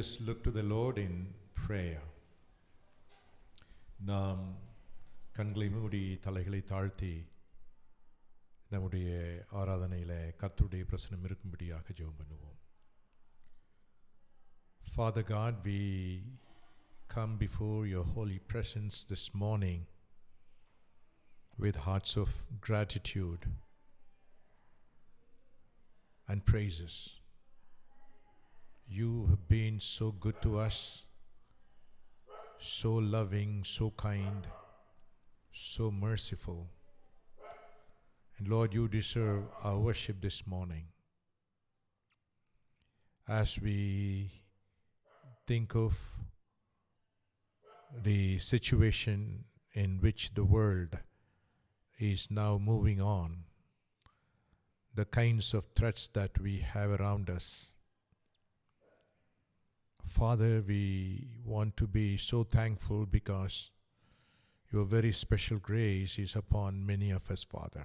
us look to the Lord in prayer. நாம் கண்களை மூடி தலைகளை தாழ்த்தி நம்முடைய ஆராதனையில் கர்த்தருடைய பிரசன்னம் இருக்கும்படியாக ஜெபம் பண்ணுவோம். Father God, we come before your holy presence this morning with hearts of gratitude and praises. You have been so good to us, so loving, so kind, so merciful. And Lord, you deserve our worship this morning. As we think of the situation in which the world is now moving on, the kinds of threats that we have around us, Father, we want to be so thankful because your very special grace is upon many of us, Father.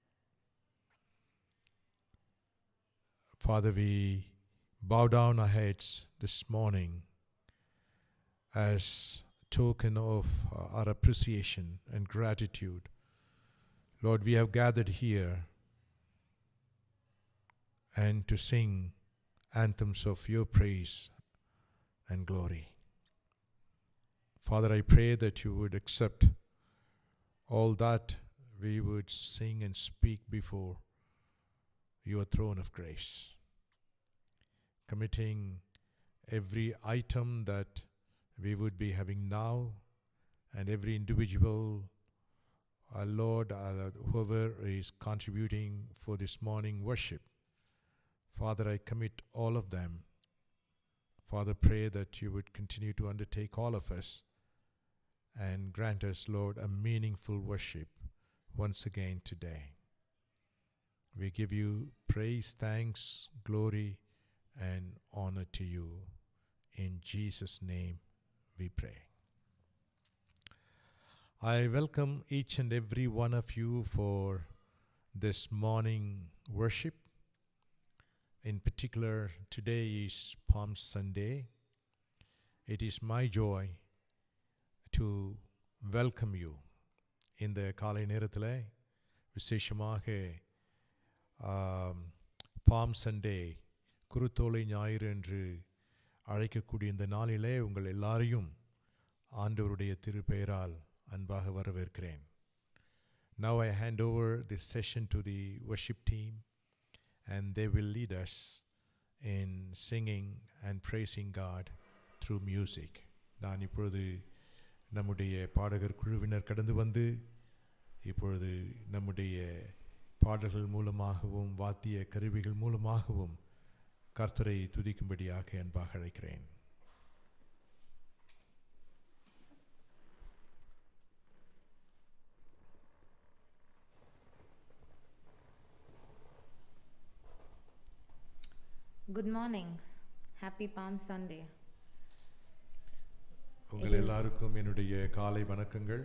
Father, we bow down our heads this morning as token of our appreciation and gratitude. Lord, we have gathered here and to sing anthems of your praise and glory. Father, I pray that you would accept all that we would sing and speak before your throne of grace, committing every item that we would be having now and every individual, our Lord, whoever is contributing for this morning worship. Father, I commit all of them. Father, pray that you would continue to undertake all of us and grant us, Lord, a meaningful worship once again today. We give you praise, thanks, glory, and honor to you. In Jesus' name we pray. I welcome each and every one of you for this morning worship. In particular, today is Palm Sunday. It is my joy to welcome you. இந்த காலை நேரத்தில் விசேஷமாக bomb Sunday குருத்தோலை ஞாயிறு என்று அழைக்கக்கூடிய இந்த நாளிலே உங்கள் எல்லாரையும் ஆண்டவருடைய திருப்பெயரால் அன்பாக வரவேற்கிறேன். Now I hand over this session to the worship team and they will lead us in singing and praising God through music. நான் இப்பொழுது நம்முடைய பாடகர் குழுவினர் கடந்து வந்து இப்பொழுது நம்முடைய பாடல்கள் மூலமாகவும் வாத்திய கருவிகள் மூலமாகவும் கர்த்தரை துதிக்கும்படியாக அன்பாக அழைக்கிறேன். Good morning. Happy Palm Sunday. உங்கள் எல்லாருக்கும் என்னுடைய காலை வணக்கங்கள்.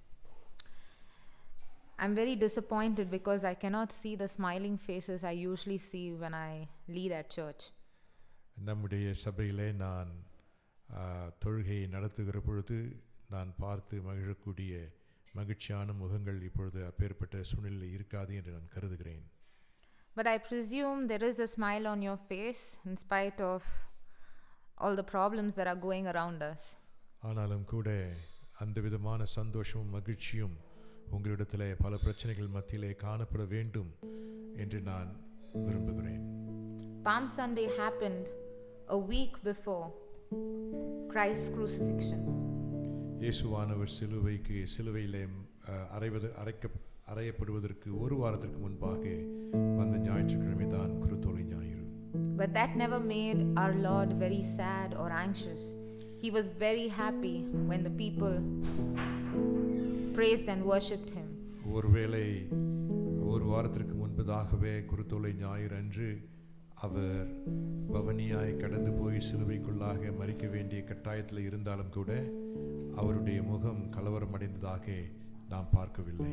I'm very disappointed because I cannot see the smiling faces I usually see when I lead at church. நம்முடைய சபையிலே நான் தொழுகையை நடத்துகிற பொழுது நான் பார்த்து மகிழக்கூடிய மகிழ்ச்சியான முகங்கள் இப்பொழுது அப்பேற்பட்ட சூழ்நிலை இருக்காது என்று நான் கருதுகிறேன். But I presume there is a smile on your face in spite of all the problems that are going around us. ஆனாலும் கூட அந்த விதமான சந்தோஷமும் மகிழ்ச்சியும் உங்களிடத்திலே பல பிரச்சனைகள் மத்தியிலே காணப்பட வேண்டும் என்று நான் விரும்புகிறேன். Palm Sunday happened a week before Christ's crucifixion. இயேசுவானவர் சிலுவையிலே அறையப்படுவதற்கு ஒரு வாரத்திற்கு முன்பாக வந்த ஞாயிற்றுக்கிழமை தான் குருத்தோலை ஞாயிறு. But that never made our Lord very sad or anxious. He was very happy when the people praised and worshipped him. ஒருவேளை ஒரு வாரத்திற்கு முன்பதாகவே குருத்தோலை ஞாயிறு அன்று அவர் பவனியாய் கடந்து போய் சிலுவைக்குள்ளாக மரிக்க வேண்டிய கட்டாயத்தில் இருந்தாலும் கூட அவருடைய முகம் கலவரமடைந்ததாக நாம் பார்க்கவில்லை.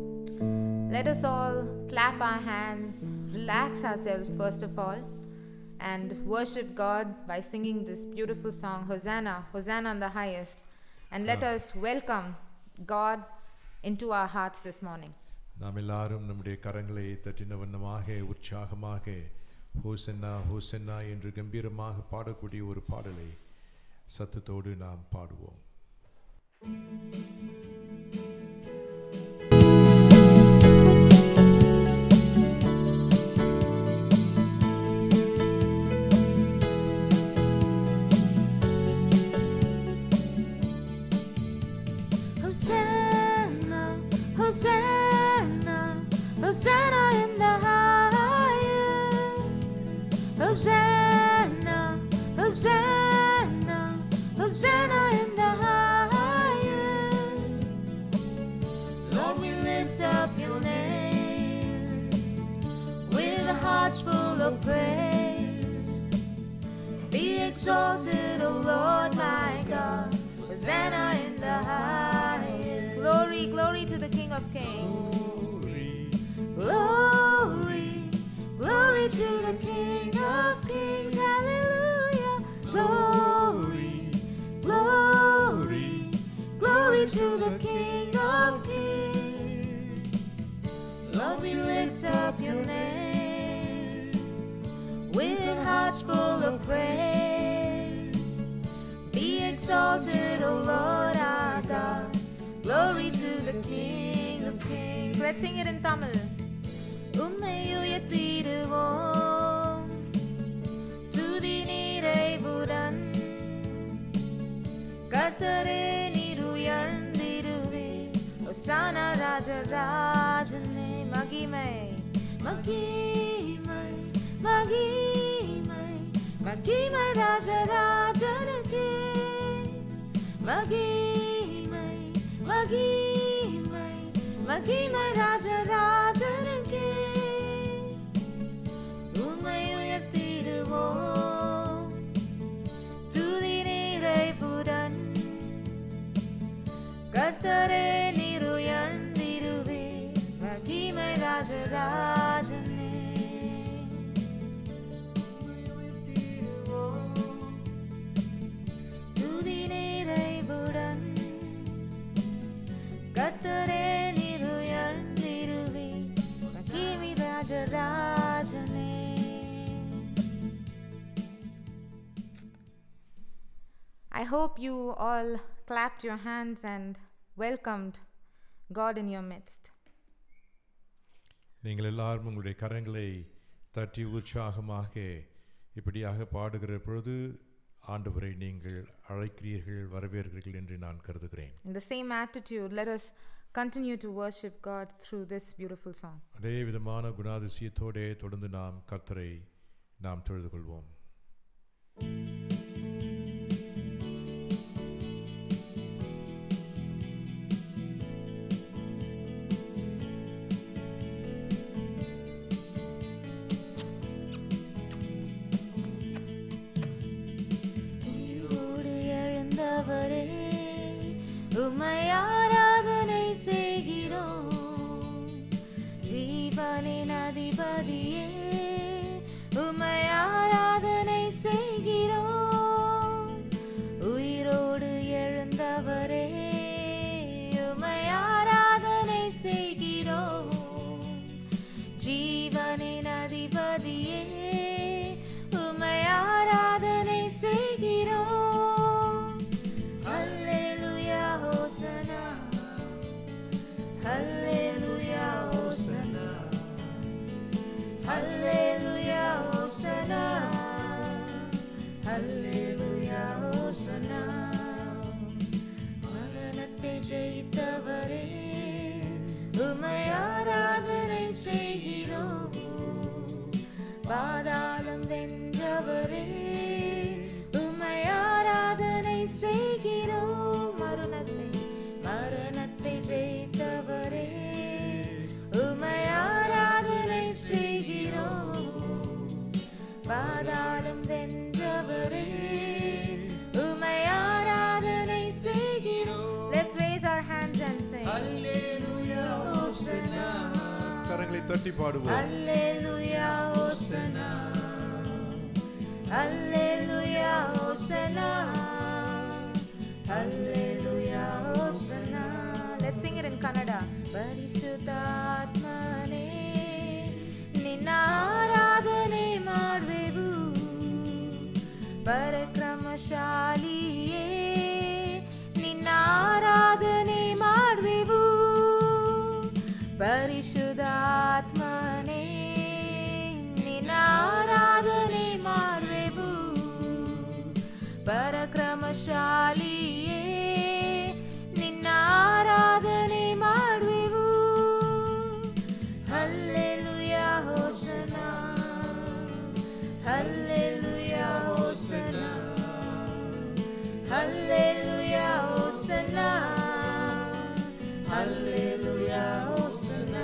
Let us all clap our hands, relax ourselves first of all, and worship God by singing this beautiful song, Hosanna, Hosanna in the highest. And let us welcome God into our hearts this morning. நாம் எல்லாரும் நம்முடைய கரங்களை தட்டின வண்ணமாக உற்சாகமாக ஹோசன்னா ஹோசன்னா என்று கம்பீரமாக பாடக்கூடிய ஒரு பாடலை சத்தத்தோடு நாம் பாடுவோம். Hosanna in the highest. Hosanna, Hosanna, Hosanna in the highest. Lord, we lift up your name with a heart full of praise. Be exalted, O Lord my God. Hosanna in the highest. Glory, glory to the King of Kings. Glory, glory to the King of Kings, hallelujah. Glory, glory, glory to the King of Kings. Lord, we lift up your name with hearts full of praise. Be exalted, O Lord our God. Glory to the King of Kings. Let's sing it in Tamil. உம்மை உயர்த்திடுவோம் துதி நிறைவுடன் கர்த்தரே நீர் உயர்ந்திடுவே hosanna ராஜராஜனே மகிமை மகிமை மகிமை மகிமை ராஜராஜனுக்கே மகிமை மகிமை மகிமை ராஜராஜனுக்கே உம்மை உயர்த்திடுவோம் துதி நிறைவுடன் கர்த்தரே நீர் உயர்ந்திடுவே மகிமை ராஜராஜனே துதி நிறைவுடன் கர்த்தரே நீர் உயர்ந்திடுவே மகிமை ராஜராஜனே. I hope you all clapped your hands and welcomed God in your midst. நீங்கள் எல்லாரும் உங்களுடைய கரங்களை தட்டி உற்சாகமாக இப்படியாக பாடுகிற பொழுது ஆண்டவரை நீங்கள் அழைக்கிறீர்கள் வரவேற்கிறீர்கள் என்று நான் கருதுகிறேன். In the same attitude, let us continue to worship God through this beautiful song. அதே விதமான குணாதிசயத்தோடு தொடர்ந்து நாம் கர்த்தரை நாம் தொழுது கொள்வோம். உம்மை ஆராதனை செய்கிறோம் ஜீவனின் அதிபதியே உம்மை ஆராதனை செய்கிறோம் உயிரோடு எழுந்தவரே உம்மை ஆராதனை செய்கிறோம் ஜீவனின் அதிபதியே உம்மை ஆராதனை செய்கிறோம். Hallelujah, Hosanna. Hallelujah, Hosanna. Hallelujah, Hosanna. மரணத்தை ஜெயித்தவரே உம்மை ஆராதனை செய்கிறோம் பாதாளம் வென்றவரே உம்மை ஆராதனை செய்கிறோம் மரணத்தை ஜெயித்தவரே உம்மை ஆராதனை செய்கிறோம் பாதாளம் வென்றவரே உம்மை ஆராதனை செய்கிறோம். Let's raise our hands and sing Hallelujah Hosanna. கரங்களை தட்டி பாடுவோம். Hallelujah Hosanna. ಪರಿಶುದ್ಧಾತ್ಮನೇ ನಿನ್ನ ಆರಾಧನೆ ಮಾಡುವೆವು ಪರಾಕ್ರಮಶಾಲಿಯೇ ನಿನ್ನ ಆರಾಧನೆ ಮಾಡುವೆವು ಪರಿಶುದ್ಧಾತ್ಮನೇ ನಿನ್ನ ಆರಾಧನೆ ಮಾಡುವೆವು ಪರಾಕ್ರಮಶಾಲಿಯೇ ನಿನ್ನ ಆರಾಧನೆ ಮಾಡುವೆವು hallelujah hosanna hallelujah hosanna hallelujah hosanna hallelujah hosanna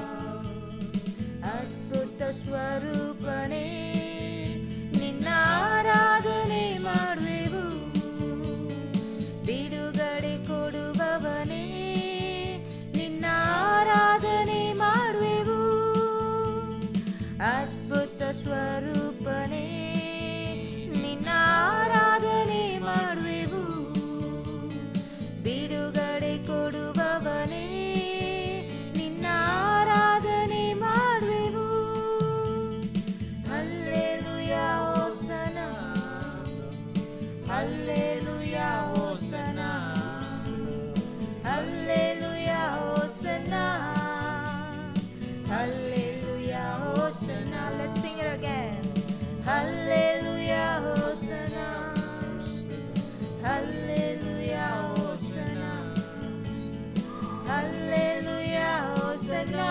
ಅದ್ಭುತ ಸ್ವರೂಪನೇ ನಿನ್ನ ಆರಾಧನೆ ಮಾಡುವೆವು ಬಿಡುಗಡೆ ಕೊಡುವವನೇ ನಿನ್ನ ಆರಾಧನೆ ಮಾಡುವೆವು ಅದ್ಭುತ ಸ್ವರೂಪನೇ ನಿನ್ನ ಆರಾಧನೆ ಮಾಡುವೆವು ಬಿಡುಗಡೆ ಕೊಡುವವನೇ ನಿನ್ನ ಆರಾಧನೆ ಮಾಡುವೆವು hallelujah hosanna hallelujah hosanna hallelujah hosanna hallelujah hosanna let's sing it again hallelujah hosanna hallelujah hosanna hallelujah hosanna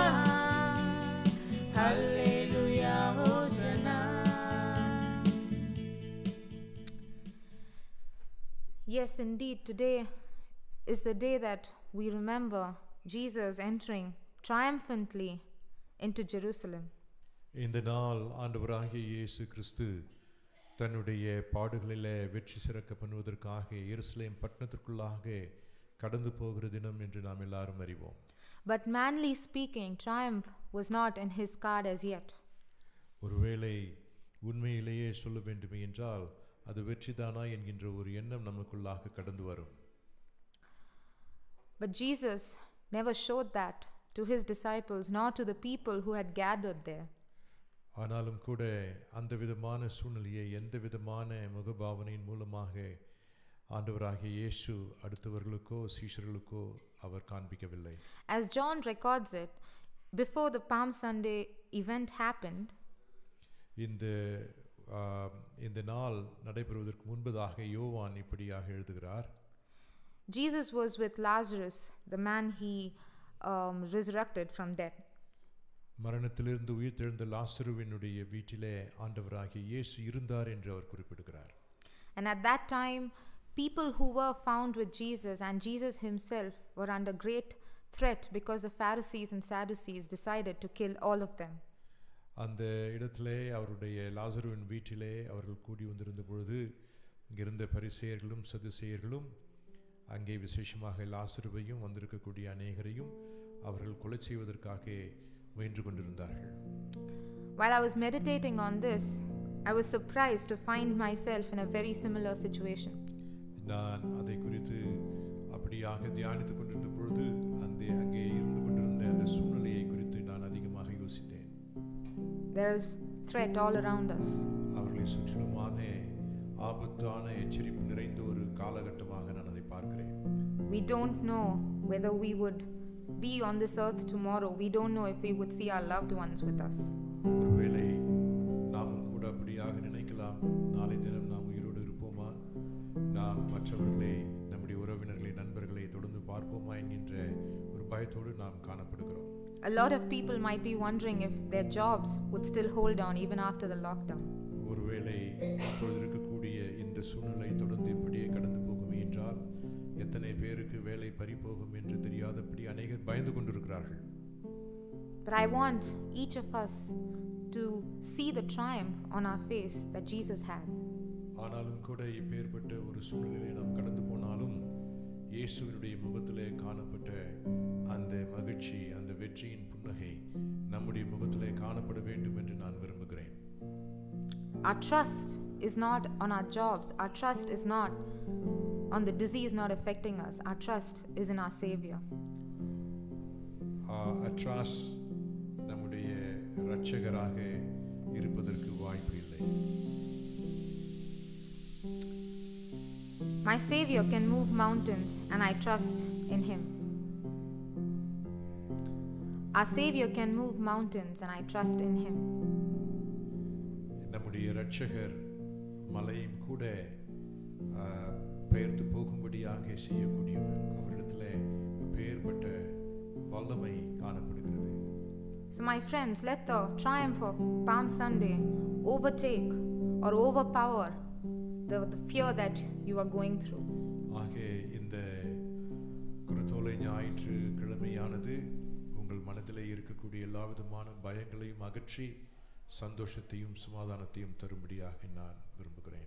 hallelujah hosanna. Yes, indeed, today is the day that we remember Jesus entering triumphantly into Jerusalem. இந்த நாள் ஆண்டவராகிய இயேசு கிறிஸ்து தன்னுடைய பாடுகளிலே வெற்றி சிறக்க பண்ணுவதற்காக எருசலேம் பட்டணத்திற்குள்ளாக கடந்து போகிற தினம் என்று நாம் எல்லாரும் அறிவோம். But manly speaking, triumph was not in his card as yet. ஒருவேளை உண்மையிலேயே சொல்ல வேண்டுமே என்றால் அது வெற்றிதானா என்கின்ற ஒரு எண்ணம் நமக்குள்ளாக கடந்து வரும். But Jesus never showed that to his disciples nor to the people who had gathered there. ஆனாலும் கூட அந்த விதமான சூழ்நிலையை எந்த விதமான முகபாவனையின் மூலமாக ஆண்டவராகிய இயேசு அடுத்தவர்களுக்கோ சீஷர்களுக்கோ அவர் காண்பிக்கவில்லை. As John records it, before the Palm Sunday event happened, இந்த நாள் நடைபெறுவதற்கு முன்பதாக யோவான் இப்படியாக எழுதுகிறார். Jesus was with Lazarus, the man he resurrected from death. மரணத்திலிருந்து உயிர்த்தெழுந்த லாசருவினுடைய வீட்டிலே ஆண்டவராகிய இயேசு இருந்தார் என்று அவர் குறிப்பிடுகிறார். And at that time, people who were found with Jesus and Jesus himself were under great threat because the Pharisees and Sadducees decided to kill all of them. அந்த இடத்திலே அவருடைய லாசருவின் வீட்டிலே அவர்கள் கூடி வந்திருந்த பொழுது இங்கிருந்த பரிசேயர்களும் சதுசேயர்களும் அங்கே விசேஷமாக லாசருவையும் வந்திருக்கக்கூடிய அநேகரையும் அவர்கள் கொலை செய்வதற்காக முயன்று கொண்டிருந்தார்கள். While I was meditating on this, I was surprised to find myself in a very similar situation. நான் அதை குறித்து அப்படியாக தியானித்துக் கொண்டிருந்த பொழுது அங்கே இருந்து கொண்டிருந்த அந்த சூழ்நிலையை குறித்து நான் அதிகமாக யோசித்தேன். There is threat all around us. அவர்களை சுற்றிலுமான ஆபத்தான எச்சரிப்பு நிறைந்த ஒரு காலகட்டமாக நான் அதை பார்க்கிறேன். We don't know whether we would be on this earth tomorrow. We don't know if we would see our loved ones with us. ஒருவேளை நாமும் கூட அப்படியாக நினைக்கலாம், நாளை தினம் நாம் உயிரோடு இருப்போமா, நாம் மற்றவர்களை நம்முடைய உறவினர்களை நண்பர்களை தொடர்ந்து பார்ப்போமா என்கின்ற ஒரு பயத்தோடு நாம் காணப்படுகிறோம். A lot of people might be wondering if their jobs would still hold on even after the lockdown. ஒருவேளை இப்பொழுது இருக்கக்கூடிய இந்த சூழ்நிலை தொடர்ந்து இப்படியே கடந்து போகுமே என்றால் எத்தனை பேருக்கு வேலை பறிபோகும் என்று தெரியாதபடி அநேகர் பயந்து கொண்டிருக்கிறார்கள். But I want each of us to see the triumph on our face that Jesus had. ஆனாலும் கூட இப்பேற்பட்ட ஒரு சூழ்நிலையை நாம் கடந்து போனாலும் இயேசுவினுடைய முகத்திலே காணப்பட்ட அந்த மகிழ்ச்சி, அந்த வெற்றியின் புன்னகை நம்முடைய முகத்திலே காணப்பட வேண்டும் என்று நான் விரும்புகிறேன். Our trust is not on our jobs. Our trust is not on the disease not affecting us. Our trust is in our Savior. அட்ராஸ் நம்முடைய இரட்சகராக இருப்பதற்கு வாய்ப்பு இல்லை. My Savior can move mountains and I trust in Him. Our Savior can move mountains and I trust in Him. நம்முடைய இரட்சகர் மலையும் கூட பெயர்த்து போகும்படியாக செய்யக்கூடியவர். அவரிடத்தில் பெயர்பட்ட வல்லமை காணப்படுகிறது. So my friends, let the triumph of Palm Sunday overtake or overpower the fear that you are going through. ஆக இந்த குருத்தோலை ஞாயிற்று கிழமையானது உங்கள் மனதிலே இருக்கக்கூடிய எல்லா விதமான பயங்களையும் அகற்றி சந்தோஷத்தையும் சமாதானத்தையும் தரும்படியாக நான் விரும்புகிறேன்.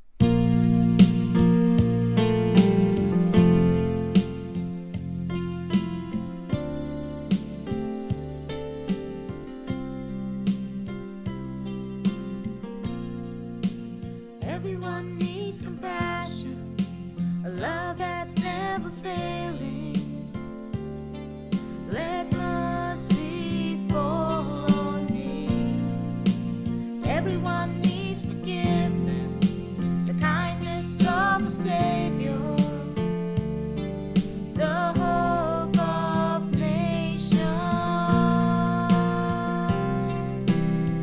Everyone needs compassion, a love that's never failing. Let mercy fall on me. Everyone needs forgiveness, the kindness of a Savior, the hope of nations.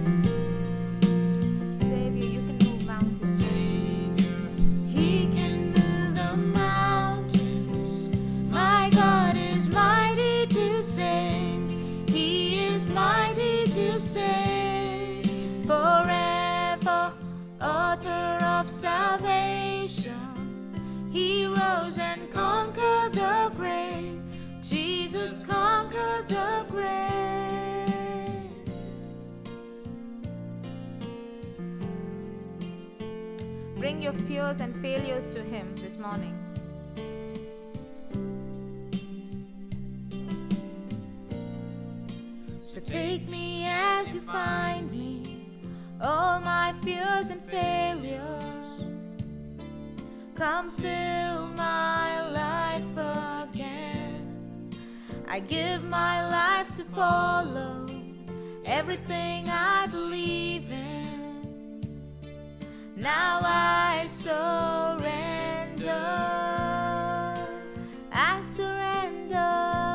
Savior, you can move mountains. He can move the mountains. My God is mighty to save. He is mighty to save. Forever, author of salvation. He rose and conquered the grave. Jesus conquered the grave. Bring your fears and failures to Him this morning. So take me as you find me, all my fears and failures. Come fill my life again. I give my life to follow everything I believe in. Now I surrender. I surrender.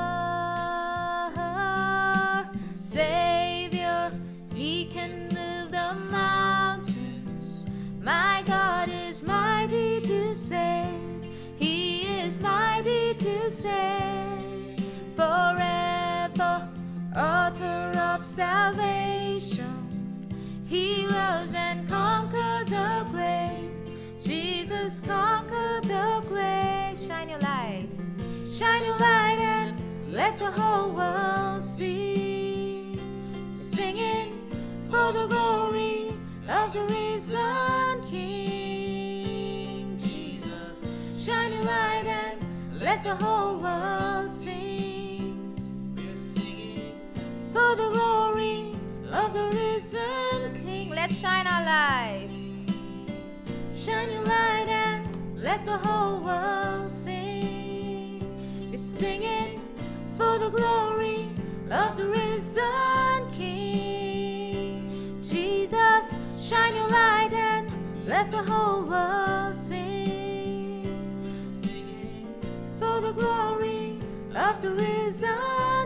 Savior, He can move the mountains. My God is mighty to save. He is mighty to save. Forever, author of salvation. He rose and conquered the grave. Jesus conquered the grave. Shine your light. Shine your light and let the whole world see. Singing for the glory of the risen King. Jesus, shine your light and let the whole world sing. We're singing for the glory of the risen King. Let's shine our lights. Shine your light and let the whole world sing. We're singing for the glory of the risen King. Jesus, shine your light and let the whole world sing. Singing for the glory of the risen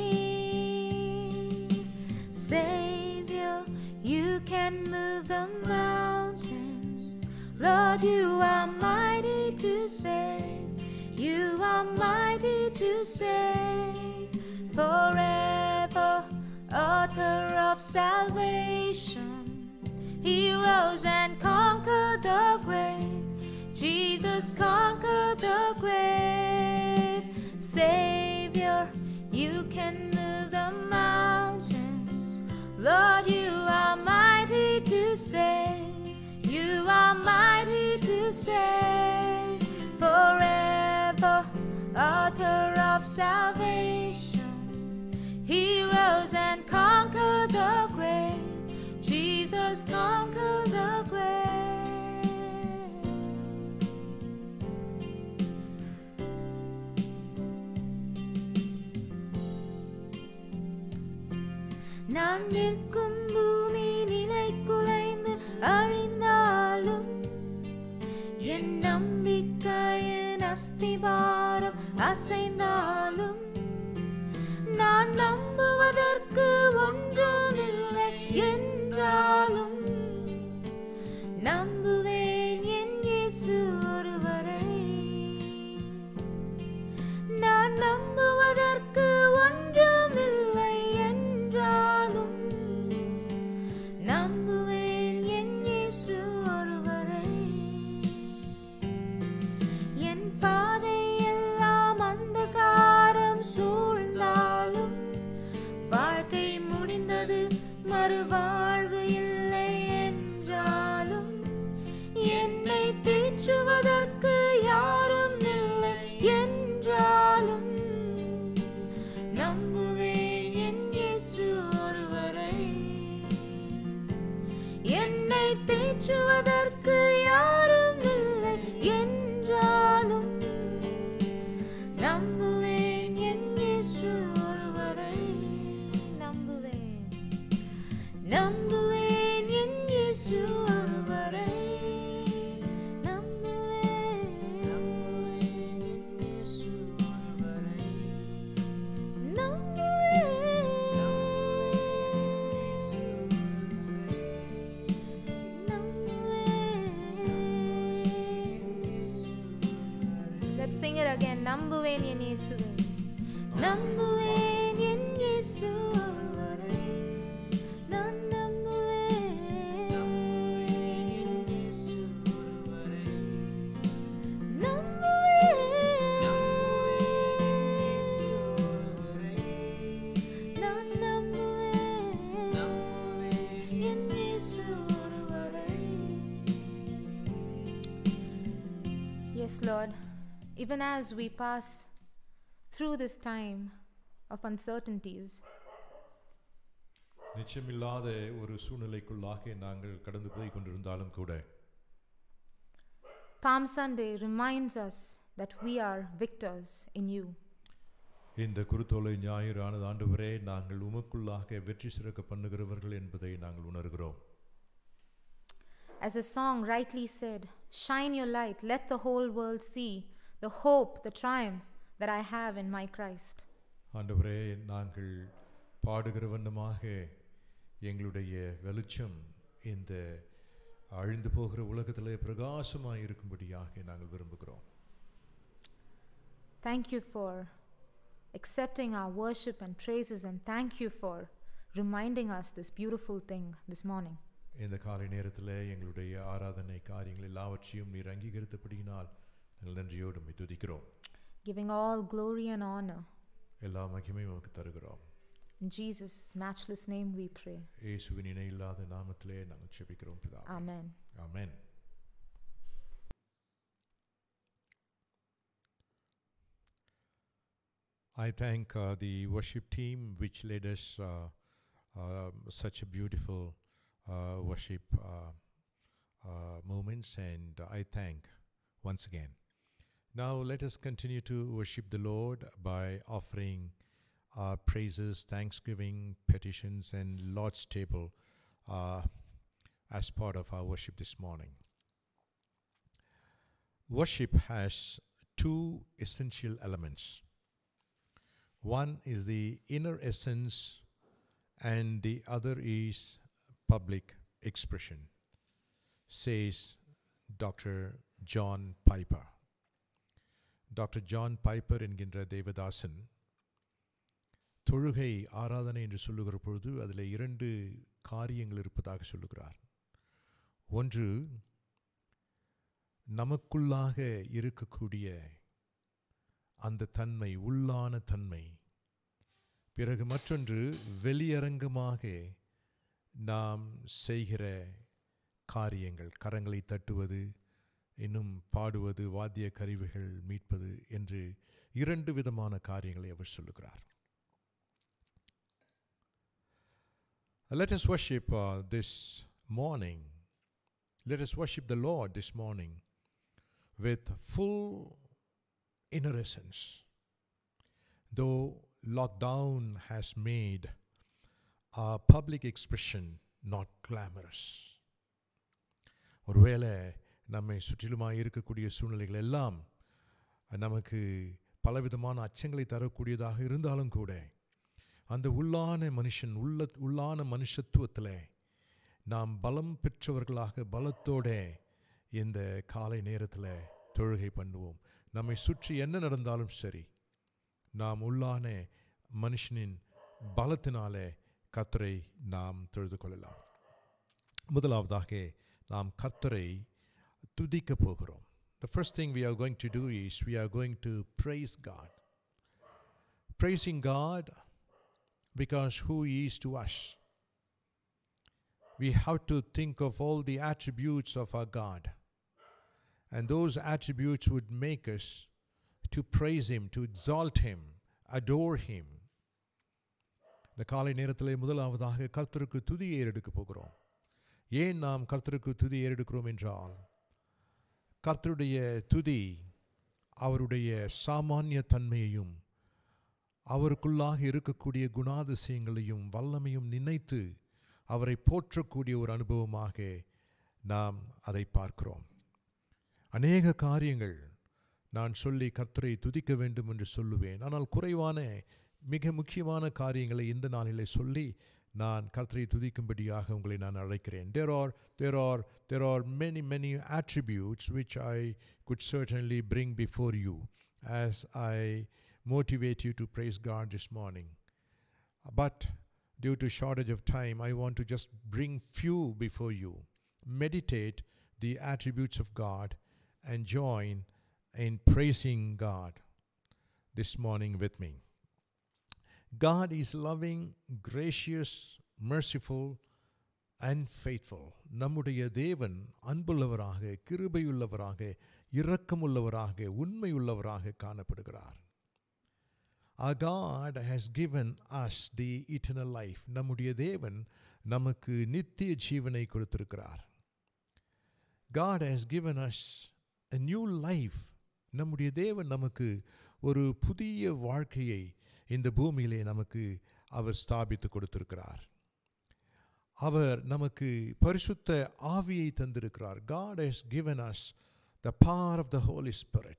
King. Savior, you can move the mountains. Lord, you are mighty to save. You are mighty to save. Forever, author of salvation. He rose and conquered the grave. Jesus conquered the grave. Savior, you can move the mountains. Lord, you are mighty to save. You are mighty to save. Forever, author of salvation. He rose and conquered the grave. Jesus conquered the grave. நான் நிற்கும் பூமி நிலை குலைந்து அழிந்தாலும் என் நம்பிக்கையின் அஸ்திபாரம் அசைந்தாலும் நான் நம்புவதற்கு ஒன்றுமில்லை என்றாலும் நம்புவேன் என் இயேசு ஒருவரை. நான் நம்புவதற்கு ஒன்றுமில்லை என்றாலும் நம்புவேன் என் இயேசு ஒருவரை. என் பாதை எல்லாம் அந்தகாரம் சூழ்ந்தாலும் வாழ்க்கை முடிந்தது மறுவாழ்வு இல்லை என்றாலும் என்னை தேற்றுவதற்கு யாரும் இல்லை என்றாலும் நம்புவேன் என் இயேசு ஒருவரை. என்னை தேற்றுவதற்கு யாரும் இல்லை என்றாலும் நம்புவேன் என் இயேசு ஒருவரை. நம்புவேன் நம்புவேன் என் இயேசு ஒருவரை. நம்புவேன் நம்புவேன் என் இயேசு ஒருவரை. நம்புவேன் Let's sing it again. நம்புவேன் என் இயேசுவை. நம்புவேன் என் இயேசு ஒருவரை. நான் நம்புவேன் என் இயேசு ஒருவரை. நம்புவேன் இயேசு ஒருவரை. நான் நம்புவேன் என் இயேசு ஒருவரை. Yes, Lord. Even as we pass through this time of uncertainties, நிச்சயமில்லாத ஒரு சூழ்நிலைக்குள்ளாக நாங்கள் கடந்து போய் கொண்டிருந்தாலும் கூட Palm Sunday reminds us that we are victors in you. இந்த குருத்தோலை ஞாயிறானது ஆண்டவரே நாங்கள் உமக்குள்ளாக வெற்றி சிறக்க பண்ணுகிறவர்கள் என்பதை நாங்கள் உணர்கிறோம். As the song rightly said, shine your light, let the whole world see the hope, the triumph that I have in my Christ. ஆண்டவரே நாங்கள் பாடுகிற வண்ணமாக எங்களுடைய வெளிச்சம் இந்த அழிந்து போகிற உலகத்திலே பிரகாசமாய் இருக்கும்படியாக நாங்கள் விரும்புகிறோம். Thank you for accepting our worship and praises, and thank you for reminding us this beautiful thing this morning. இந்த காலை நேரத்தில் எங்களுடைய ஆராதனை காரியங்கள் எல்லாவற்றையும் நீர் அங்கீகரித்தபடியினால் நாங்கள் நன்றியோடு உம்மை துதிக்கிறோம். Giving all glory and honor. எல்லா மகிமையும் உமக்கு தருகிறோம். In Jesus' matchless name we pray. இயேசுவின் இணையில்லாத நாமத்திலே நாங்கள் ஜெபிக்கிறோம் பிதாவே. Amen. Amen. I thank the worship team which led us such a beautiful worship moments, and I thank once again. Now let us continue to worship the Lord by offering our praises, thanksgiving, petitions, and Lord's table as part of our worship this morning. Worship has two essential elements. One is the inner essence, and the other is public expression, says Dr. John Piper. Dr. John Piper என்கின்ற தேவதாசன் தொழுகை ஆராதனை என்று சொல்லுகிற பொழுது அதில் 2 காரியங்கள் இருப்பதாக சொல்லுகிறார். ஒன்று, நமக்குள்ளாக இருக்கக்கூடிய அந்த தன்மை, உள்ளான தன்மை. பிறகு மற்றொன்று, வெளியரங்கமாக நாம் செய்கிற காரியங்கள், கரங்களை தட்டுவது, இன்னும் பாடுவது, வாத்திய கருவிகள் மீட்பது என்று 2 விதமான காரியங்களை அவர் சொல்லுகிறார். Let us worship this morning. Let us worship the Lord this morning with full inner essence. Though lockdown has made our public expression not glamorous. ஒருவேளை நம்மை சுற்றிலுமாய் இருக்கக்கூடிய சூழ்நிலைகள் எல்லாம் நமக்கு பலவிதமான அச்சங்களை தரக்கூடியதாக இருந்தாலும் கூட அந்த உள்ளான மனுஷத்துவத்தில் நாம் பலம் பெற்றவர்களாக பலத்தோட இந்த காலை நேரத்தில் தொழுகை பண்ணுவோம். நம்மை சுற்றி என்ன நடந்தாலும் சரி, நாம் உள்ளான மனுஷனின் பலத்தினாலே கர்த்தரை நாம் தொழுது கொள்ளலாம். முதலாவதாக நாம் கர்த்தரை துதிக்க போகிறோம். The first thing we are going to do is we are going to praise God. Praising God because who He is to us. We have to think of all the attributes of our God. And those attributes would make us to praise Him, to exalt Him, adore Him. இந்த காலை நேரத்தில் முதலாவதாக கர்த்தருக்கு துதியை ஏறெடுக்க போகிறோம். ஏன் நாம் கர்த்தருக்கு துதி ஏறெடுக்கிறோம் என்றால், கர்த்தருடைய துதி அவருடைய சாமானிய தன்மையையும் அவருக்குள்ளாக இருக்கக்கூடிய குணாதிசயங்களையும் வல்லமையும் நினைத்து அவரை போற்றக்கூடிய ஒரு அனுபவமாக நாம் அதை பார்க்கிறோம். அநேக காரியங்கள் நான் சொல்லி கர்த்தரை துதிக்க வேண்டும் என்று சொல்லுவேன். ஆனால் குறைவான மிக முக்கியமான காரியங்களை இந்த நாளிலே சொல்லி நான் கர்த்தரை துதிக்கும்படியாக உங்களை நான் அழைக்கிறேன். There are many attributes which I could certainly bring before you as I motivate you to praise God this morning. But due to shortage of time, I want to just bring few before you. Meditate the attributes of God and join in praising God this morning with me. God is loving, gracious, merciful and faithful. நம்முடைய தேவன் அன்புள்ளவராக, கிருபையுள்ளவராக, இரக்கமுள்ளவராக, உண்மையுள்ளவராக காணப்படுகிறார். Our God has given us the eternal life. நம்முடைய தேவன் நமக்கு நித்திய ஜீவனை கொடுத்திருக்கிறார். God has given us a new life. நம்முடைய தேவன் நமக்கு ஒரு புதிய வாழ்க்கையை இந்த பூமியிலே நமக்கு அவர் ஸ்தாபித்து கொடுத்திருக்கிறார். அவர் நமக்கு பரிசுத்த ஆவியை தந்திருக்கிறார். God has given us the power of the Holy Spirit.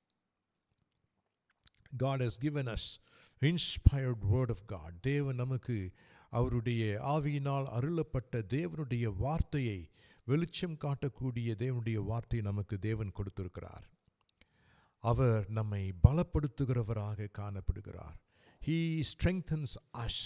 God has given us inspired word of God. தேவன் நமக்கு அவருடைய ஆவியினால் அருளப்பட்ட தேவனுடைய வார்த்தையை, வெளிச்சம் காட்டக்கூடிய தேவனுடைய வார்த்தையை நமக்கு தேவன் கொடுத்திருக்கிறார். அவர் நம்மை பலப்படுத்துகிறவராக காணப்படுகிறார். He strengthens us.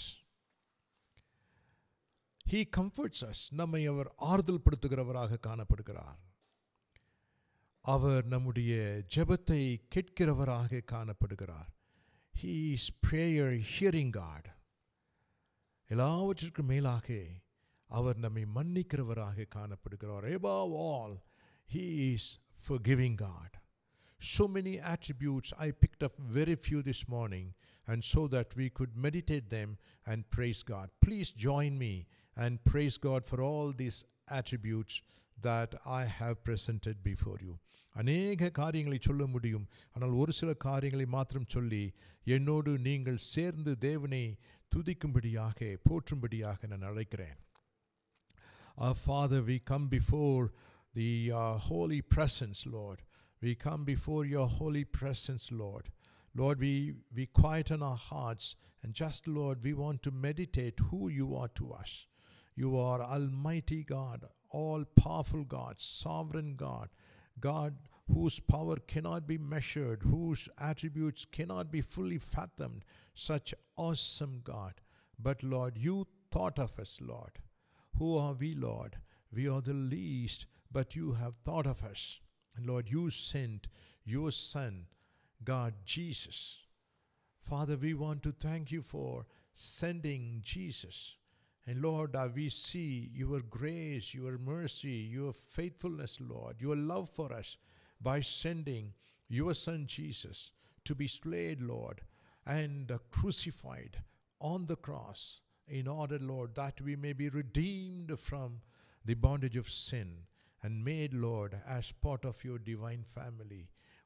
He comforts us. நம்மை அவர் ஆறுதல் படுத்துகிறவராக காணப்படுகிறார். அவர் நம்முடைய ஜெபத்தை கேட்கிறவராக காணப்படுகிறார். He is prayer hearing God. எல்லாவற்றிற்கும் மேலாக அவர் நம்மை மன்னிக்கிறவராக காணப்படுகிறார். Above all, He is forgiving God. So many attributes. I picked up very few this morning, and so that we could meditate them and praise God. Please join me and praise God for all these attributes that I have presented before you. அநேக காரியங்களை சொல்ல முடியும், ஆனால் ஒரு சில காரியங்களை மாத்திரம் சொல்லி என்னோடு நீங்கள் சேர்ந்து தேவனை துதிக்கும்படியாக, போற்றும்படியாக நான் அழைக்கிறேன். Our Father, we come before the holy presence, Lord. We come before your holy presence, Lord. Lord, we quieten our hearts and just, Lord, we want to meditate who you are to us. You are Almighty God, all-powerful God, sovereign God, God whose power cannot be measured, whose attributes cannot be fully fathomed, such awesome God. But Lord, you thought of us, Lord. Who are we, Lord? We are the least, but you have thought of us. And Lord, you sent your Son, God Jesus. Father, we want to thank you for sending Jesus. And Lord, we see your grace, your mercy, your faithfulness, Lord, your love for us by sending your Son Jesus to be slain, Lord, and crucified on the cross in order, Lord, that we may be redeemed from the bondage of sin and made, Lord, as part of your divine family.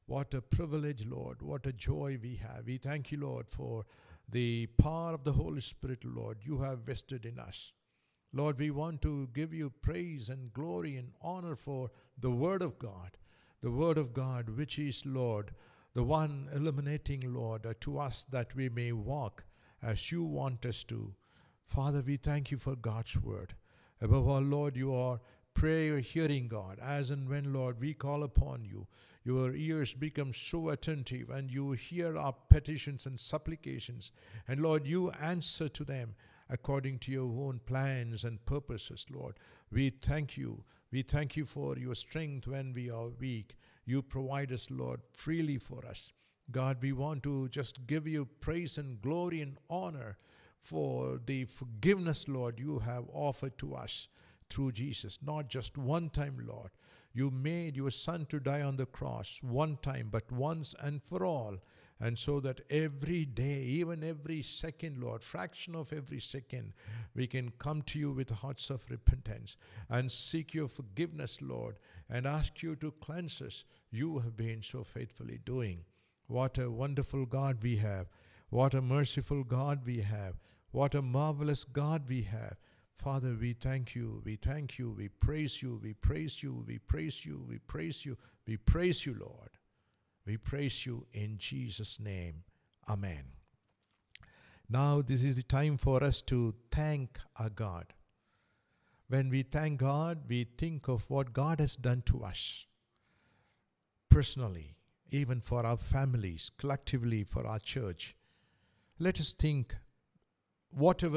What a privilege, Lord. What a joy we have. We thank you, Lord, for the power of the Holy Spirit, Lord, you have vested in us. Lord, we want to give you praise and glory and honor for the Word of God. The Word of God, which is, Lord, the one illuminating, Lord, to us that we may walk as you want us to. Father, we thank you for God's Word. Above all, Lord, you are prayer hearing God. As and when, Lord, we call upon you, your ears become so attentive and you hear our petitions and supplications. And Lord, you answer to them according to your own plans and purposes, Lord. We thank you. We thank you for your strength when we are weak. You provide us, Lord, freely for us. God, we want to just give you praise and glory and honor for the forgiveness, Lord, you have offered to us through Jesus. Not just one time, Lord. You made your Son to die on the cross one time, but once and for all. And so that every day, even every second, Lord, fraction of every second, we can come to you with hearts of repentance and seek your forgiveness, Lord, and ask you to cleanse us. You have been so faithfully doing. What a wonderful God we have. What a merciful God we have. What a marvelous God we have. Father, we thank you, we thank you, we praise you, we praise you, we praise you, we praise you, we praise you, Lord. We praise you in Jesus' name. Amen. Now this is the time for us to thank our God. When we thank God, we think of what God has done to us personally, even for our families, collectively for our church. Let us think whatever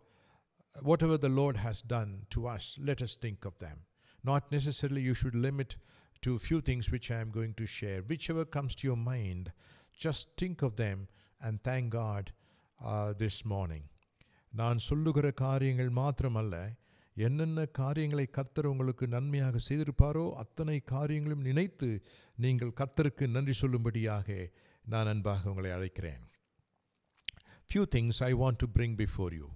the Lord has done to us, let us think of them. Not necessarily you should limit to a few things which I am going to share. Whichever comes to your mind, just think of them and thank God this morning. நான் சொல்லுகிற காரியங்கள் மாத்திரமல்ல, என்னென்ன காரியங்களை கர்த்தர் உங்களுக்கு நன்மையாக செய்திருப்பாரோ அத்தனை காரியங்களும் நினைத்து நீங்கள் கர்த்தருக்கு நன்றி சொல்லும்படியாக நான் அன்பாக உங்களை அழைக்கிறேன். Few things I want to bring before you.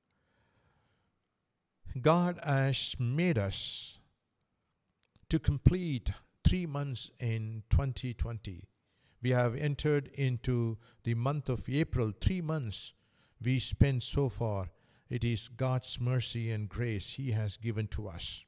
God has made us to complete 3 months in 2020. We have entered into the month of April. 3 months we spent so far. It is God's mercy and grace He has given to us.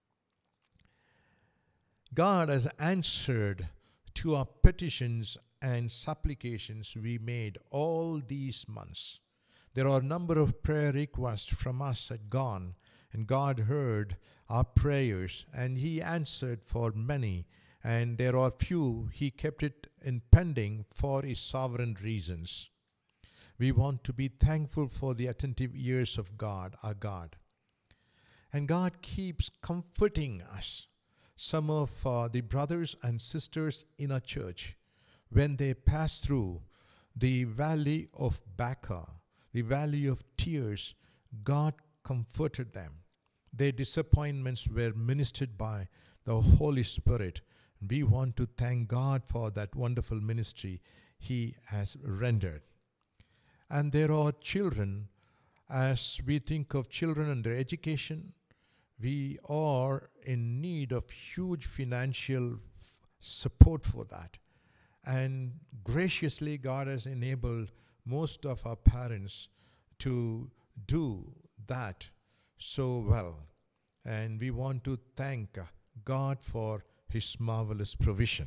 God has answered to our petitions and supplications we made all these months. There are a number of prayer requests from us at GONE, and God heard our prayers and He answered for many, and there are few He kept it in pending for His sovereign reasons. We want to be thankful for the attentive ears of God, our God. And God keeps comforting us. Some of the brothers and sisters in our church, when they pass through the valley of Baca, the valley of tears, God comforted them. Their disappointments were ministered by the Holy Spirit. We want to thank God for that wonderful ministry He has rendered. And there are children, as we think of children and their education, we are in need of huge financial support for that. And graciously, God has enabled most of our parents to do that so well. And we want to thank God for His marvelous provision.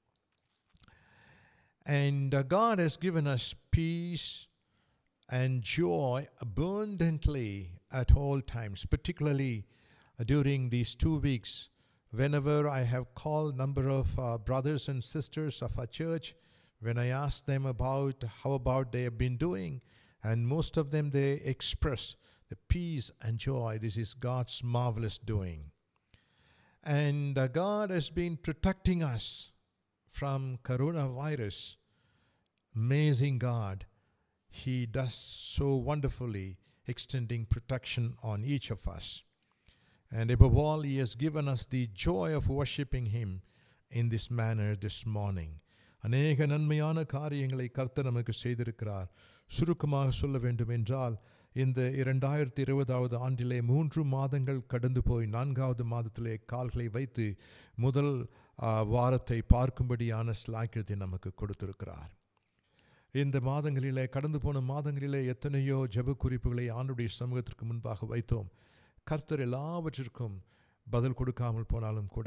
And God has given us peace and joy abundantly at all times, particularly during these 2 weeks. Whenever I have called number of brothers and sisters of our church, when I ask them about how about they have been doing, and most of them, they express the peace and joy. This is God's marvelous doing. And God has been protecting us from coronavirus. Amazing God. He does so wonderfully, extending protection on each of us. And above all, He has given us the joy of worshiping Him in this manner this morning. அநேக நன்மையான காரியங்களை கர்த்தர் நமக்கு செய்திருக்கிறார். சுருக்கமாக சொல்ல வேண்டும் என்றால், இந்த 2020 ஆண்டிலே 3 மாதங்கள் கடந்து போய் 4வது மாதத்திலே கால்களை வைத்து முதல் வாரத்தை பார்க்கும்படியான ஸ்லாக்கியத்தை நமக்கு கொடுத்திருக்கிறார். இந்த மாதங்களிலே, கடந்து போன மாதங்களிலே எத்தனையோ ஜெப குறிப்புகளை ஆண்டுடைய சமூகத்திற்கு முன்பாக வைத்தோம். கர்த்தர் எல்லாவற்றிற்கும் பதில் கொடுக்காமல் போனாலும் கூட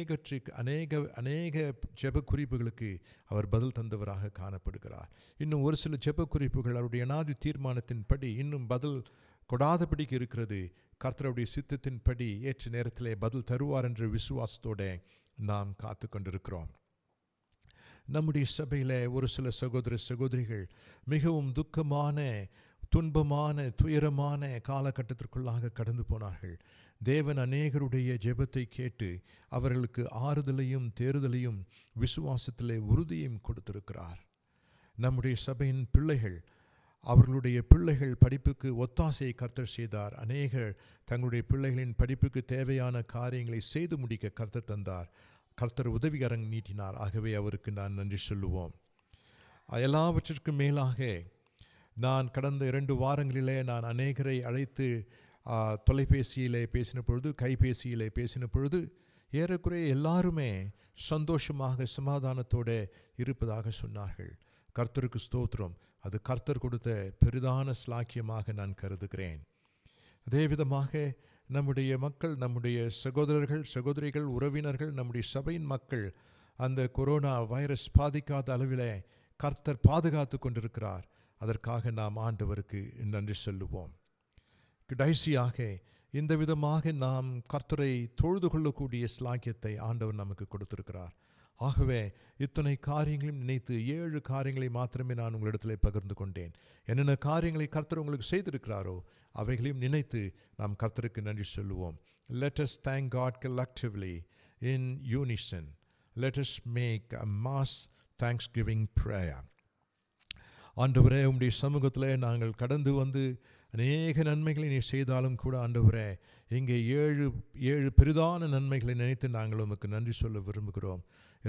அநேக ஜெப குறிப்புகளுக்கு அவர் பதில் தந்தவராக காணப்படுகிறார். இன்னும் ஒரு சில ஜெப குறிப்புகள் அவருடைய அநாதி தீர்மானத்தின்படி இன்னும் பதில் கொடாதபடிக்கு இருக்கிறது. கர்த்தருடைய சித்தத்தின்படி ஏற்ற நேரத்திலே பதில் தருவார் என்ற விசுவாசத்தோடு நாம் காத்து கொண்டிருக்கிறோம். நம்முடைய சபையில் ஒரு சில சகோதர சகோதரிகள் மிகவும் துக்கமான, துன்பமான, துயரமான காலகட்டத்திற்குள்ளாக கடந்து போனார்கள். தேவன் அநேகருடைய ஜெபத்தை கேட்டு அவர்களுக்கு ஆறுதலையும் தேறுதலையும் விசுவாசத்திலே உறுதியையும் கொடுத்திருக்கிறார். நம்முடைய சபையின் பிள்ளைகள், அவர்களுடைய பிள்ளைகள் படிப்புக்கு ஒத்தாசையை கர்த்தர் செய்தார். அநேகர் தங்களுடைய பிள்ளைகளின் படிப்புக்கு தேவையான காரியங்களை செய்து முடிக்க கர்த்தர் தந்தார். கர்த்தர் உதவிகரம் நீட்டினார். ஆகவே அவருக்கு நான் நன்றி சொல்லுவோம். எல்லாவற்றிற்கும் மேலாக நான் கடந்த 2 வாரங்களிலே நான் அநேகரை அழைத்து தொலைபேசியிலே பேசின பொழுது, கைபேசியிலே பேசின பொழுது ஏறக்குறைய எல்லாருமே சந்தோஷமாக சமாதானத்தோடு இருப்பதாக சொன்னார்கள். கர்த்தருக்கு ஸ்தோத்திரம். அது கர்த்தர் கொடுத்த பெரிதான ஸ்லாக்கியமாக நான் கருதுகிறேன். அதே விதமாக நம்முடைய மக்கள், நம்முடைய சகோதரர்கள் சகோதரிகள், உறவினர்கள், நம்முடைய சபையின் மக்கள் அந்த கொரோனா வைரஸ் பாதிக்காத அளவில் கர்த்தர் பாதுகாத்து கொண்டிருக்கிறார். அதற்காக நாம் ஆண்டவருக்கு நன்றி சொல்லுவோம். கடைசியாக இந்த விதமாக நாம் கர்த்தரை தொழுது கொள்ளக்கூடிய ஸ்லாக்கியத்தை ஆண்டவர் நமக்கு கொடுத்திருக்கிறார். ஆகவே இத்தனை காரியங்களையும் நினைத்து 7 காரியங்களை மாத்திரமே நான் உங்களிடத்தில் பகிர்ந்து கொண்டேன். என்னென்ன காரியங்களை கர்த்தர் உங்களுக்கு செய்திருக்கிறாரோ அவைகளையும் நினைத்து நாம் கர்த்தருக்கு நன்றி சொல்லுவோம். Let us thank God collectively in unison. Let us make a mass thanksgiving prayer. ஆண்டவரே, உம்முடைய சமூகத்தில் நாங்கள் கடந்து வந்து அநேக நன்மைகளை நீ செய்தாலும் கூட ஆண்டவரே, இங்கே 7 பெரிதான நன்மைகளை நினைத்து நாங்கள் உமக்கு நன்றி சொல்ல விரும்புகிறோம்.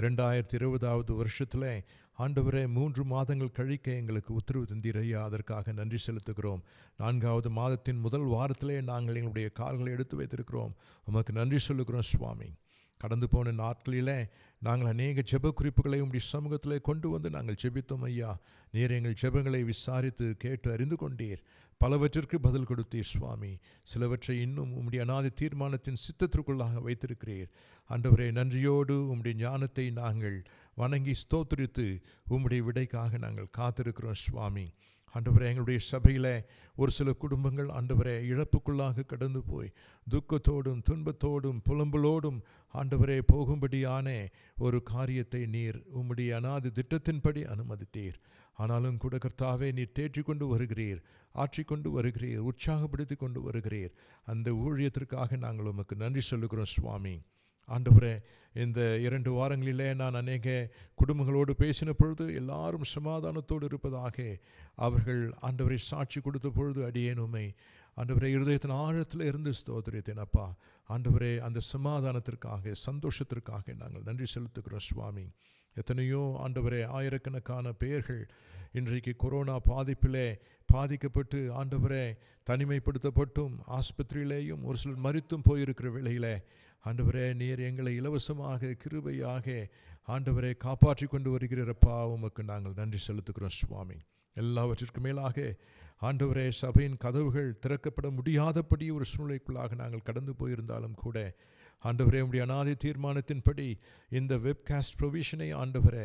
2020 வருஷத்தில் ஆண்டவரே 3 மாதங்கள் கழிக்க எங்களுக்கு உத்தரவு தந்தீரையா, அதற்காக நன்றி செலுத்துகிறோம். 4வது மாதத்தின் முதல் வாரத்திலே நாங்கள் எங்களுடைய கால்களை எடுத்து வைத்திருக்கிறோம். உமக்கு நன்றி சொல்லுகிறோம் சுவாமி. கடந்து போன நாட்களிலே நாங்கள் அநேக ஜெப குறிப்புகளை உம்முடைய சமூகத்தில் கொண்டு வந்து நாங்கள் ஜெபித்தோம் ஐயா. நீர் எங்கள் ஜெபங்களை விசாரித்து கேட்டு அறிந்து கொண்டீர். பலவற்றிற்கு பதில் கொடுத்தீர் சுவாமி. சிலவற்றை இன்னும் உம்முடைய அநாதி தீர்மானத்தின் சித்தத்திற்குள்ளாக வைத்திருக்கிறீர். ஆண்டவரே, நன்றியோடு உம்முடைய ஞானத்தை நாங்கள் வணங்கி ஸ்தோத்திரித்து உம்முடைய விடைக்காக நாங்கள் காத்திருக்கிறோம் சுவாமி. ஆண்டவரே, எங்களுடைய சபையில் ஒரு சில குடும்பங்கள் ஆண்டவரே இழப்புக்குள்ளாக கடந்து போய் துக்கத்தோடும் துன்பத்தோடும் புலம்பலோடும் ஆண்டவரே போகும்படியான ஒரு காரியத்தை நீர் உம்முடைய அநாதி திட்டத்தின்படி அனுமதித்தீர். ஆனாலும் கூட கர்த்தாவே, நீர் தேற்றி கொண்டு வருகிறீர், ஆற்றிக்கொண்டு வருகிறீர், உற்சாகப்படுத்தி கொண்டு வருகிறீர். அந்த ஊழியத்திற்காக நாங்கள் உமக்கு நன்றி சொல்லுகிறோம் சுவாமி. ஆண்டவரே, இந்த 2 வாரங்களிலே நான் அநேக குடும்பங்களோடு பேசின பொழுது எல்லாரும் சமாதானத்தோடு இருப்பதாக அவர்கள் ஆண்டவரை சாட்சி கொடுத்த பொழுது அடியேன் உம்மை ஆண்டவரே இருதயத்தின் ஆழத்தில் இருந்து ஸ்தோத்திரித்தேன் அப்பா. ஆண்டவரே, அந்த சமாதானத்திற்காக சந்தோஷத்திற்காக நாங்கள் நன்றி செலுத்துகிறோம் சுவாமி. எத்தனையோ ஆண்டவரே ஆயிரக்கணக்கான பேர்கள் இன்றைக்கு கொரோனா பாதிப்பிலே பாதிக்கப்பட்டு ஆண்டவரே தனிமைப்படுத்தப்பட்டும் ஆஸ்பத்திரியிலேயும் ஒரு சிலர் மரித்தும் போயிருக்கிற வேளையில் ஆண்டவரே, நீர் எங்களை இலவசமாக கிருபையாக ஆண்டவரை காப்பாற்றி கொண்டு வருகிறப்பா. உமக்கு நாங்கள் நன்றி செலுத்துகிறோம் சுவாமி. எல்லாவற்றிற்கு மேலாக ஆண்டவரே, சபையின் கதவுகள் திறக்கப்பட முடியாதபடி ஒரு சூழ்நிலைக்குள்ளாக நாங்கள் கடந்து போயிருந்தாலும் கூட ஆண்டவரே, உம்முடைய அநாதி தீர்மானத்தின்படி இந்த வெப்காஸ்ட் ப்ரொவிஷனை ஆண்டவரே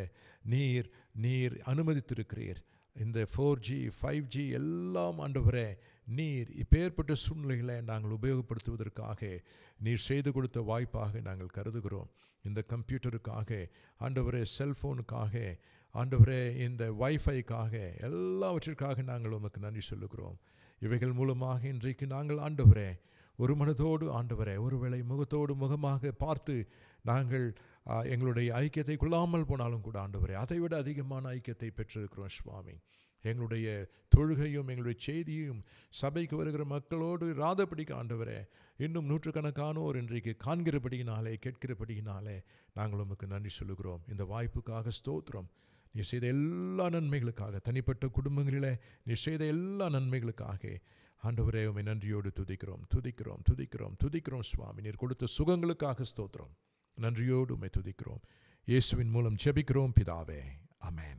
நீர் அனுமதித்திருக்கிறீர். இந்த 4G 5G எல்லாம் ஆண்டவரே நீர் இப்பேற்பட்ட சூழ்நிலைகளை நாங்கள் உபயோகப்படுத்துவதற்காக நீர் செய்து கொடுத்த வாய்ப்பாக நாங்கள் கருதுகிறோம். இந்த கம்ப்யூட்டருக்காக ஆண்டவரே, செல்ஃபோனுக்காக ஆண்டவரே, இந்த வைஃபைக்காக எல்லாவற்றிற்காக நாங்கள் உமக்கு நன்றி சொல்லுகிறோம். இவைகள் மூலமாக இன்றைக்கு நாங்கள் ஆண்டவரே ஒரு மனதோடு ஆண்டவரே ஒருவேளை முகத்தோடு முகமாக பார்த்து நாங்கள் எங்களுடைய ஐக்கியத்தை கொள்ளாமல் போனாலும் கூட ஆண்டவரே அதைவிட அதிகமான ஐக்கியத்தை பெற்றிருக்கிறோம் சுவாமி. எங்களுடைய தொழுகையும் எங்களுடைய செய்தியும் சபைக்கு வருகிற மக்களோடு இராதபடிக்கு ஆண்டவரே இன்னும் நூற்றுக்கணக்கானோர் இன்றைக்கு காண்கிறபடியினாலே கேட்கிறபடியினாலே நாங்கள் உமக்கு நன்றி சொல்லுகிறோம். இந்த வாய்ப்புக்காக ஸ்தோத்திரம். நீ செய்த எல்லா நன்மைகளுக்காக, தனிப்பட்ட குடும்பங்களில் நீ செய்த எல்லா நன்மைகளுக்காக ஆண்டவரே உம்மை நன்றியோடு துதிக்கிறோம் சுவாமி. நீர் கொடுத்த சுகங்களுக்காக ஸ்தோத்திரம். நன்றியோடு உம்மை துதிக்கிறோம். இயேசுவின் மூலம் ஜெபிக்கிறோம் பிதாவே. ஆமென்.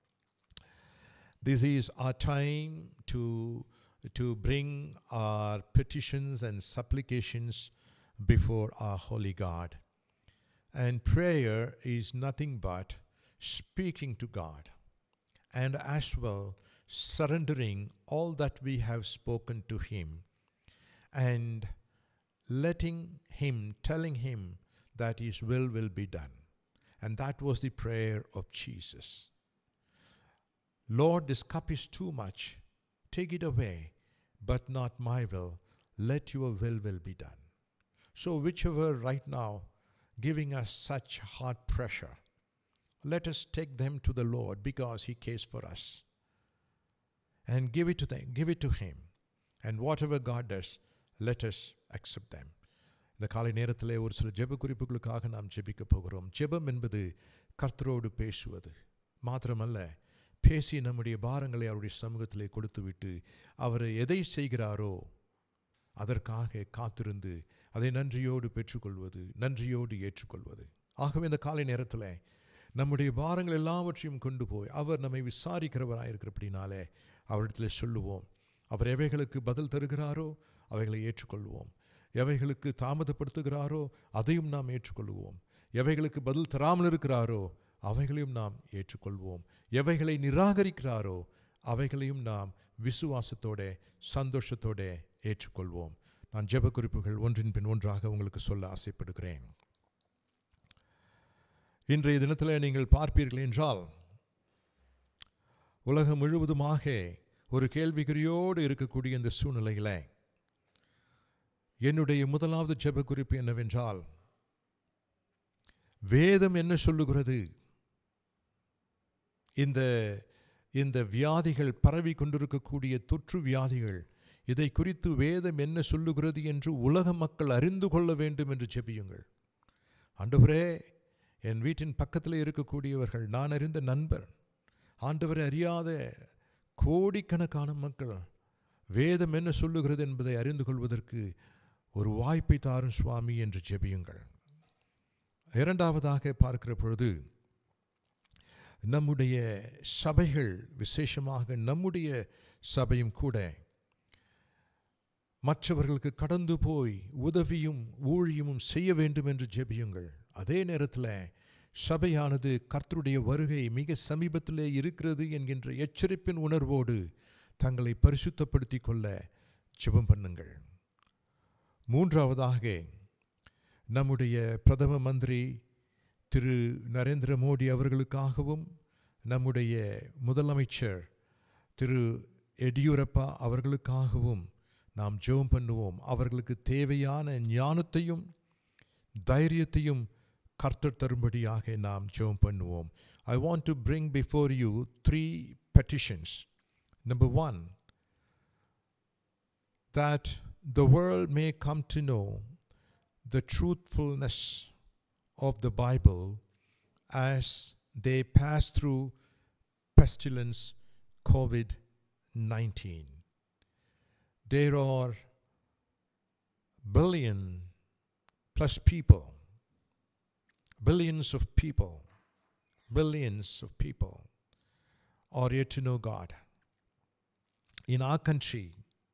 This is our time to bring our petitions and supplications before our holy God. And prayer is nothing but speaking to God, and as well surrendering all that we have spoken to Him, and telling Him that His will be done. And that was the prayer of Jesus. Lord, this cup is too much. Take it away, but not my will. Let your will be done. So whichever right now giving us such hard pressure, let us take them to the Lord because He cares for us. And give it to Him. And whatever God does, let us accept them. இந்த காலை நேரத்திலே ஒரு சில ஜெப குறிப்புகளுக்காக நாம் ஜெபிக்க போகிறோம். ஜெபம் என்பது கர்த்தரோடு பேசுவது மாத்திரமல்ல, பேசி நம்முடைய பாரங்களை அவருடைய சமூகத்திலே கொடுத்துவிட்டு அவர் எதை செய்கிறாரோ அதற்காக காத்திருந்து அதை நன்றியோடு பெற்றுக்கொள்வது, நன்றியோடு ஏற்றுக்கொள்வது. ஆகவே இந்த காலை நேரத்தில் நம்முடைய பாரங்கள் எல்லாவற்றையும் கொண்டு போய் அவர் நம்மை விசாரிக்கிறவராயிருக்கிறபடினாலே அவரிடத்தில் சொல்லுவோம். அவர் எவைகளுக்கு பதில் தருகிறாரோ அவைகளை ஏற்றுக்கொள்வோம். எவைகளுக்கு தாமதப்படுத்துகிறாரோ அதையும் நாம் ஏற்றுக்கொள்வோம். எவைகளுக்கு பதில் தராமல் இருக்கிறாரோ அவைகளையும் நாம் ஏற்றுக்கொள்வோம். எவைகளை நிராகரிக்கிறாரோ அவைகளையும் நாம் விசுவாசத்தோட சந்தோஷத்தோட ஏற்றுக்கொள்வோம். நான் ஜெப குறிப்புகள் ஒன்றின் பின் ஒன்றாக உங்களுக்கு சொல்ல ஆசைப்படுகிறேன். இன்றைய தினத்தில் நீங்கள் பார்ப்பீர்கள் என்றால் உலகம் முழுவதுமாக ஒரு கேள்விக்குறியோடு இருக்கக்கூடிய இந்த சூழ்நிலையில் என்னுடைய முதலாவது ஜெப குறிப்பு என்னவென்றால், வேதம் என்ன சொல்லுகிறது? இந்த வியாதிகள் பரவி கொண்டிருக்கக்கூடிய தொற்று வியாதிகள், இதை குறித்து வேதம் என்ன சொல்லுகிறது என்று உலக மக்கள் அறிந்து கொள்ள வேண்டும் என்று ஜெபியுங்கள். ஆண்டவரே, என் வீட்டின் பக்கத்தில் இருக்கக்கூடியவர்கள், நான் அறிந்த நண்பர், ஆண்டவரை அறியாத கோடிக்கணக்கான மக்கள் வேதம் என்ன சொல்லுகிறது என்பதை அறிந்து கொள்வதற்கு ஒரு வாய்ப்பை தாரும் சுவாமி என்று ஜெபியுங்கள். இரண்டாவதாக பார்க்கிற பொழுது, நம்முடைய சபைகள், விசேஷமாக நம்முடைய சபையும் கூட மற்றவர்களுக்கு கடந்து போய் உதவியும் ஊழியமும் செய்ய வேண்டும் என்று ஜெபியுங்கள். அதே நேரத்தில் சபையானது கர்த்தருடைய வருகை மிக சமீபத்திலே இருக்கிறது என்கின்ற எச்சரிப்பின் உணர்வோடு தங்களை பரிசுத்தப்படுத்தி கொள்ள ஜெபம் பண்ணுங்கள். மூன்றாவதாக, நம்முடைய பிரதம மந்திரி திரு நரேந்திர மோடி அவர்களுக்காகவும் நம்முடைய முதலமைச்சர் திரு எடியூரப்பா அவர்களுக்காகவும் நாம் ஜெபம் பண்ணுவோம். அவர்களுக்கு தேவையான ஞானத்தையும் தைரியத்தையும் கர்த்தர் தரும்படியாக நாம் ஜெபம் பண்ணுவோம். I want to bring before you 3 petitions. Number 1, that the world may come to know the truthfulness of the Bible as they pass through pestilence COVID-19. There are billions of people are yet to know God. In our country,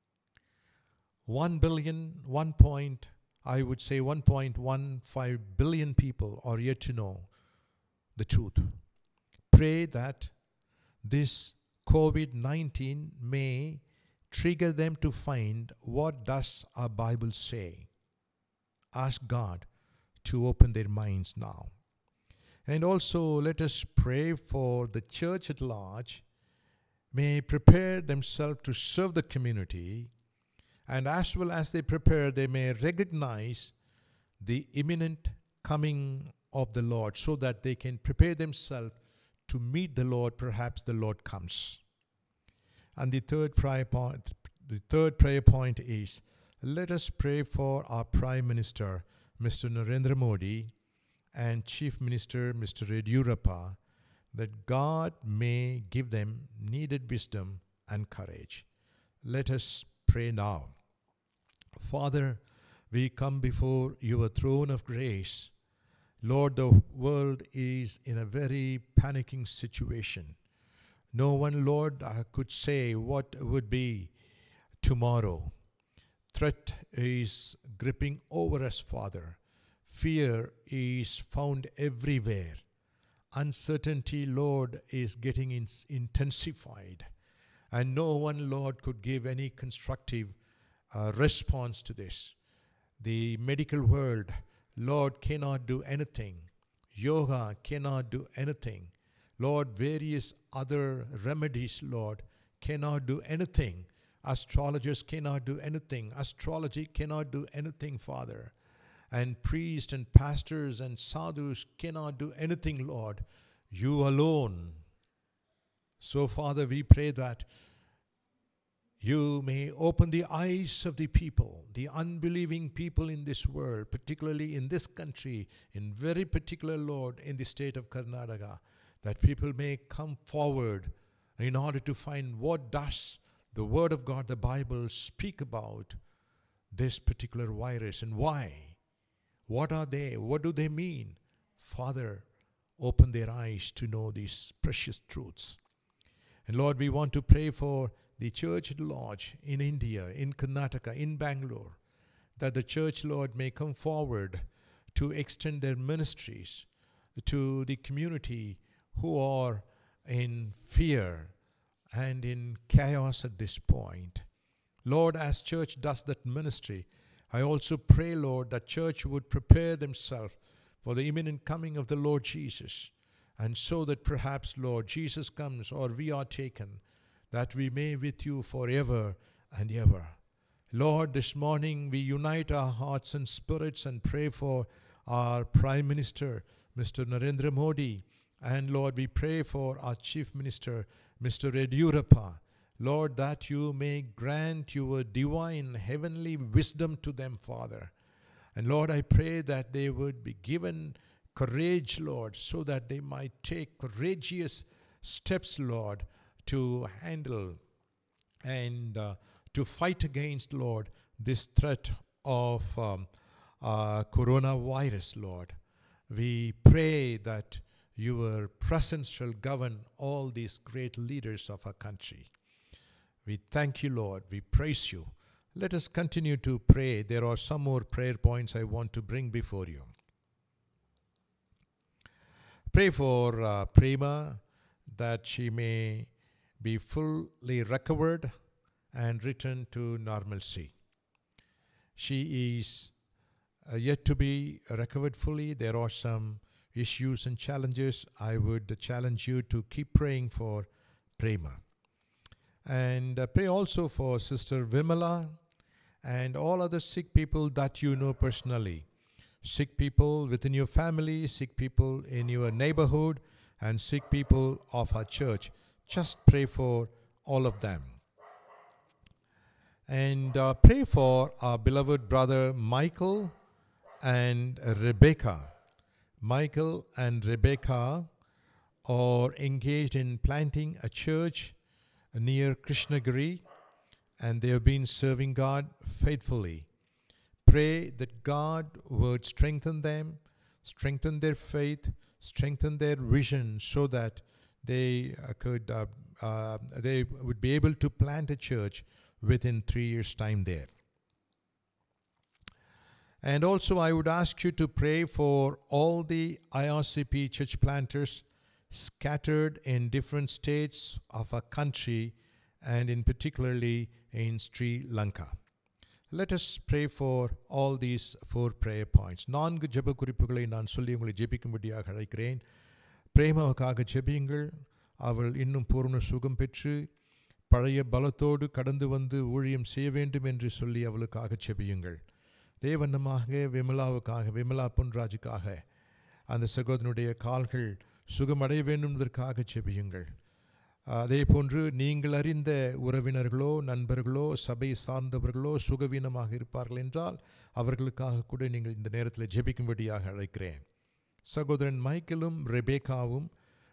1.15 billion people are yet to know the truth. Pray that this COVID-19 may trigger them to find what does our Bible say. Ask God to open their minds now. And also let us pray for the church at large may prepare themselves to serve the community, and as well as they prepare, they may recognize the imminent coming of the Lord so that they can prepare themselves to meet the Lord. Perhaps the Lord comes. And the third prayer point is, let us pray for our Prime Minister, Mr. Narendra Modi, and Chief Minister, Mr. Yediyurappa, that God may give them needed wisdom and courage. Let us pray now. Father, we come before your throne of grace. Lord, the world is in a very panicking situation. No one, Lord, could say what would be tomorrow. Threat is gripping over us, Father. Fear is found everywhere. Uncertainty, Lord, is getting intensified. And no one, Lord, could give any constructive response to this. The medical world, Lord, cannot do anything. Yoga cannot do anything. Lord, various other remedies, Lord, cannot do anything. Astrologers cannot do anything. Astrology cannot do anything, Father. And priests and pastors and sadhus cannot do anything, Lord. You alone. So, Father, we pray that you may open the eyes of the people, the unbelieving people in this world, particularly in this country, in very particular, Lord, in the state of Karnataka, that people may come forward in order to find what does the Word of God, the Bible, speak about this particular virus and why. What are they? What do they mean? Father, open their eyes to know these precious truths. And Lord, we want to pray for the church at large in India, in Karnataka, in Bangalore, that the church, Lord, may come forward to extend their ministries to the community who are in fear and in chaos at this point. Lord, as church does that ministry, I also pray, Lord, that church would prepare themselves for the imminent coming of the Lord Jesus, and so that perhaps, Lord, Jesus comes or we are taken, that we may with you forever and ever. Lord, this morning we unite our hearts and spirits and pray for our Prime Minister, Mr. Narendra Modi, and Lord, we pray for our Chief Minister, Mr. Yediyurappa. Lord, that you may grant your divine heavenly wisdom to them, Father. And Lord, I pray that they would be given courage, Lord, so that they might take courageous steps, Lord, to handle and to fight against, Lord, this threat of coronavirus, Lord. We pray that your presence shall govern all these great leaders of our country. We thank you, Lord. We praise you. Let us continue to pray. There are some more prayer points I want to bring before you. Pray for Prema, that she may be fully recovered and return to normalcy. She is yet to be recovered fully. There are some issues and challenges. I would challenge you to keep praying for Prema. And pray also for Sister Vimala and all other sick people that you know personally. Sick people within your family, sick people in your neighborhood, and sick people of our church. Just pray for all of them. And pray for our beloved brother Michael and Rebecca. Michael and Rebecca are engaged in planting a church near Krishnagiri, and they have been serving God faithfully. Pray that God would strengthen them, strengthen their faith, strengthen their vision, so that they would be able to plant a church within 3 years' time there. And also I would ask you to pray for all the IRCP church planters scattered in different states of our country, and in particularly in Sri Lanka. Let us pray for all these 4 prayer points. 4 ஜெப குறிப்புகளை நான் சொல்லி உங்களை ஜெபிக்கும்படியாக அழைக்கிறேன். பிரேமாவுக்காக ஜெபியுங்கள். அவள் இன்னும் பூர்ண சுகம் பெற்று பழைய பலத்தோடு கடந்து வந்து ஊழியம் செய்ய வேண்டும் என்று சொல்லி அவளுக்காக ஜெபியுங்கள். தேவண்ணமாக விமலாவுக்காக, விமலா பொன்ராஜுக்காக அந்த சகோதரனுடைய கால்கள் சுகமடைய வேண்டும் என்பதற்காக ஜெபியுங்கள். அதே போன்று நீங்கள் அறிந்த உறவினர்களோ நண்பர்களோ சபை சார்ந்தவர்களோ சுகவீனமாக இருப்பார்கள் என்றால் அவர்களுக்காக கூட நீங்கள் இந்த நேரத்தில் ஜெபிக்கும்படியாக அழைக்கிறேன். சகோதரன் மைக்கேலும் ரெபேக்காவும்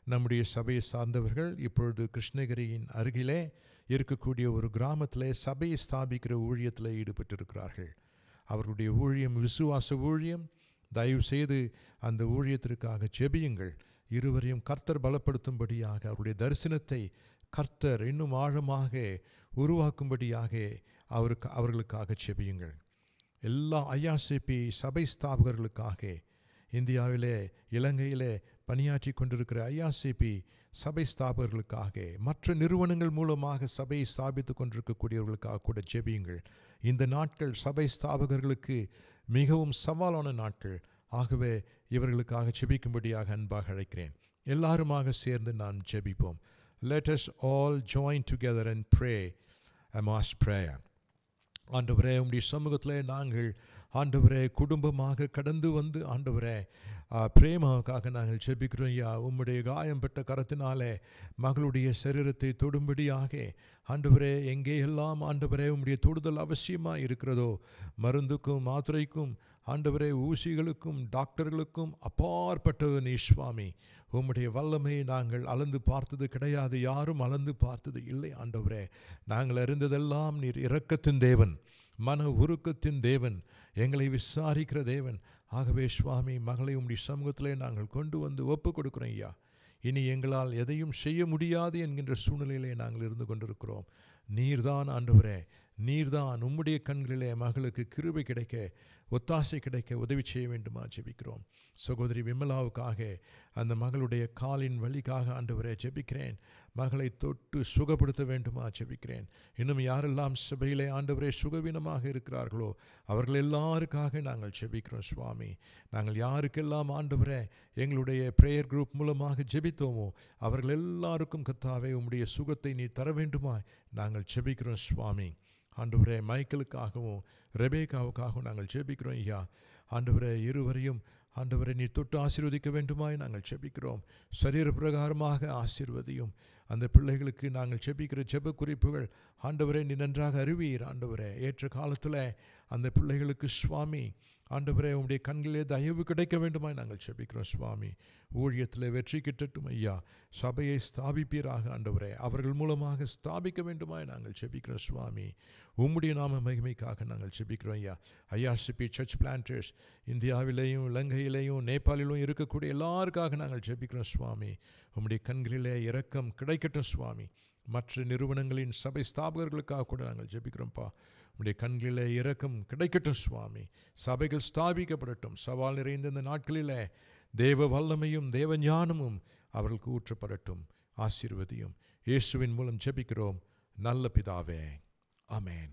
நம்முடைய சபையை சார்ந்தவர்கள் இப்பொழுது கிருஷ்ணகிரியின் அருகிலே இருக்கக்கூடிய ஒரு கிராமத்தில் சபையை ஸ்தாபிக்கிற ஊழியத்தில் ஈடுபட்டிருக்கிறார்கள். அவர்களுடைய ஊழியம் விசுவாச ஊழியம். தயவு செய்து அந்த ஊழியத்திற்காக ஜெபியுங்கள். இருவரையும் கர்த்தர் பலப்படுத்தும்படியாக, அவருடைய தரிசனத்தை கர்த்தர் இன்னும் ஆழமாக உருவாக்கும்படியாக அவர்களுக்காக ஜெபியுங்கள். எல்லா IRCP சபை ஸ்தாபகர்களுக்காக, இந்தியாவிலே இலங்கையிலே பணியாற்றி கொண்டிருக்கிற IRCP சபை ஸ்தாபகர்களுக்காக, மற்ற நிறுவனங்கள் மூலமாக சபையை ஸ்தாபித்து கொண்டிருக்கக்கூடியவர்களுக்காக கூட ஜெபியுங்கள். இந்த நாட்கள் சபை ஸ்தாபகர்களுக்கு மிகவும் சவாலான நாட்கள். ஆகவே இவர்களுக்காக ஜெபிக்கும்படியாக அன்பாக அழைக்கிறேன். எல்லாருமாக சேர்ந்து நாம் ஜெபிப்போம். Let us all join together and pray a mass prayer. ஆண்டவரே, உம்முடைய சமூகத்தில் நாங்கள் ஆண்டவரே குடும்பமாக கடந்து வந்து ஆண்டவரே பிரேமாவுக்காக நாங்கள் ஜெபிக்கிறோம். ஐயா, உம்முடைய காயம்பட்ட கரத்தினாலே மகளுடைய சரீரத்தை தொடும்படியாக ஆண்டவரே, எங்கேயெல்லாம் ஆண்டவரே உம்முடைய தொடுதல் அவசியமாக இருக்கிறதோ, மருந்துக்கும் மாத்திரைக்கும் ஆண்டவரே ஊசிகளுக்கும் டாக்டர்களுக்கும் அப்பாற்பட்டது நீ சுவாமி. உம்முடைய வல்லமையை நாங்கள் அளந்து பார்த்தது கிடையாது, யாரும் அளந்து பார்த்தது இல்லை. ஆண்டவரே, நாங்கள் அறிந்ததெல்லாம் நீர் இரக்கத்தின் தேவன், மன உருக்கத்தின் தேவன், எங்களை விசாரிக்கிற தேவன். ஆகவே சுவாமி, மகளை உம்முடைய சமூகத்திலே நாங்கள் கொண்டு வந்து ஒப்பு கொடுக்குறோம். ஐயா, இனி எங்களால் எதையும் செய்ய முடியாது என்கின்ற சூழ்நிலையிலே நாங்கள் இருந்து கொண்டிருக்கிறோம். நீர்தான் ஆண்டவரே, நீர்தான் உம்முடைய கண்களிலே மகளுக்கு கிருபை கிடைக்க, ஒத்தாசை கிடைக்க உதவி செய்ய வேண்டுமா ஜெபிக்கிறோம். சகோதரி விமலாவுக்காக, அந்த மகளுடைய காலின் வலிக்காக ஆண்டவரே ஜெபிக்கிறேன். மகளை தொட்டு சுகப்படுத்த வேண்டுமா ஜெபிக்கிறேன். இன்னும் யாரெல்லாம் சபையிலே ஆண்டவரே சுகவீனமாக இருக்கிறார்களோ அவர்கள் எல்லாருக்காக நாங்கள் ஜெபிக்கிறோம் சுவாமி. நாங்கள் யாருக்கெல்லாம் ஆண்டவரே எங்களுடைய ப்ரேயர் குரூப் மூலமாக ஜெபித்தோமோ அவர்கள் எல்லாருக்கும் கர்த்தாவே உம்முடைய சுகத்தை நீ தர வேண்டுமா நாங்கள் ஜெபிக்கிறோம் சுவாமி. ஆண்டவரே, மைக்கேலுக்காகவும் ரெபேக்காவுக்காகவும் நாங்கள் ஜெபிக்கிறோம். ஐயா, ஆண்டவரே, இருவரையும் ஆண்டவரை நீ தொட்டு ஆசீர்வதிக்க வேண்டுமாய் நாங்கள் ஜெபிக்கிறோம். சரீர பிரகாரமாக ஆசீர்வதியும். அந்த பிள்ளைகளுக்கு நாங்கள் ஜெபிக்கிற ஜெப குறிப்புகள் ஆண்டவரை நீ நன்றாக அறிவீர். ஆண்டவரே, ஏற்ற காலத்தில் அந்த பிள்ளைகளுக்கு சுவாமி ஆண்டவரே உம்முடைய கண்களிலே தயவு கிடைக்க வேண்டுமாய் நாங்கள் ஜெபிக்கிறோம் சுவாமி. ஊழியத்தில் வெற்றி கிட்டட்டும் ஐயா. சபையை ஸ்தாபிப்பீராக ஆண்டவரே, அவர்கள் மூலமாக ஸ்தாபிக்க வேண்டுமாய் நாங்கள் ஜெபிக்கிறோம் சுவாமி. உம்முடைய நாம மகிமைக்காக நாங்கள் ஜெபிக்கிறோம் ஐயா. IRCP சர்ச் பிளான்டர்ஸ் இந்தியாவிலேயும் இலங்கையிலேயும் நேபாளிலும் இருக்கக்கூடிய எல்லாருக்காக நாங்கள் ஜெபிக்கிறோம் சுவாமி. உம்முடைய கண்களிலே இரக்கம் கிடைக்கட்டும் சுவாமி. மற்ற நிறுவனங்களின் சபை ஸ்தாபகர்களுக்காக கூட நாங்கள் ஜெபிக்கிறோம்ப்பா. உம்முடைய கண்களிலே இரக்கம் கிடைக்கட்டும் சுவாமி. சபைகள் ஸ்தாபிக்கப்படட்டும். சவால் நிறைந்த இந்த நாட்களிலே தேவ வல்லமையும் தேவ ஞானமும் அவர்களுக்கு ஊற்றப்படட்டும். ஆசீர்வதியும். இயேசுவின் மூலம் ஜெபிக்கிறோம் நல்ல பிதாவே. Amen.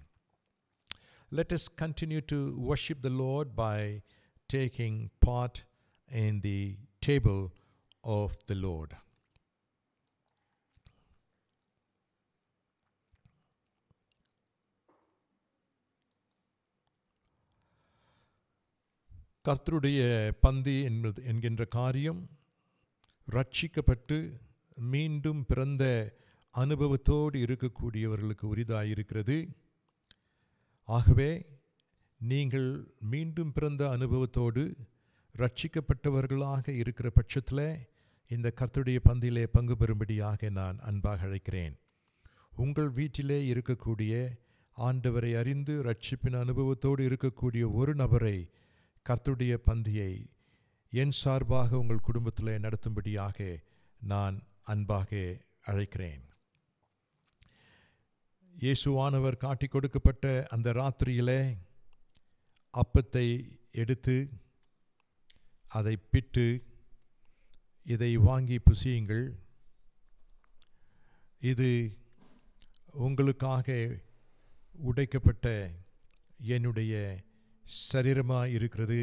Let us continue to worship the Lord by taking part in the table of the Lord. கர்த்தருடைய பந்தி என்கின்ற காரியம் ரட்சிக்கப்பட்டு மீண்டும் பிறந்த அனுபவத்தோடு இருக்கக்கூடியவர்களுக்கு உரிதாயிருக்கிறது. ஆகவே நீங்கள் மீண்டும் பிறந்த அனுபவத்தோடு ரட்சிக்கப்பட்டவர்களாக இருக்கிற பட்சத்தில் இந்த கர்த்தருடைய பந்தியிலே பங்கு பெறும்படியாக நான் அன்பாக அழைக்கிறேன். உங்கள் வீட்டிலே இருக்கக்கூடிய ஆண்டவரை அறிந்து ரட்சிப்பின் அனுபவத்தோடு இருக்கக்கூடிய ஒரு நபரை கர்த்தருடைய பந்தியை என் சார்பாக உங்கள் குடும்பத்தில் நடத்தும்படியாக நான் அன்பாக அழைக்கிறேன். இயேசுவானவர் காட்டி கொடுக்கப்பட்ட அந்த ராத்திரியிலே அப்பத்தை எடுத்து அதை பிட்டு, இதை வாங்கி புசியுங்கள், இது உங்களுக்காக உடைக்கப்பட்ட என்னுடைய சரீரமாக இருக்கிறது,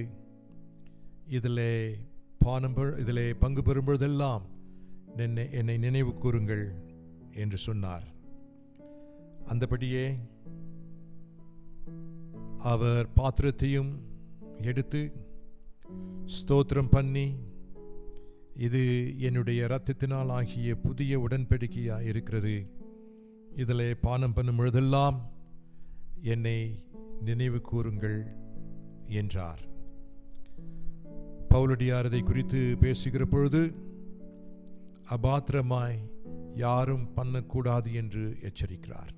இதிலே பங்கு பெறும்பொழுதெல்லாம் என்னை நினைவு கூறுங்கள் என்று சொன்னார். அந்தபடியே அவர் பாத்திரத்தையும் எடுத்து ஸ்தோத்திரம் பண்ணி, இது என்னுடைய இரத்தத்தினால் ஆகிய புதிய உடன்படிக்கையாக இருக்கிறது, இதில் பானம் பண்ணும் பொழுதெல்லாம் என்னை நினைவு கூறுங்கள் என்றார். பவுலடியார் இதை குறித்து பேசுகிற பொழுது அபாத்திரமாய் யாரும் பண்ணக்கூடாது என்று எச்சரிக்கிறார்.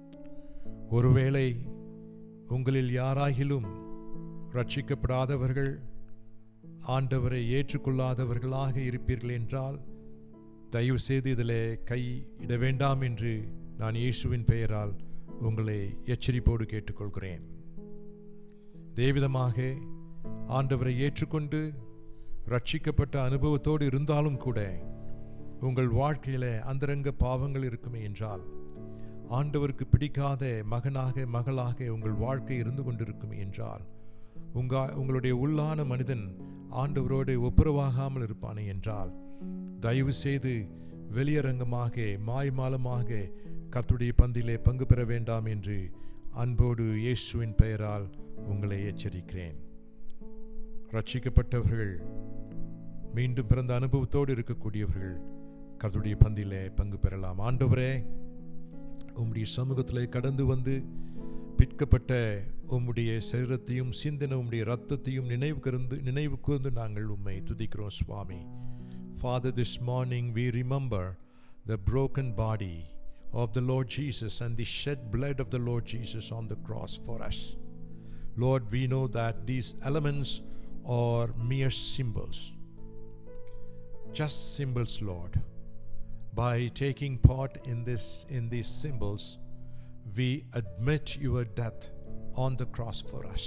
ஒருவேளை உங்களில் யாராகிலும் ரட்சிக்கப்படாதவர்கள், ஆண்டவரை ஏற்றுக்கொள்ளாதவர்களாக இருப்பீர்கள் என்றால் தயவு செய்து இதில் கை இட வேண்டாம் என்று நான் இயேசுவின் பெயரால் உங்களை எச்சரிப்போடு கேட்டுக்கொள்கிறேன். தேவிதமாக ஆண்டவரை ஏற்றுக்கொண்டு ரட்சிக்கப்பட்ட அனுபவத்தோடு இருந்தாலும் கூட உங்கள் வாழ்க்கையில் அந்தரங்க பாவங்கள் இருக்குமே என்றால், ஆண்டவருக்கு பிடிக்காத மகனாக மகளாக உங்கள் வாழ்க்கை இருந்து கொண்டிருக்குமே என்றால், உங்களுடைய உள்ளான மனிதன் ஆண்டவரோடு ஒப்புரவாகாமல் இருப்பானே என்றால், தயவு செய்து வெளியரங்கமாக மாய்மாலமாக கர்த்தருடைய பந்திலே பங்கு பெற வேண்டாம் என்று அன்போடு இயேசுவின் பெயரால் உங்களை எச்சரிக்கிறேன். ரட்சிக்கப்பட்டவர்கள், மீண்டும் பிறந்த அனுபவத்தோடு இருக்கக்கூடியவர்கள் கர்த்தருடைய பந்திலே பங்கு பெறலாம். ஆண்டவரே, உம்முடைய சமூகத்திலே கடந்து வந்து பிற்கப்பட்ட உம்முடைய சரீரத்தையும் சிந்தின உம்முடைய இரத்தத்தையும் நினைவு கூர்ந்து நாங்கள் உம்மை துதிக்கிறோம் சுவாமி. Father, this morning we remember the broken body of the Lord Jesus and the shed blood of the Lord Jesus on the cross for us. Lord, we know that these elements are mere symbols, just symbols, Lord. By taking part in these symbols, we admit your death on the cross for us.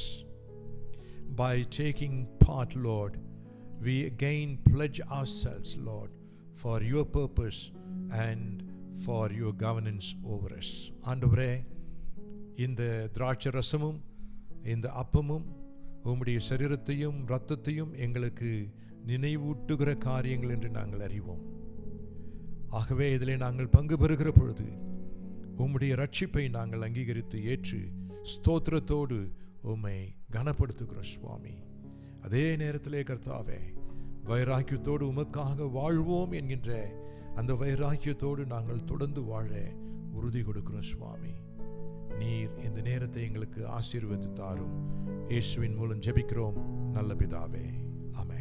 By taking part, Lord, we again pledge ourselves, Lord, for your purpose and for your governance over us. ஆண்டவரே, இந்த திராட்சை ரசமும் இந்த அப்பமும் உம்முடைய சரீரத்தையும் இரத்தத்தையும் எங்களுக்கு நினைவூட்டுகிற காரியங்கள் என்று நாங்கள் அறிவோம். ஆகவே இதிலே நாங்கள் பங்கு பெறுகிற பொழுது உம்முடைய ரட்சிப்பை நாங்கள் அங்கீகரித்து ஏற்று ஸ்தோத்திரத்தோடு உம்மை கனப்படுத்துகிறோம் சுவாமி. அதே நேரத்திலே கர்த்தாவே, வைராக்கியத்தோடு உமக்காக வாழ்வோம் என்கின்ற அந்த வைராக்கியத்தோடு நாங்கள் தொடர்ந்து வாழ உறுதி கொடுக்கிறோம் சுவாமி. நீர் இந்த நேரத்தை எங்களுக்கு ஆசீர்வதித்து தாரும். இயேசுவின் மூலம் ஜெபிக்கிறோம் நல்ல பிதாவே, ஆமென்.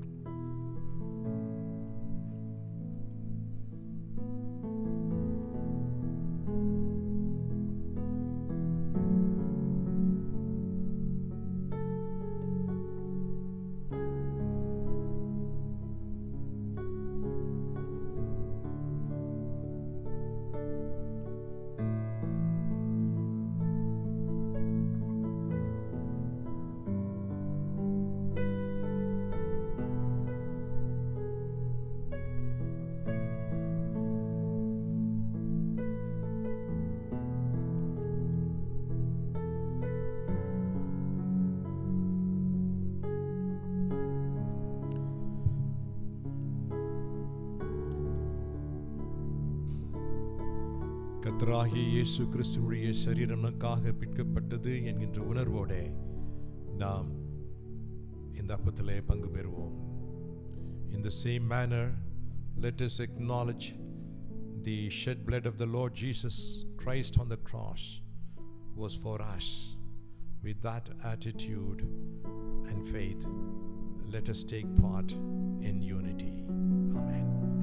கர்த்தராகிய இயேசு கிறிஸ்துவுடைய சரீரம் நமக்காக பிற்கப்பட்டது என்கின்ற உணர்வோடு நாம் இந்த அப்பத்திலே பங்கு பெறுவோம். In the same manner, let us acknowledge the shed blood of the Lord Jesus Christ on the cross was for us. With that attitude and faith, let us take part in unity. Amen.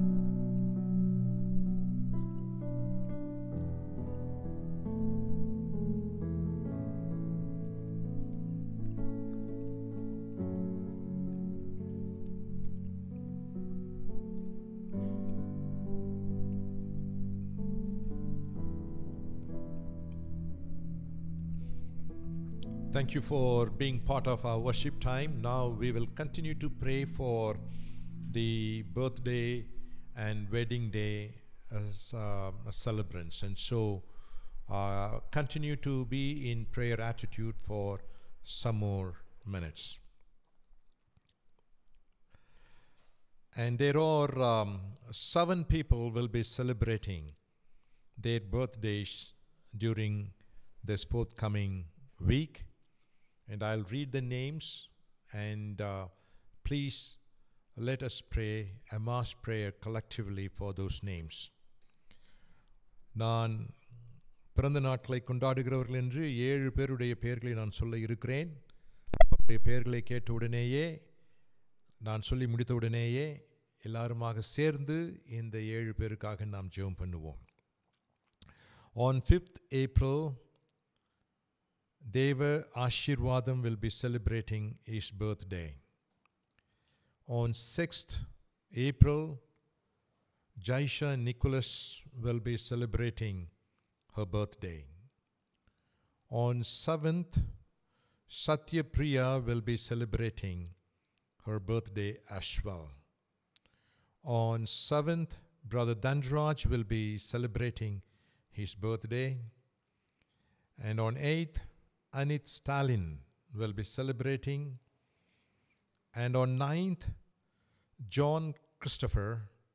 Thank you for being part of our worship time. Now we will continue to pray for the birthday and wedding day as celebrants. And so continue to be in prayer attitude for some more minutes. And there are 7 people will be celebrating their birthdays during this forthcoming week. And I'll read the names, and please let us pray a mass prayer collectively for those names. நான் பிறந்த நாட்களை கொண்டாடுகிறவர்கள் என்று 7 பேருடைய பெயர்களை நான் சொல்ல இருக்கிறேன். அவருடைய பெயர்களை கேட்ட உடனேயே, நான் சொல்லி முடித்த உடனேயே எல்லாருமாக சேர்ந்து இந்த 7 பேருக்காக நாம் ஜெபம் பண்ணுவோம். On 5th April, Deva Ashirvadam will be celebrating his birthday. On 6th April, Jaisha Nicholas will be celebrating her birthday. On 7th, Satya Priya will be celebrating her birthday as well. On 7th, Brother Dandraj will be celebrating his birthday. And on 8th, Anit Stalin will be celebrating. And on 9th, John Christopher.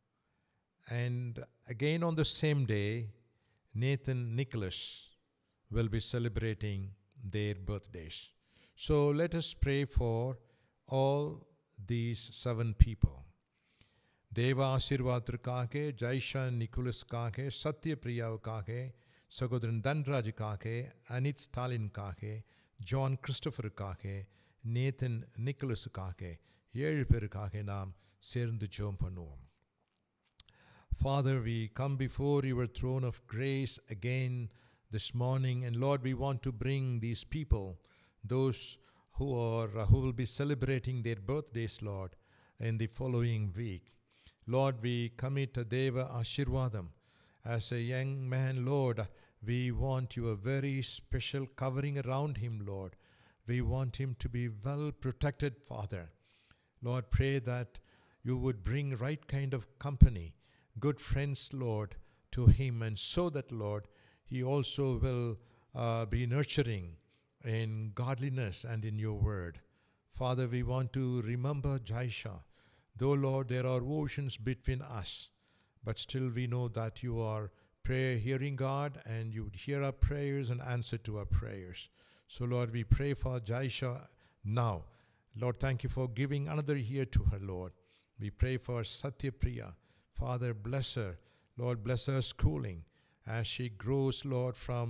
And again on the same day, Nathan Nicholas will be celebrating their birthdays. So let us pray for all these 7 people. Deva Ashirvadrukage, Jaisha Nicholas-kage, Satya Priya-kage, Sagodran Dandraj-kage, Anit Stalin-kage, John Christopher-kage, Nathan Nicholas-kage, 7 பேருக்காக நாம் சேர்ந்து ஜெபம் பண்ணுவோம். Father, we come before your throne of grace again this morning, and Lord, we want to bring these people, those who will be celebrating their birthdays, Lord, in the following week. Lord, we commit Deva Ashirvadam as a young man, Lord. We want your very special covering around him, Lord. We want him to be well protected, Father. Lord, pray that you would bring right kind of company, good friends, Lord, to him, and so that, Lord, he also will be nurturing in godliness and in your word. Father, we want to remember Jaisha. Though, Lord, there are oceans between us, but still we know that you are prayer-hearing God, and you would hear our prayers and answer to our prayers. So, Lord, we pray for Jaisha now. Lord, thank you for giving another year to her, Lord. We pray for Satya Priya. Father, bless her. Lord, bless her schooling as she grows, Lord, from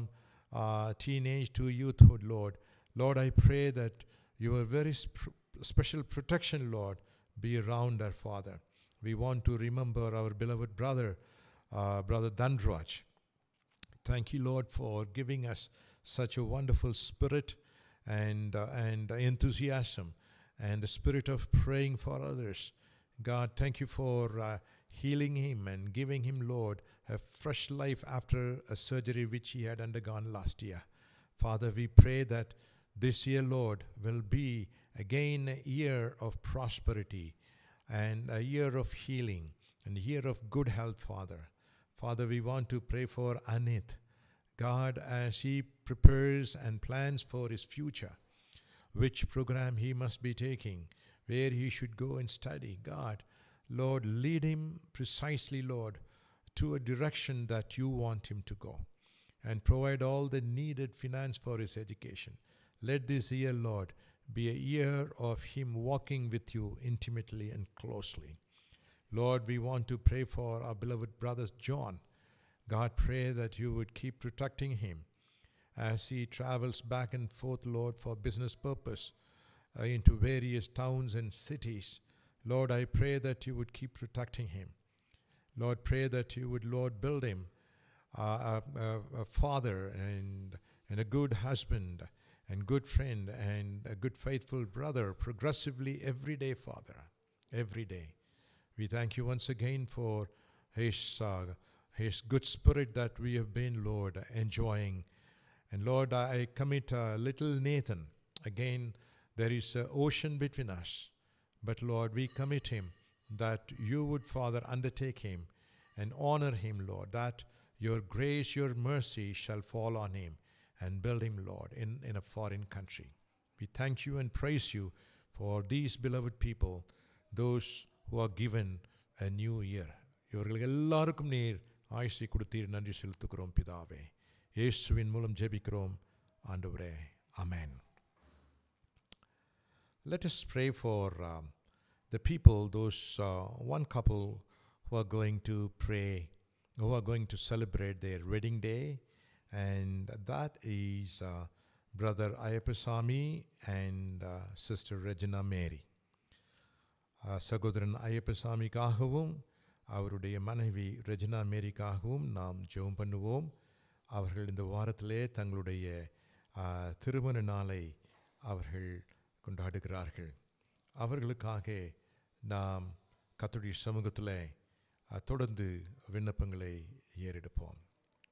teenage to youthhood, Lord. Lord, I pray that your very special protection, Lord, be around her, Father. We want to remember our beloved brother, Brother Dandraj. Thank you, Lord, for giving us such a wonderful spirit and enthusiasm and the spirit of praying for others. God, thank you for healing him and giving him, Lord, a fresh life after a surgery which he had undergone last year. Father, we pray that this year, Lord, will be again a year of prosperity and a year of healing and a year of good health, Father. Father, we want to pray for Anit. God, as he prepares and plans for his future, which program he must be taking, where he should go and study. God, Lord, lead him precisely, Lord, to a direction that you want him to go, and provide all the needed finance for his education. Let this year, Lord, be a year of him walking with you intimately and closely. Lord, we want to pray for our beloved brother John. God, pray that you would keep protecting him as he travels back and forth, Lord, for business purpose into various towns and cities. Lord, I pray that you would keep protecting him. Lord, pray that you would, Lord, build him a father and a good husband and good friend and a good faithful brother progressively every day, Father, every day. We thank you once again for his good spirit that we have been, Lord, enjoying. And Lord, I commit little Nathan. Again, there is an ocean between us. But Lord, we commit him that you would, Father, undertake him and honor him, Lord, that your grace, your mercy shall fall on him and build him, Lord, in a foreign country. We thank you and praise you for these beloved people, those who are given a new year. இவர்களுக்கு எல்லாருக்கும் நீர் ஆயுசை கொடுத்தீர், நன்றி செலுத்துகிறோம் பிதாவே. இயேசுவின் மூலம் ஜெபிக்கிறோம் ஆண்டவரே. Amen. Let us pray for the people, those one couple who are going to pray, who are going to celebrate their wedding day, and that is Brother Ayapasamy and Sister Regina Mary. சகோதரன் ஐயப்பசாமிக்காகவும் அவருடைய மனைவி Regina மேரிக்காகவும் நாம் ஜெபம் பண்ணுவோம். அவர்கள் இந்த வாரத்திலே தங்களுடைய திருமண நாளை அவர்கள் கொண்டாடுகிறார்கள். அவர்களுக்காக நாம் கர்த்தருடைய சமூகத்தில் தொடர்ந்து விண்ணப்பங்களை ஏறெடுப்போம்.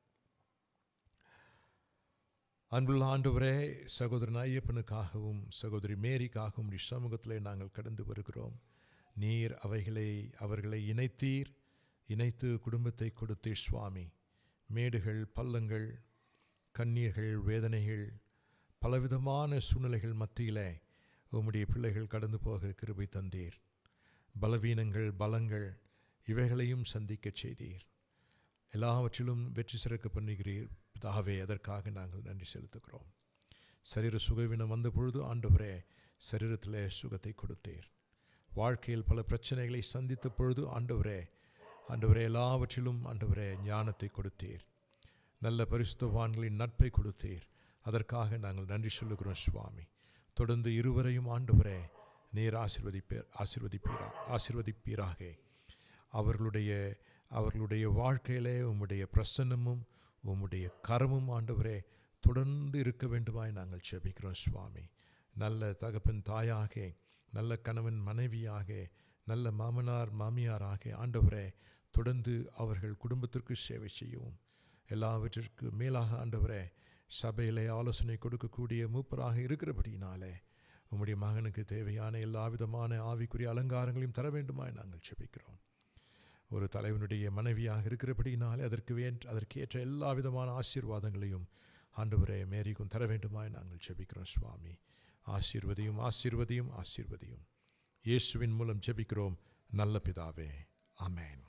அன்புள்ள ஆண்டவரே, சகோதரன் ஐயப்பனுக்காகவும் சகோதரி மேரிக்காகவும் சமூகத்தில் நாங்கள் கடந்து வருகிறோம். நீர் அவர்களை இணைத்து குடும்பத்தை கொடுத்தீர் சுவாமி. மேடுகள், பள்ளங்கள், கண்ணீர்கள், வேதனைகள், பலவிதமான சூழ்நிலைகள் மத்தியில் உம்முடைய பிள்ளைகள் கடந்து போக கிருபை தந்தீர். பலவீனங்கள், பலங்கள் இவைகளையும் சந்திக்க செய்தீர். எல்லாவற்றிலும் வெற்றி சிறக்க பண்ணுகிறீர் பிதாவே. அதற்காக நாங்கள் நன்றி செலுத்துகிறோம். சரீர சுகவீனம் வந்த பொழுது ஆண்டவரே சரீரத்தில் சுகத்தை கொடுத்தீர். வாழ்க்கையில் பல பிரச்சனைகளை சந்தித்த பொழுது ஆண்டவரே எல்லாவற்றிலும் ஆண்டவரே ஞானத்தை கொடுத்தீர். நல்ல பரிசுத்தவான்களின் நட்பை கொடுத்தீர். அதற்காக நாங்கள் நன்றி சொல்லுகிறோம் சுவாமி. தொடர்ந்து இருவரையும் ஆண்டவரே நீர் ஆசீர்வதிப்பீராக. அவர்களுடைய வாழ்க்கையிலே உம்முடைய பிரசன்னமும் உம்முடைய கரமும் ஆண்டவரே தொடர்ந்து இருக்க வேண்டுமாய் நாங்கள் ஜெபிக்கிறோம் சுவாமி. நல்ல தகப்பன் தாயாக, நல்ல கணவன் மனைவியாக, நல்ல மாமனார் மாமியாராக ஆண்டவரே தொடர்ந்து அவர்கள் குடும்பத்திற்கு சேவை செய்யவும். எல்லாவற்றிற்கு மேலாக ஆண்டவரே சபையிலே ஆலோசனை கொடுக்கக்கூடிய மூப்பராக இருக்கிறபடினாலே உம்முடைய மகனுக்கு தேவையான எல்லா விதமான ஆவிக்குரிய அலங்காரங்களையும் தர வேண்டுமாய் நாங்கள் ஜெபிக்கிறோம். ஒரு தலைவனுடைய மனைவியாக இருக்கிறபடினாலே அதற்கேற்ற எல்லா விதமான ஆசீர்வாதங்களையும் ஆண்டவரே மேரிக்கும் தர வேண்டுமாய் நாங்கள் ஜெபிக்கிறோம் சுவாமி. ஆசீர்வதியும். இயேசுவின் மூலம் ஜெபிக்கிறோம் நல்ல பிதாவே. ஆமென்.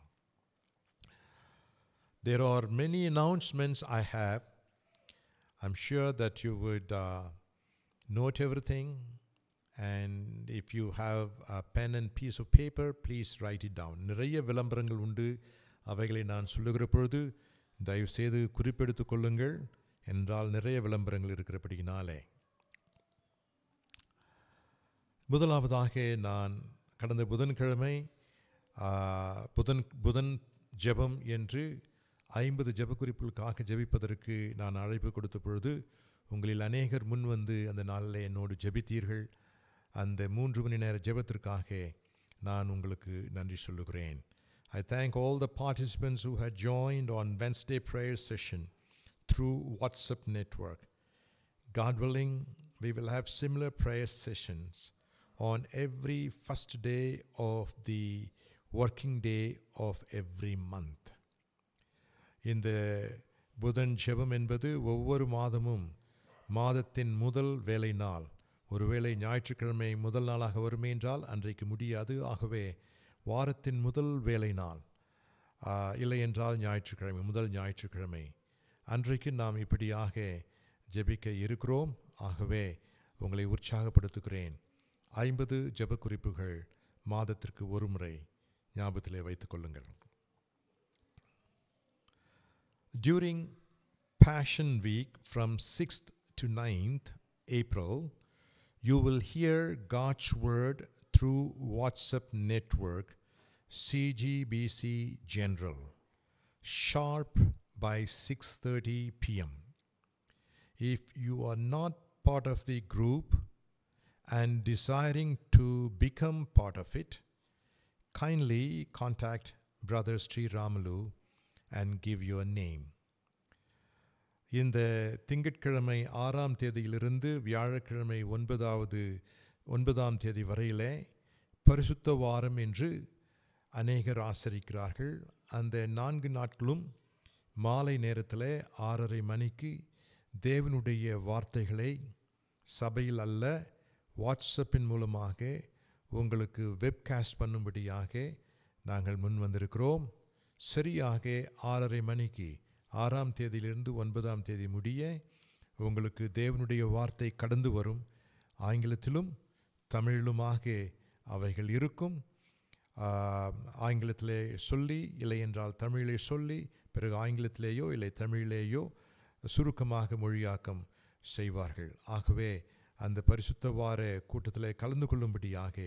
There are many announcements I have. I'm sure that you would note everything, and if you have a pen and piece of paper, please write it down. நிறைய விளம்பரங்கள் உண்டு. அவைகளை நான் சொல்லுகிற பொழுது தயவு செய்து குறிப்பெடுத்து கொள்ளுங்கள். என்றால் நிறைய விளம்பரங்கள் இருக்கிறபடியினாலே. முதலாவதாக நான் கடந்த புதன்கிழமை புதன் ஜெபம் என்று 50 ஜெப குறிப்புகளுக்காக ஜெபிப்பதற்கு நான் அழைப்பு கொடுத்த பொழுது உங்களில் அநேகர் முன் வந்து அந்த நாளில் என்னோடு ஜெபித்தீர்கள். அந்த 3 மணி நேர ஜெபத்திற்காக நான் உங்களுக்கு நன்றி சொல்லுகிறேன். I thank all the participants who had joined on Wednesday prayer session through WhatsApp network. God willing, we will have similar prayer sessions on every first day of the working day of every month. இந்த புதன் ஜெபம் என்பது ஒவ்வொரு மாதமும் மாதத்தின் முதல் வேலை நாள். ஒருவேளை ஞாயிற்றுக்கிழமை முதல் நாளாக வருமே என்றால் அன்றைக்கு முடியாது. ஆகவே வாரத்தின் முதல் வேலை நாள், இல்லை என்றால் முதல் ஞாயிற்றுக்கிழமை அன்றைக்கு நாம் இப்படியாக ஜெபிக்க இருக்கிறோம். ஆகவே உங்களை உற்சாகப்படுத்துகிறேன். 50 ஜெப குறிப்புகள் மாதத்திற்கு ஒரு முறை ஞாபகத்திலே வைத்துக் கொள்ளுங்கள். During Passion Week from 6th to 9th April, you will hear God's Word through WhatsApp network CGBC General, sharp by 6:30 p.m. If you are not part of the group and desiring to become part of it, kindly contact Brother Sri Ramalu and give your name. இந்த திங்கட்கிழமை 6ஆம் தேதியிலிருந்து வியாழக்கிழமை 9ஆம் தேதி வரையிலே பரிசுத்த வாரம் என்று அநேகர் ஆசரிக்கிறார்கள். அந்த 4 நாட்களும் மாலை நேரத்தில் 6:30 மணிக்கு தேவனுடைய வார்த்தைகளை சபையில் அல்ல வாட்ஸ்அப்பின் மூலமாக உங்களுக்கு வெப்காஸ்ட் பண்ணும்படியாக நாங்கள் முன் வந்திருக்கிறோம். சரியாக 6:30 மணிக்கு 6ஆம் தேதியிலிருந்து 9ஆம் தேதி முடிய உங்களுக்கு தேவனுடைய வார்த்தை கடந்து வரும். ஆங்கிலத்திலும் தமிழிலுமாக அவைகள் இருக்கும். ஆங்கிலத்திலே சொல்லி, இல்லை என்றால் தமிழிலே சொல்லி, பிறகு ஆங்கிலத்திலேயோ இல்லை தமிழிலேயோ சுருக்கமாக மொழியாக்கம் செய்வார்கள். ஆகவே அந்த பரிசுத்த வார கூட்டத்தில் கலந்து கொள்ளும்படியாக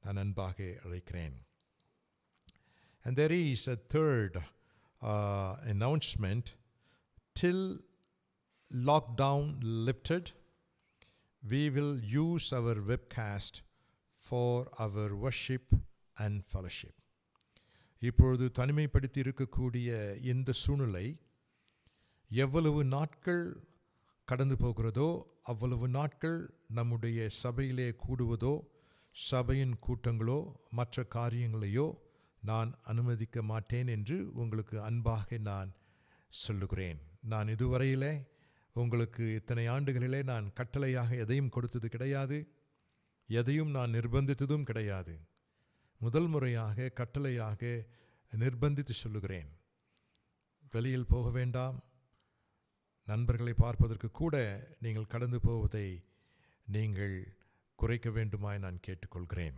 நான் அன்பாக அழைக்கிறேன். And there is a third announcement. Till lockdown lifted, we will use our webcast for our worship and fellowship. இப்பொழுது தனிமைப்படுத்தி இருக்கக்கூடிய இந்த சூழ்நிலை எவ்வளவு நாட்கள் கடந்து போகிறதோ அவ்வளவு நாட்கள் நம்முடைய சபையிலே கூடுவதோ சபையின் கூட்டங்களோ மற்ற காரியங்களையோ நான் அனுமதிக்க மாட்டேன் என்று உங்களுக்கு அன்பாக நான் சொல்லுகிறேன். நான் இதுவரையிலே உங்களுக்கு இத்தனை ஆண்டுகளிலே நான் கட்டளையாக எதையும் கொடுத்தது கிடையாது, எதையும் நான் நிர்பந்தித்ததும் கிடையாது. முதல் முறையாக கட்டளையாக நிர்பந்தித்து சொல்லுகிறேன். வெளியில் போக வேண்டாம், நண்பர்களை பார்ப்பதற்கு கூட நீங்கள் கடந்து போவதை நீங்கள் குறைக்க வேண்டுமாய் நான் கேட்டுக்கொள்கிறேன்.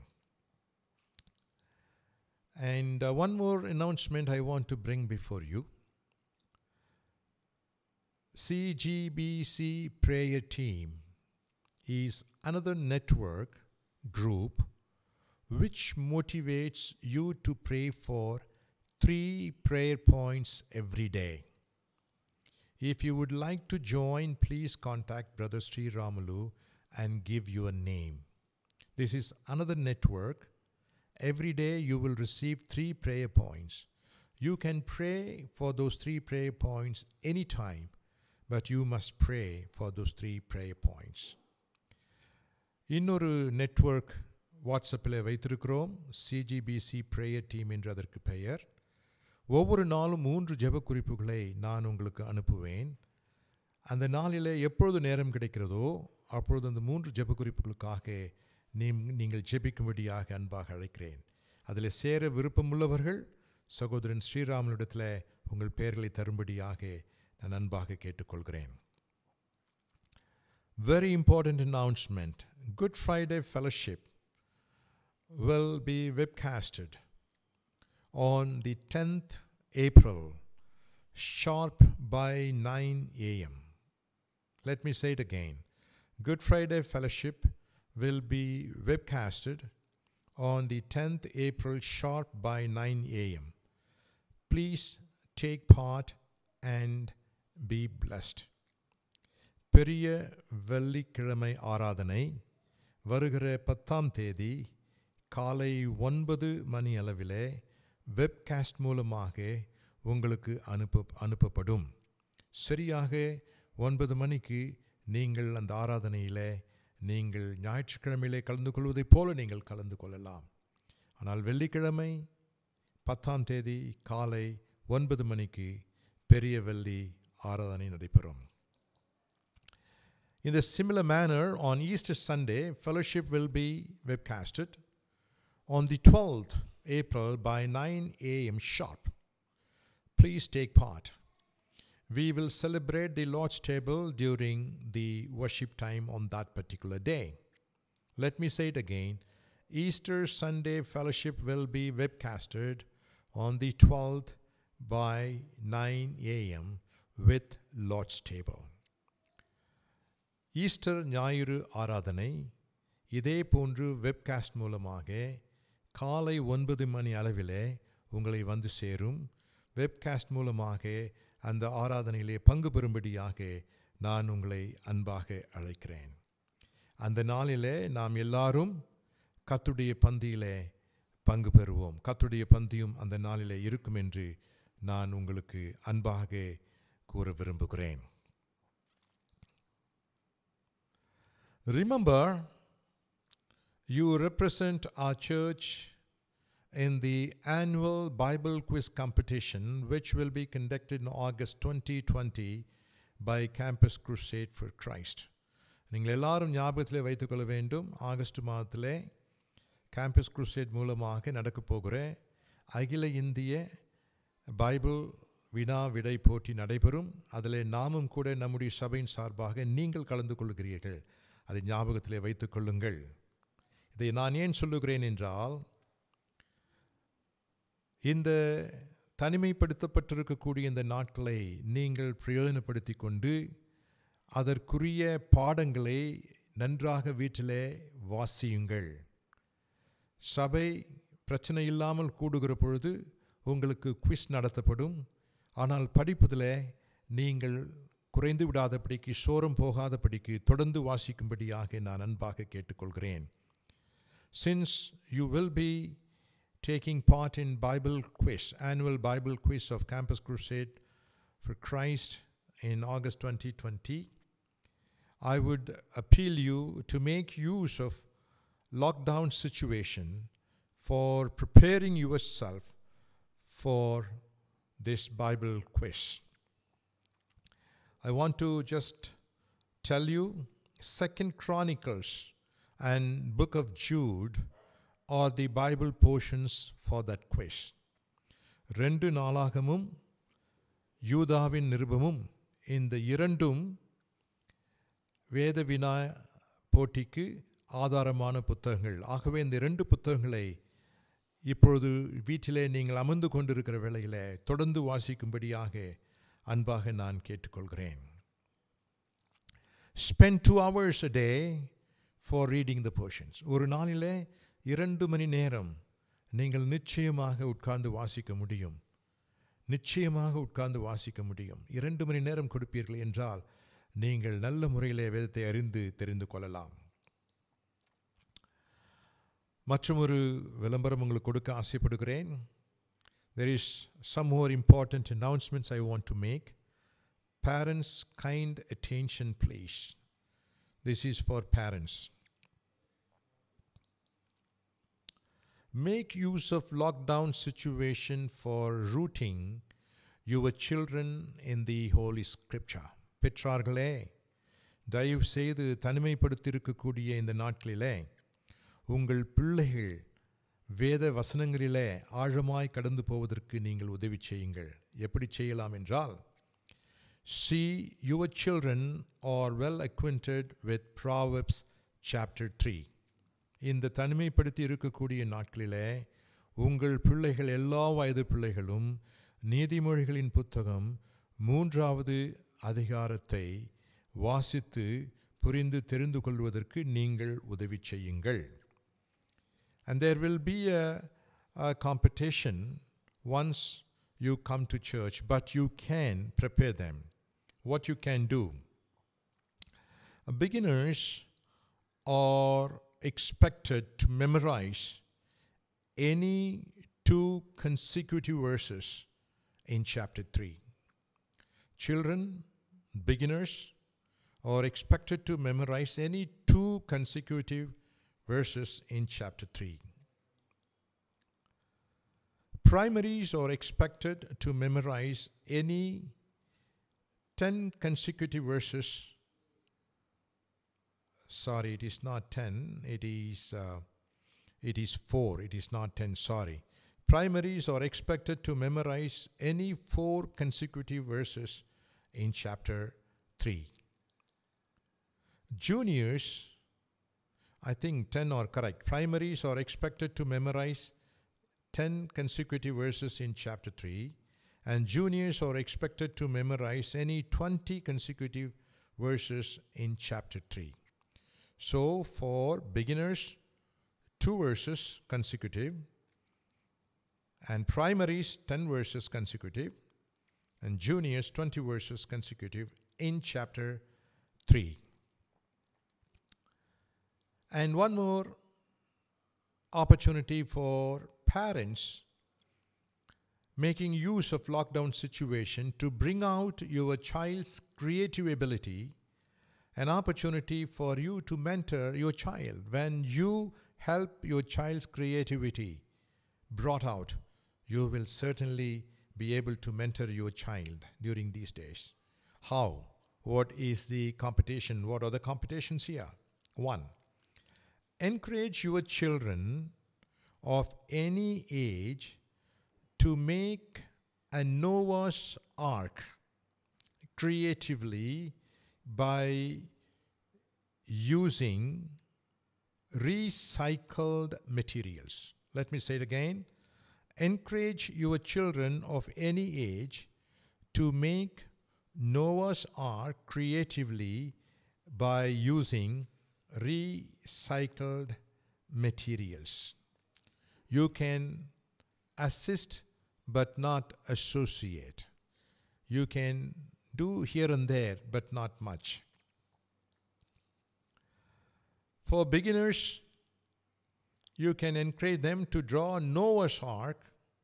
And one more announcement I want to bring before you. CGBC Prayer Team is another network group which motivates you to pray for 3 prayer points every day. If you would like to join, please contact Brother Sri Ramalu and give your name. This is another network. Every day you will receive 3 prayer points. You can pray for those 3 prayer points anytime, but you must pray for those 3 prayer points. இன்னொரு network வாட்ஸ்அப்பில் வைத்திருக்கிறோம். சிஜிபிசி prayer team என்று அதற்கு பெயர். ஒவ்வொரு நாளும் 3 ஜெப குறிப்புகளை நான் உங்களுக்கு அனுப்புவேன். அந்த நாளில் எப்பொழுது நேரம் கிடைக்கிறதோ அப்பொழுது அந்த 3 ஜெப குறிப்புகளுக்காக நீங்கள் ஜெபிக்கும்படியாக அன்பாக அழைக்கிறேன். அதில் சேர விருப்பமுள்ளவர்கள் சகோதரன் ஸ்ரீராமனிடத்தில் உங்கள் பெயர்களை தரும்படியாக நான் அன்பாக கேட்டுக்கொள்கிறேன். Very important announcement. Good Friday Fellowship will be webcasted on the 10th April sharp by 9 a.m. Let me say it again. Good Friday Fellowship will be webcasted on the 10th April sharp by 9 a.m. Please take part and be blessed. பெரிய வெள்ளிக்கிழமை ஆராதனை வருகிற 10ஆம் தேதி காலை 9 மணி அளவிலே webcast மூலமாக உங்களுக்கு அனுப்பப்படும். சரியாக 9 மணிக்கு நீங்கள் அந்த ஆராதனையில் நீங்கள் ஞாயிற்றுக்கிழமையிலே கலந்து கொள்வதைப் போல நீங்கள் கலந்து கொள்ளலாம். ஆனால் வெள்ளிக்கிழமை 10ஆம் தேதி காலை 9 மணிக்கு பெரிய வெள்ளி ஆராதனை நடைபெறும். In a similar manner, on Easter Sunday, fellowship will be webcasted on the 12th April by 9 a.m. sharp. Please take part. We will celebrate the Lord's table during the worship time on that particular day. Let me say it again. Easter Sunday fellowship will be webcasted on the 12th by 9 a.m. with Lord's table. Easter ஞாயிறு ஆராதனை இதே போன்று webcast மூலமாக காலை 9 மணி அளவிலே உங்களை வந்து சேரும். வெப்காஸ்ட் மூலமாக அந்த ஆராதனையிலே பங்கு பெறும்படியாக நான் உங்களை அன்பாக அழைக்கிறேன். அந்த நாளிலே நாம் எல்லாரும் கர்த்தருடைய பந்தியிலே பங்கு பெறுவோம். கர்த்தருடைய பந்தியும் அந்த நாளிலே இருக்கும் என்று நான் உங்களுக்கு அன்பாக கூற விரும்புகிறேன். Remember, you represent our church in the annual Bible quiz competition which will be conducted in August 2020 by Campus Crusade for Christ. நீங்கள் எல்லாரும் ஞாபகத்தில் வைத்துக்கொள்ள வேண்டும், ஆகஸ்ட் மாதத்திலே கேம்பஸ் குரூசேட் மூலமாக நடக்கப் போகிற அகில இந்திய பைபிள் வினா விடை போட்டி நடைபெறும். அதில் நாமும் கூட நம்முடைய சபையின் சார்பாக நீங்கள் கலந்து கொள்கிறீர்கள். அதை ஞாபகத்திலே வைத்துக் கொள்ளுங்கள். இதை நான் ஏன் சொல்லுகிறேன் என்றால், இந்த தனிமைப்படுத்தப்பட்டிருக்கக்கூடிய இந்த நாட்களை நீங்கள் பிரயோஜனப்படுத்தி கொண்டு அதற்குரிய பாடங்களை நன்றாக வீட்டிலே வாசியுங்கள். சபை பிரச்சனை இல்லாமல் கூடுகிற பொழுது உங்களுக்கு குவிஸ் நடத்தப்படும். ஆனால் படிப்பதில் நீங்கள் குறைந்து விடாதபடிக்கு, சோரம் போகாதபடிக்கு தொடர்ந்து வாசிக்கும்படியாக நான் அன்பாக கேட்டுக்கொள்கிறேன். Since you will be taking part in Bible quiz, annual Bible quiz of Campus Crusade for Christ in August 2020, I would appeal you to make use of lockdown situation for preparing yourself for this Bible quiz. I want to just tell you 2 Chronicles and book of Jude are the Bible portions for that quiz. 2 நாளாகமும் யூதாவின் நிருபமும் இந்த இரண்டும் வேத வினா போட்டிக்கு ஆதாரமான புத்தகங்கள். ஆகவே இந்த 2 புத்தகங்களை இப்பொழுது வீட்டிலே நீங்கள் அமர்ந்து கொண்டிருக்கிற வேளையில் தொடர்ந்து வாசிக்கும்படியாக அன்பாக நான் கேட்டுக்கொள்கிறேன். Spend 2 hours a day for reading the portions. ஒரு நாளிலே 2 மணி நேரம் நீங்கள் நிச்சயமாக உட்கார்ந்து வாசிக்க முடியும். நிச்சயமாக உட்கார்ந்து வாசிக்க முடியும். 2 மணி நேரம் கொடுப்பீர்கள் என்றால் நீங்கள் நல்ல முறையிலே வேதத்தை அறிந்து தெரிந்து கொள்ளலாம். மற்றும் ஒரு விளம்பரம் உங்களுக்கு கொடுக்க ஆசைப்படுகிறேன். There is some more important announcements I want to make. Parents, kind attention please. This is for parents. Make use of lockdown situation for rooting your children in the Holy Scripture. பெற்றார்களே, தயவு செய்து தனிமைப்படுத்தியிருக்கக்கூடிய இந்த நாட்களிலே உங்கள் பிள்ளைகள் வேத வசனங்களிலே ஆழமாய் கடந்து போவதற்கு நீங்கள் உதவி செய்யுங்கள். எப்படி செய்யலாம் என்றால், see your children are well acquainted with Proverbs chapter 3. இந்த தனிமைப்படுத்தி இருக்கக்கூடிய நாட்களிலே உங்கள் பிள்ளைகள், எல்லா வயது பிள்ளைகளும் நீதிமொழிகளின் புத்தகம் 3வது அதிகாரத்தை வாசித்து புரிந்து தெரிந்து கொள்வதற்கு நீங்கள் உதவி செய்யுங்கள். And there will be a competition once you come to church, but you can prepare them. What you can do. Beginners are expected to memorize any 2 consecutive verses in chapter 3. Children, beginners are expected to memorize any 2 consecutive verses in chapter 3. Primaries are expected to memorize any 10 consecutive verses. Sorry, it is not 10, it is 4, it is not 10, sorry. Primaries are expected to memorize any 4 consecutive verses in chapter 3. Juniors, I think 10 are correct. Primaries are expected to memorize 10 consecutive verses in chapter 3, and juniors are expected to memorize any 20 consecutive verses in chapter 3. So for beginners, 2 verses consecutive, and primaries 10 verses consecutive, and juniors 20 verses consecutive in chapter 3. And one more opportunity for parents making use of lockdown situation to bring out your child's creative ability, an opportunity for you to mentor your child. When you help your child's creativity brought out, you will certainly be able to mentor your child during these days. How? What is the competition? What are the competitions here? 1. Encourage your children of any age to make a Noah's Ark creatively by using recycled materials. Let me say it again. Encourage your children of any age to make Noah's Ark creatively by using recycled materials. You can assist but not associate. You can do here and there but not much. For beginners, you can encourage them to draw Noah's Ark.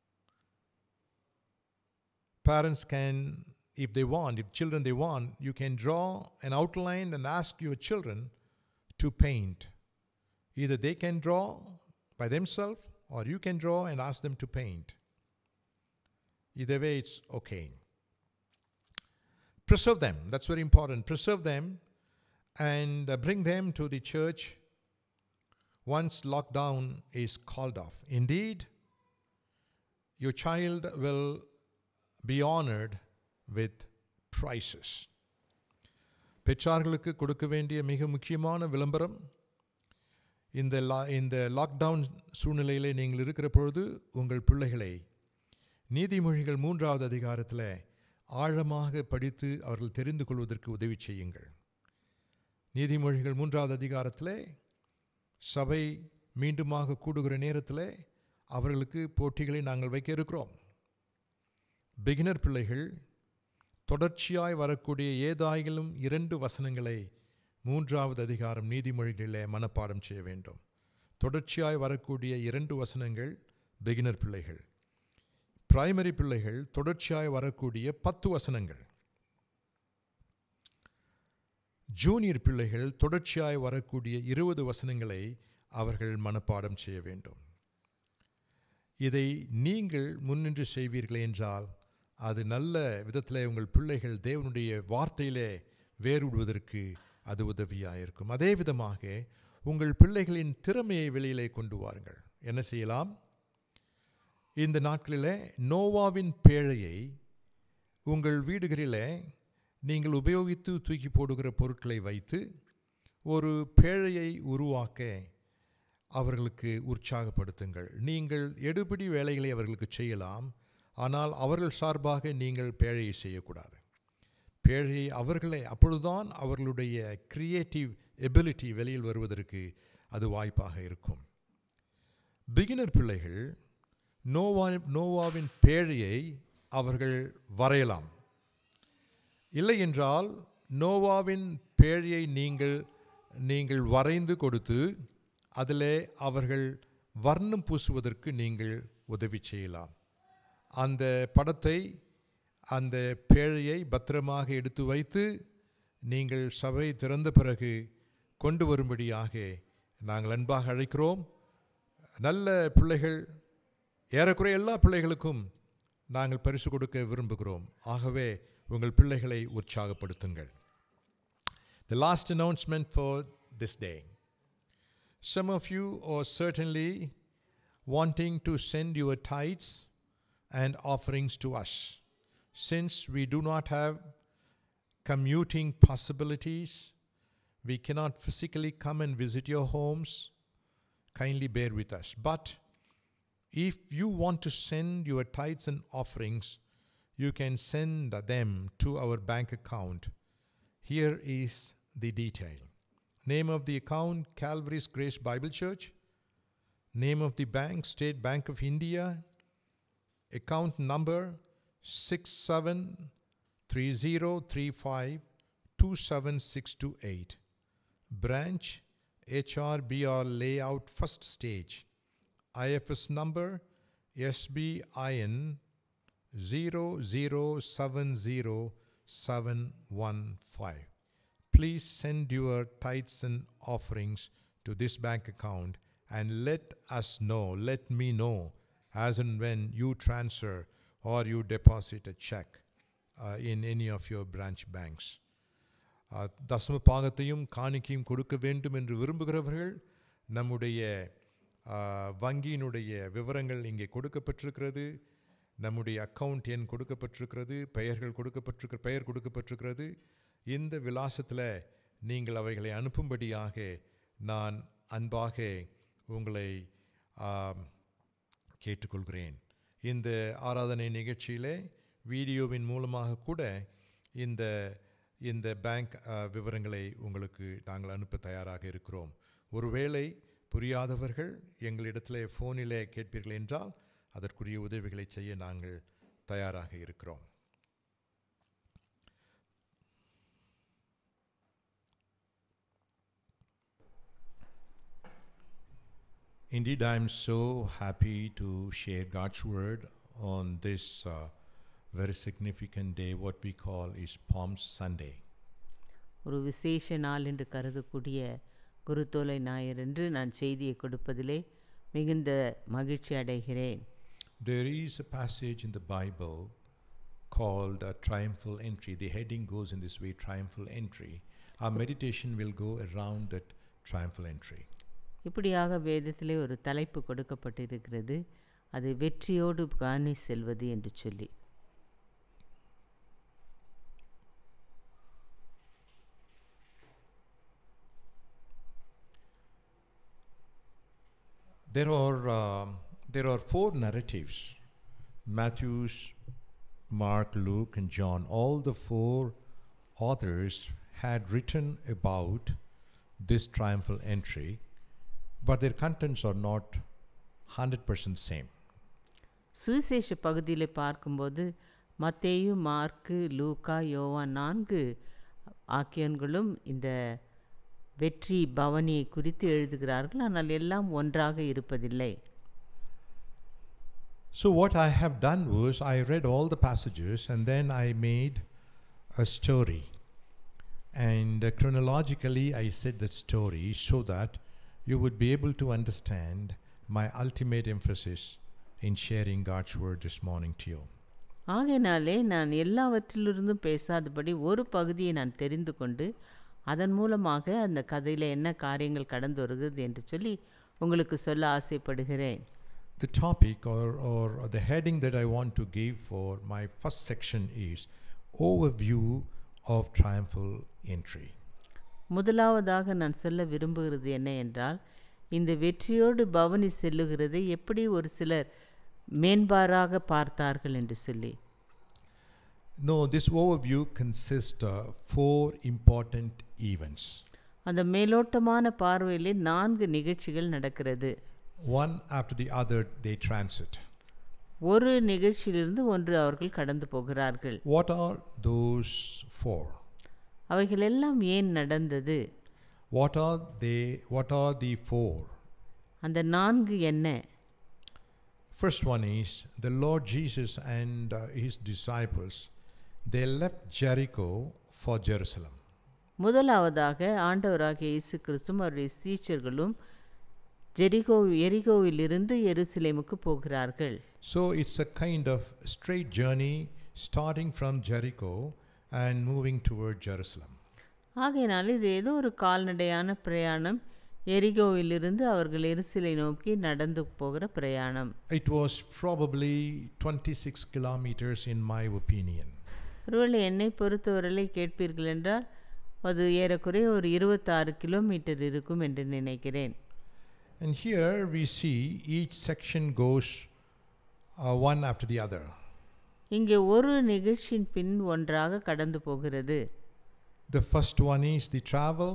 Parents can, if they want, if children they want, you can draw an outline and ask your children to paint. Either they can draw by themselves or you can draw and ask them to paint. Either way, it's okay. Preserve them. That's very important. Preserve them and bring them to the church once lockdown is called off. Indeed, your child will be honored with prizes. பெற்றார்களுக்கு கொடுக்க வேண்டிய மிக முக்கியமான விளம்பரம், இந்த lockdown சூழ்நிலையிலே நீங்கள் இருக்கிற பொழுது உங்கள் பிள்ளைகளை நீதிமொழிகள் 3வது அதிகாரத்தில் ஆழமாக படித்து அவர்கள் தெரிந்து கொள்வதற்கு உதவி செய்யுங்கள். நீதிமொழிகள் 3வது அதிகாரத்தில் சபை மீண்டுமாக கூடுகிற நேரத்தில் அவர்களுக்கு போட்டிகளை நாங்கள் வைக்க இருக்கிறோம். பிகினர் பிள்ளைகள் தொடர்ச்சியாய் வரக்கூடிய ஏதாயிலும் 2 வசனங்களை 3வது அதிகாரம் நீதிமொழிகளிலே மனப்பாடம் செய்ய வேண்டும். தொடர்ச்சியாய் வரக்கூடிய 2 வசனங்கள் பிகினர் பிள்ளைகள். பிரைமரி பிள்ளைகள் தொடர்ச்சியாய் வரக்கூடிய 10 வசனங்கள். ஜூனியர் பிள்ளைகள் தொடர்ச்சியாய் வரக்கூடிய 20 வசனங்களை அவர்கள் மனப்பாடம் செய்ய வேண்டும். இதை நீங்கள் முன்னின்று செய்வீர்கள் என்றால் அது நல்ல விதத்தில் உங்கள் பிள்ளைகள் தேவனுடைய வார்த்தையிலே வேறுவிடுவதற்கு அது உதவியாக இருக்கும். அதே விதமாக உங்கள் பிள்ளைகளின் திறமையை வெளியிலே கொண்டு வாருங்கள். என்ன செய்யலாம்? இந்த நாட்களிலே நோவாவின் பேழையை உங்கள் வீடுகளிலே நீங்கள் உபயோகித்து தூக்கி போடுகிற பொருட்களை வைத்து ஒரு பேழையை உருவாக்க அவர்களுக்கு உற்சாகப்படுத்துங்கள். நீங்கள் எடுபிடி வேலைகளை அவர்களுக்கு செய்யலாம், ஆனால் அவர்கள் சார்பாக நீங்கள் பேழையை செய்யக்கூடாது. பேழையை அவர்களே, அப்பொழுதுதான் அவர்களுடைய கிரியேட்டிவ் எபிலிட்டி வெளியில் வருவதற்கு அது வாய்ப்பாக இருக்கும். பிகினர் பிள்ளைகள் நோவாவின் பேழையை அவர்கள் வரையலாம். இல்லை என்றால் நோவாவின் பேழையை நீங்கள் வரைந்து கொடுத்து அதில் அவர்கள் வர்ணம் பூசுவதற்கு நீங்கள் உதவி செய்யலாம். அந்த படத்தை, அந்த பேழையை பத்திரமாக எடுத்து வைத்து நீங்கள் சபை திறந்த பிறகு கொண்டு வரும்படியாக நாங்கள் அன்பாக அழைக்கிறோம். நல்ல பிள்ளைகள், ஏறக்குறைய எல்லா பிள்ளைகளுக்கும் நாங்கள் பரிசு கொடுக்க விரும்புகிறோம். ஆகவே உங்கள் பிள்ளைகளை உற்சாகப்படுத்துங்கள். The last announcement for this day. Some of you are certainly wanting to send your tithes and offerings to us. Since we do not have commuting possibilities, we cannot physically come and visit your homes. Kindly bear with us. But if you want to send your tithes and offerings, you can send them to our bank account. Here is the detail. Name of the account, Calvary's Grace Bible Church. Name of the bank, State Bank of India. Account number 6730352768. Branch HRBR Layout First Stage. IFS number SBIN 0070715. Please send your tithes and offerings to this bank account and let me know as and when you transfer or you deposit a check in any of your branch banks. தசம பாகத்தையும் காணிக்கையும் கொடுக்க வேண்டும் என்று விரும்புகிறவர்கள் நம்முடைய வங்கியினுடைய விவரங்கள் இங்கே கொடுக்கப்பட்டிருக்கிறது. நம்முடைய அக்கவுண்ட் எண் கொடுக்கப்பட்டிருக்கிறது. பெயர் கொடுக்கப்பட்டிருக்கிறது. இந்த விலாசத்தில் நீங்கள் அவைகளை அனுப்பும்படியாக நான் அன்பாக உங்களை கேட்டுக்கொள்கிறேன். இந்த ஆராதனை நிகழ்ச்சியிலே வீடியோவின் மூலமாக கூட இந்த பேங்க் விவரங்களை உங்களுக்கு நாங்கள் அனுப்ப தயாராக இருக்கிறோம். ஒருவேளை புரியாதவர்கள் எங்களிடத்திலே ஃபோனிலே கேட்பீர்கள் என்றால் அதற்குரிய உதவிகளை செய்ய நாங்கள் தயாராக இருக்கிறோம். Indeed, I am so happy to share God's word on this very significant day, what we call is Palm Sunday. ஒரு விசேஷ நாள் என்று கருதக்கூடிய குருத்தோலை ஞாயிறு என்று நான் செய்தியை கொடுப்பதிலே மிகுந்த மகிழ்ச்சி அடைகிறேன். There is a passage in the Bible called a triumphal entry. The heading goes in this way, triumphal entry. Our meditation will go around that triumphal entry. இப்படியாக வேதத்திலே ஒரு தலைப்பு கொடுக்கப்பட்டிருக்கிறது, அது வெற்றியோடு காணி செல்வது என்று சொல்லி. There are four narratives: Matthew, Mark, Luke, and John. All the four authors had written about this triumphal entry, but their contents are not 100% same. சுவிசேஷ பகுதியில் பார்க்கும்போது மத்தேயு, மார்க்கு, லூக்கா, யோவான் 4 ஆக்கியோன்களும் இந்த வெற்றி பவனியை குறித்து எழுதுகிறார்கள். ஆனால் எல்லாம் ஒன்றாக இருப்பதில்லை. So what I have done was I read all the passages and then I made a story, and chronologically I said that story so that you would be able to understand my ultimate emphasis in sharing God's word this morning to you. ஆகையினாலே நான் எல்லாவற்றிலிருந்தும் பேசாதபடி ஒரு பகுதியை நான் தெரிந்து கொண்டு அதன் மூலமாக அந்த கதையில் என்ன காரியங்கள் கடந்து வருகிறது என்று சொல்லி உங்களுக்கு சொல்ல ஆசைப்படுகிறேன். The topic or the heading that I want to give for my first section is overview of triumphal entry. முதலாவதாக நான் சொல்ல விரும்புகிறது என்ன என்றால், இந்த வெற்றியோடு பவனி செல்லுகிறதை எப்படி ஒரு சிலர் மேன்பாராக பார்த்தார்கள் என்று சொல்லி. No, this overview consists of four important events. அந்த மேலோட்டமான பார்வையிலே 4 நிகழ்ச்சிகள் நடக்கிறது. One after the other they transit. ஒரு நிகழ்ச்சியிலிருந்து ஒன்று அவர்கள் கடந்து போகிறார்கள். What are those four? அவைகள் எல்லாம் ஏன் நடந்தது? What are the four? அந்த 4 என்ன? First one is the Lord Jesus and his disciples, they left Jericho for Jerusalem. முதலாவதாக ஆண்டவராகிய இயேசு கிறிஸ்துவும் அவருடைய சீஷர்களும் எரிகோவிலிருந்து எருசலேமுக்கு போகிறார்கள். So it's a kind of straight journey starting from Jericho and moving toward Jerusalem. ஆகையினால் இது ஏதோ ஒரு கால்நடையான பிரயாணம், எரிகோவிலிருந்து அவர்கள் எருசலை நோக்கி நடந்து போகிற பிரயாணம். It was probably 26 kilometers in my opinion. ஒருவேளை என்னை பொறுத்தவரையிலே கேட்பீர்கள் என்றால் அது ஏறக்குறைய ஒரு 26 கிலோமீட்டர் இருக்கும் என்று நினைக்கிறேன். And here we see each section goes one after the other. இங்கே ஒரு நிகழ்ச்சியின் பின் ஒன்றாக கடந்து போகிறது. The first one is the travel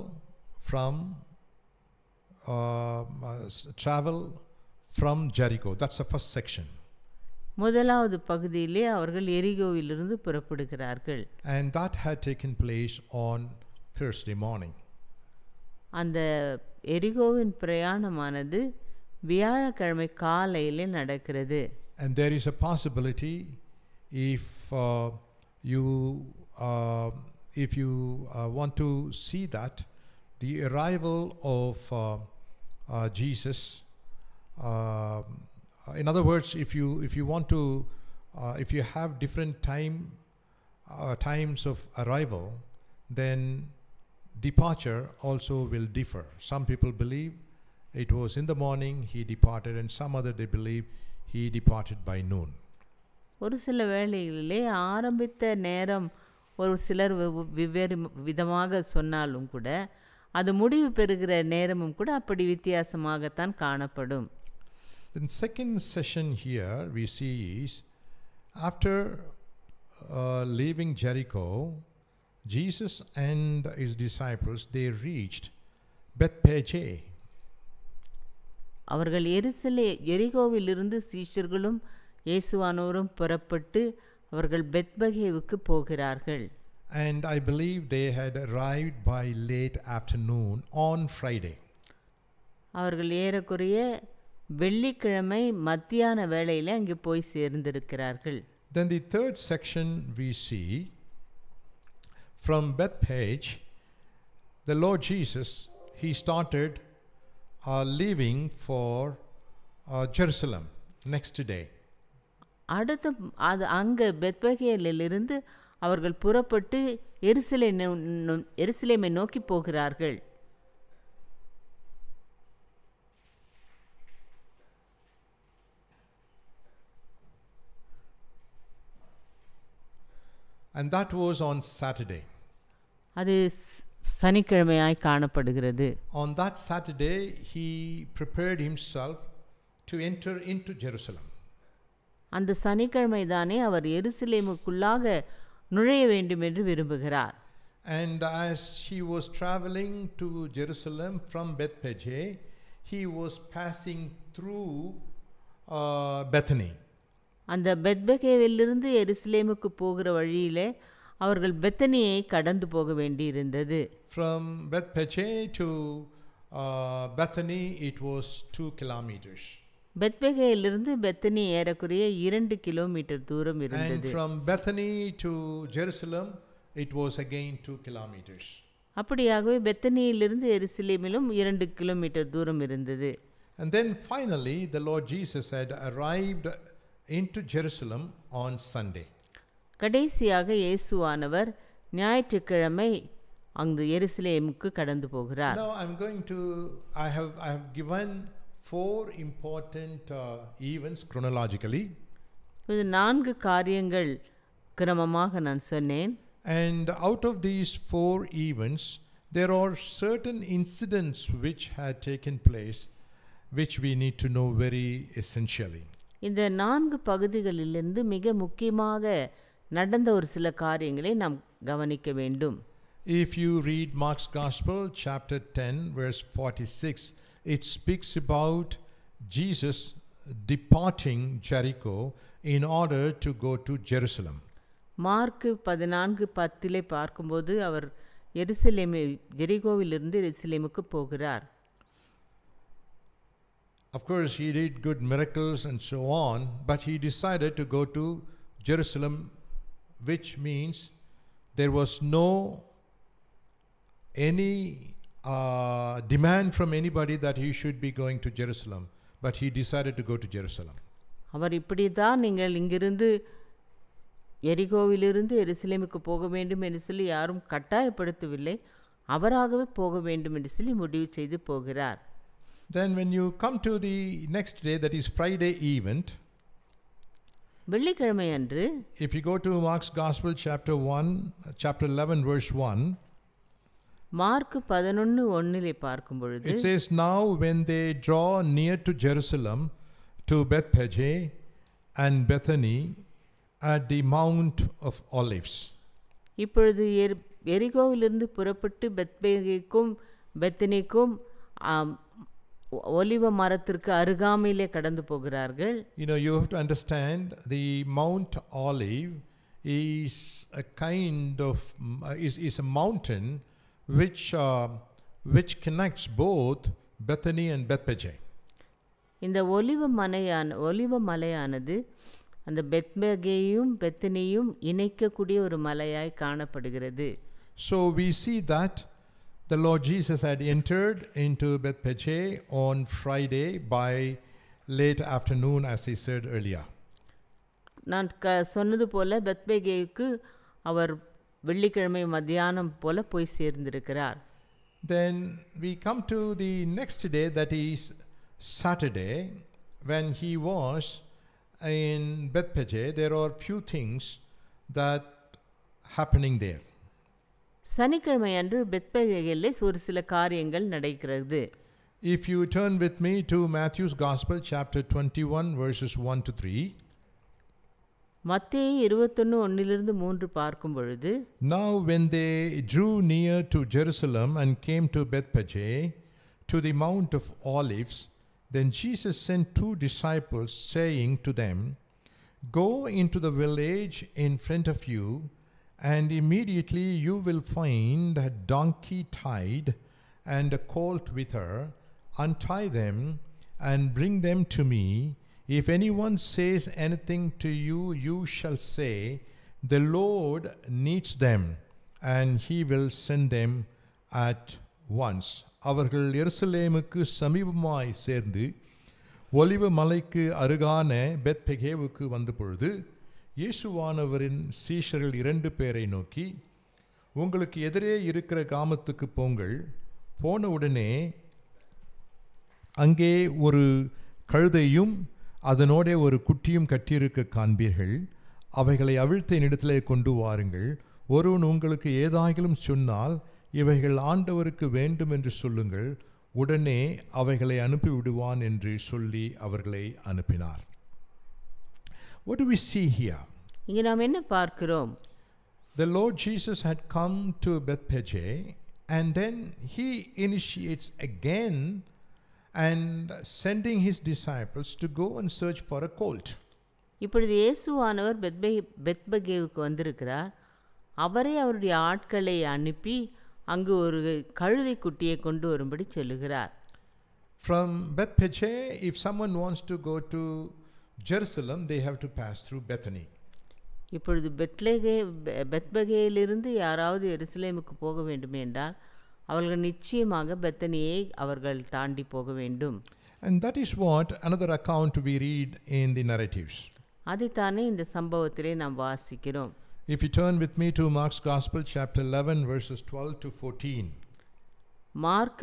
from Jericho. That's the first section. முதலாவது பகுதியிலே அவர்கள் எரிகோவிலிருந்து புறப்படுகிறார்கள். And that had taken place on Thursday morning. அந்த எரிகோவின் பிரயாணமானது வியாழக்கிழமை காலையிலே நடக்கிறது. And there is a possibility if you want to see that the arrival of Jesus, in other words, if you want to if you have different times of arrival, then departure also will differ. Some people believe it was in the morning he departed, and some other they believe he departed by noon. ஒரு சில வேளைகளிலே ஆரம்பித்த நேரம் ஒரு சிலர் வெவ்வேறு விதமாக சொன்னாலும் கூட அது முடிவு பெறுகிற நேரமும் கூட அப்படி வித்தியாசமாகத்தான் காணப்படும். The second session here we see is after leaving Jericho, Jesus and his disciples, they reached Bethpage. அவர்கள் எரிகோவிலிருந்து சீஷர்களும் இயேசுவானோரும் புறப்பட்டு அவர்கள் பெத்பகேவுக்கு போகிறார்கள். And I believe they had arrived by late afternoon on Friday. அவர்கள் ஏறக்குறைய வெள்ளிக்கிழமை மத்தியான வேளையிலே அங்கே போய் சேர்ந்திருக்கிறார்கள். Then the third section we see from Bethpage, the Lord Jesus, he started leaving for Jerusalem next day. அடுத்து அது அங்கே பெத்பகேலிலிருந்து அவர்கள் புறப்பட்டு எருசலேமை நோக்கி போகிறார்கள். And that was on Saturday. அது சனிக்கிழமையாய் காணப்படுகிறது. On that Saturday, he prepared himself to enter into Jerusalem. அந்த சனிக்கிழமை தானே அவர் எருசலேமுக்குள்ளாக நுழைய வேண்டும் என்று விரும்புகிறார். And as he was traveling to Jerusalem from Bethpage, he was passing through Bethany. அந்த பெத்பகேவிலிருந்து எருசலேமுக்கு போகிற வழியிலே அவர்கள் பெத்தனியை கடந்து போக வேண்டியிருந்தது. From Bethpage to Bethany, it was 2 kilometers. பெத்பகேயிலிருந்து பெத்தனி ஏறக்குறைய 2 கிலோமீட்டர் தூரம் இருந்தது. And from Bethany to Jerusalem, it was again 2 kilometers. அப்படியாகவே பெத்தனியிலிருந்து எருசலேமிலும் 2 கிலோமீட்டர் தூரம் இருந்தது. And then finally, the Lord Jesus had arrived into Jerusalem on Sunday. கடைசியாக இயேசுவானவர் ஞாயிற்றுக்கிழமை அங்கு எருசலேமுக்கு கடந்து போகிறார். Now I have given 4 important events chronologically. இது 4 காரியங்கள் கிரமமாக நான் சொன்னேன். And out of these 4 events, there are certain incidents which had taken place, which we need to know very essentially. இந்த 4 பகுதிகளிலிருந்து மிக முக்கியமாக நடந்த ஒரு சில காரியங்களை நாம் கவனிக்க வேண்டும். If you read Mark's Gospel, chapter 10, verse 46, it speaks about Jesus departing Jericho in order to go to Jerusalem. Mark 14:10 பார்க்கும்போது அவர் எரிகோவிலிருந்து எருசலேமுக்கு போகிறார். Of course, he did good miracles and so on, but he decided to go to Jerusalem, which means there was no any demand from anybody that he should be going to Jerusalem, but he decided to go to Jerusalem. அவர் இப்படி தான் நீங்கள் இங்கிருந்து எரிகோவிலிருந்து எருசலேமுக்கு போக வேண்டும் என்று சொல்லி யாரும் கட்டாயப்படுத்தவில்லை, அவராகவே போக வேண்டும் என்று சொல்லி முடிவு செய்து போகிறார். Then when you come to the next day, that is Friday event, வெள்ளிக்கிழமை அன்று if you go to Mark's Gospel chapter 11 verse 1, Mark 11:1 பார்க்கும் பொழுது it says, now when they draw near to Jerusalem, to Bethpage and Bethany at the Mount of Olives. இப்பொழுது எரிகோவிலிருந்து புறப்பட்டு பெத்பகேக்கும் பெத்தனிக்கும் ஒலிவ மரத்திற்கு அருகாமையிலே கடந்து போகிறார்கள். You know, you have to understand the Mount Olive is a kind of is a mountain which connects both Bethany and Bethpage. இந்த ஒலிவ மலையானது அந்த பெத்பகேயும் பெத்தனியும் இணைக்கக்கூடிய ஒரு மலையாய் காணப்படுகிறது. So we see that the Lord Jesus had entered into Bethpage on Friday by late afternoon, as he said earlier. நான் சொன்னது போல பெத்பகேவுக்கு அவர் வெள்ளிக்கிழமை மத்தியானம் போல போய் சேர்ந்திருக்கிறார். Then we come to the next day, that is Saturday, when he was in Bethpage. There are few things that happening there. சனிக்கிழமை அன்று பெத்பகேயிலே ஒரு சில காரியங்கள் நடக்கிறது. If you turn with me to Matthew's Gospel chapter 21 verses 1 to 3. மத்தேயு 21:1-3 பார்க்கும் பொழுது, Now when they drew near to Jerusalem and came to Bethpage to the Mount of Olives, Then Jesus sent 2 disciples, saying to them, "Go into the village in front of you, and immediately you will find a donkey tied and a colt with her. Untie them and bring them to me. If anyone says anything to you, you shall say, 'The Lord needs them,' and he will send them at once." அவர்கள் எருசலேமுக்கு சமீபமாய் சேர்ந்து ஒலிவ மலைக்கு அருகான பெத்பகேவுக்கு வந்தபொழுது இயேசுவானவரின் சீஷர்கள் 2 பேரை நோக்கி, "உங்களுக்கு எதிரே இருக்கிற கிராமத்துக்கு போங்கள். போன உடனே அங்கே ஒரு கழுதையும் அதனோட ஒரு குட்டியும் கட்டியிருக்க காண்பீர்கள். அவைகளை அவிழ்த்த என்னிடத்திலே கொண்டு வாருங்கள். ஒருவன் உங்களுக்கு ஏதாகிலும் சொன்னால், இவைகள் ஆண்டவருக்கு வேண்டும் என்று சொல்லுங்கள். உடனே அவைகளை அனுப்பிவிடுவான் என்று சொல்லி அவர்களை அனுப்பினார். What do we see here? இங்கே நாம் என்ன பார்க்கிறோம்? The Lord Jesus had come to Bethphage, and then he initiates again and sending his disciples to go and search for a colt. இப்பொழுது இயேசுவானவர் பெத்பகேவுக்கு வந்திருக்கிறார். அவரே அவருடைய ஆட்களை அனுப்பி அங்கு ஒரு கழுதை குட்டியை கொண்டு வரும்படி சொல்லுகிறார். From Bethphage, if someone wants to go to Jerusalem, they have to pass through Bethany. இப்பொழுது பெத்பகேயிலிருந்து யாராவது எருசலேமுக்கு போக வேண்டும் என்றால் அவர்கள் நிச்சயமாக பெத்தனியை அவர்கள் தாண்டி போக வேண்டும். And that is what another account we read in the narratives. அதைத்தானே இந்த சம்பவத்திலே நாம் வாசிக்கிறோம். If you turn with me to Mark's Gospel, chapter 11, verses 12 to 14. Mark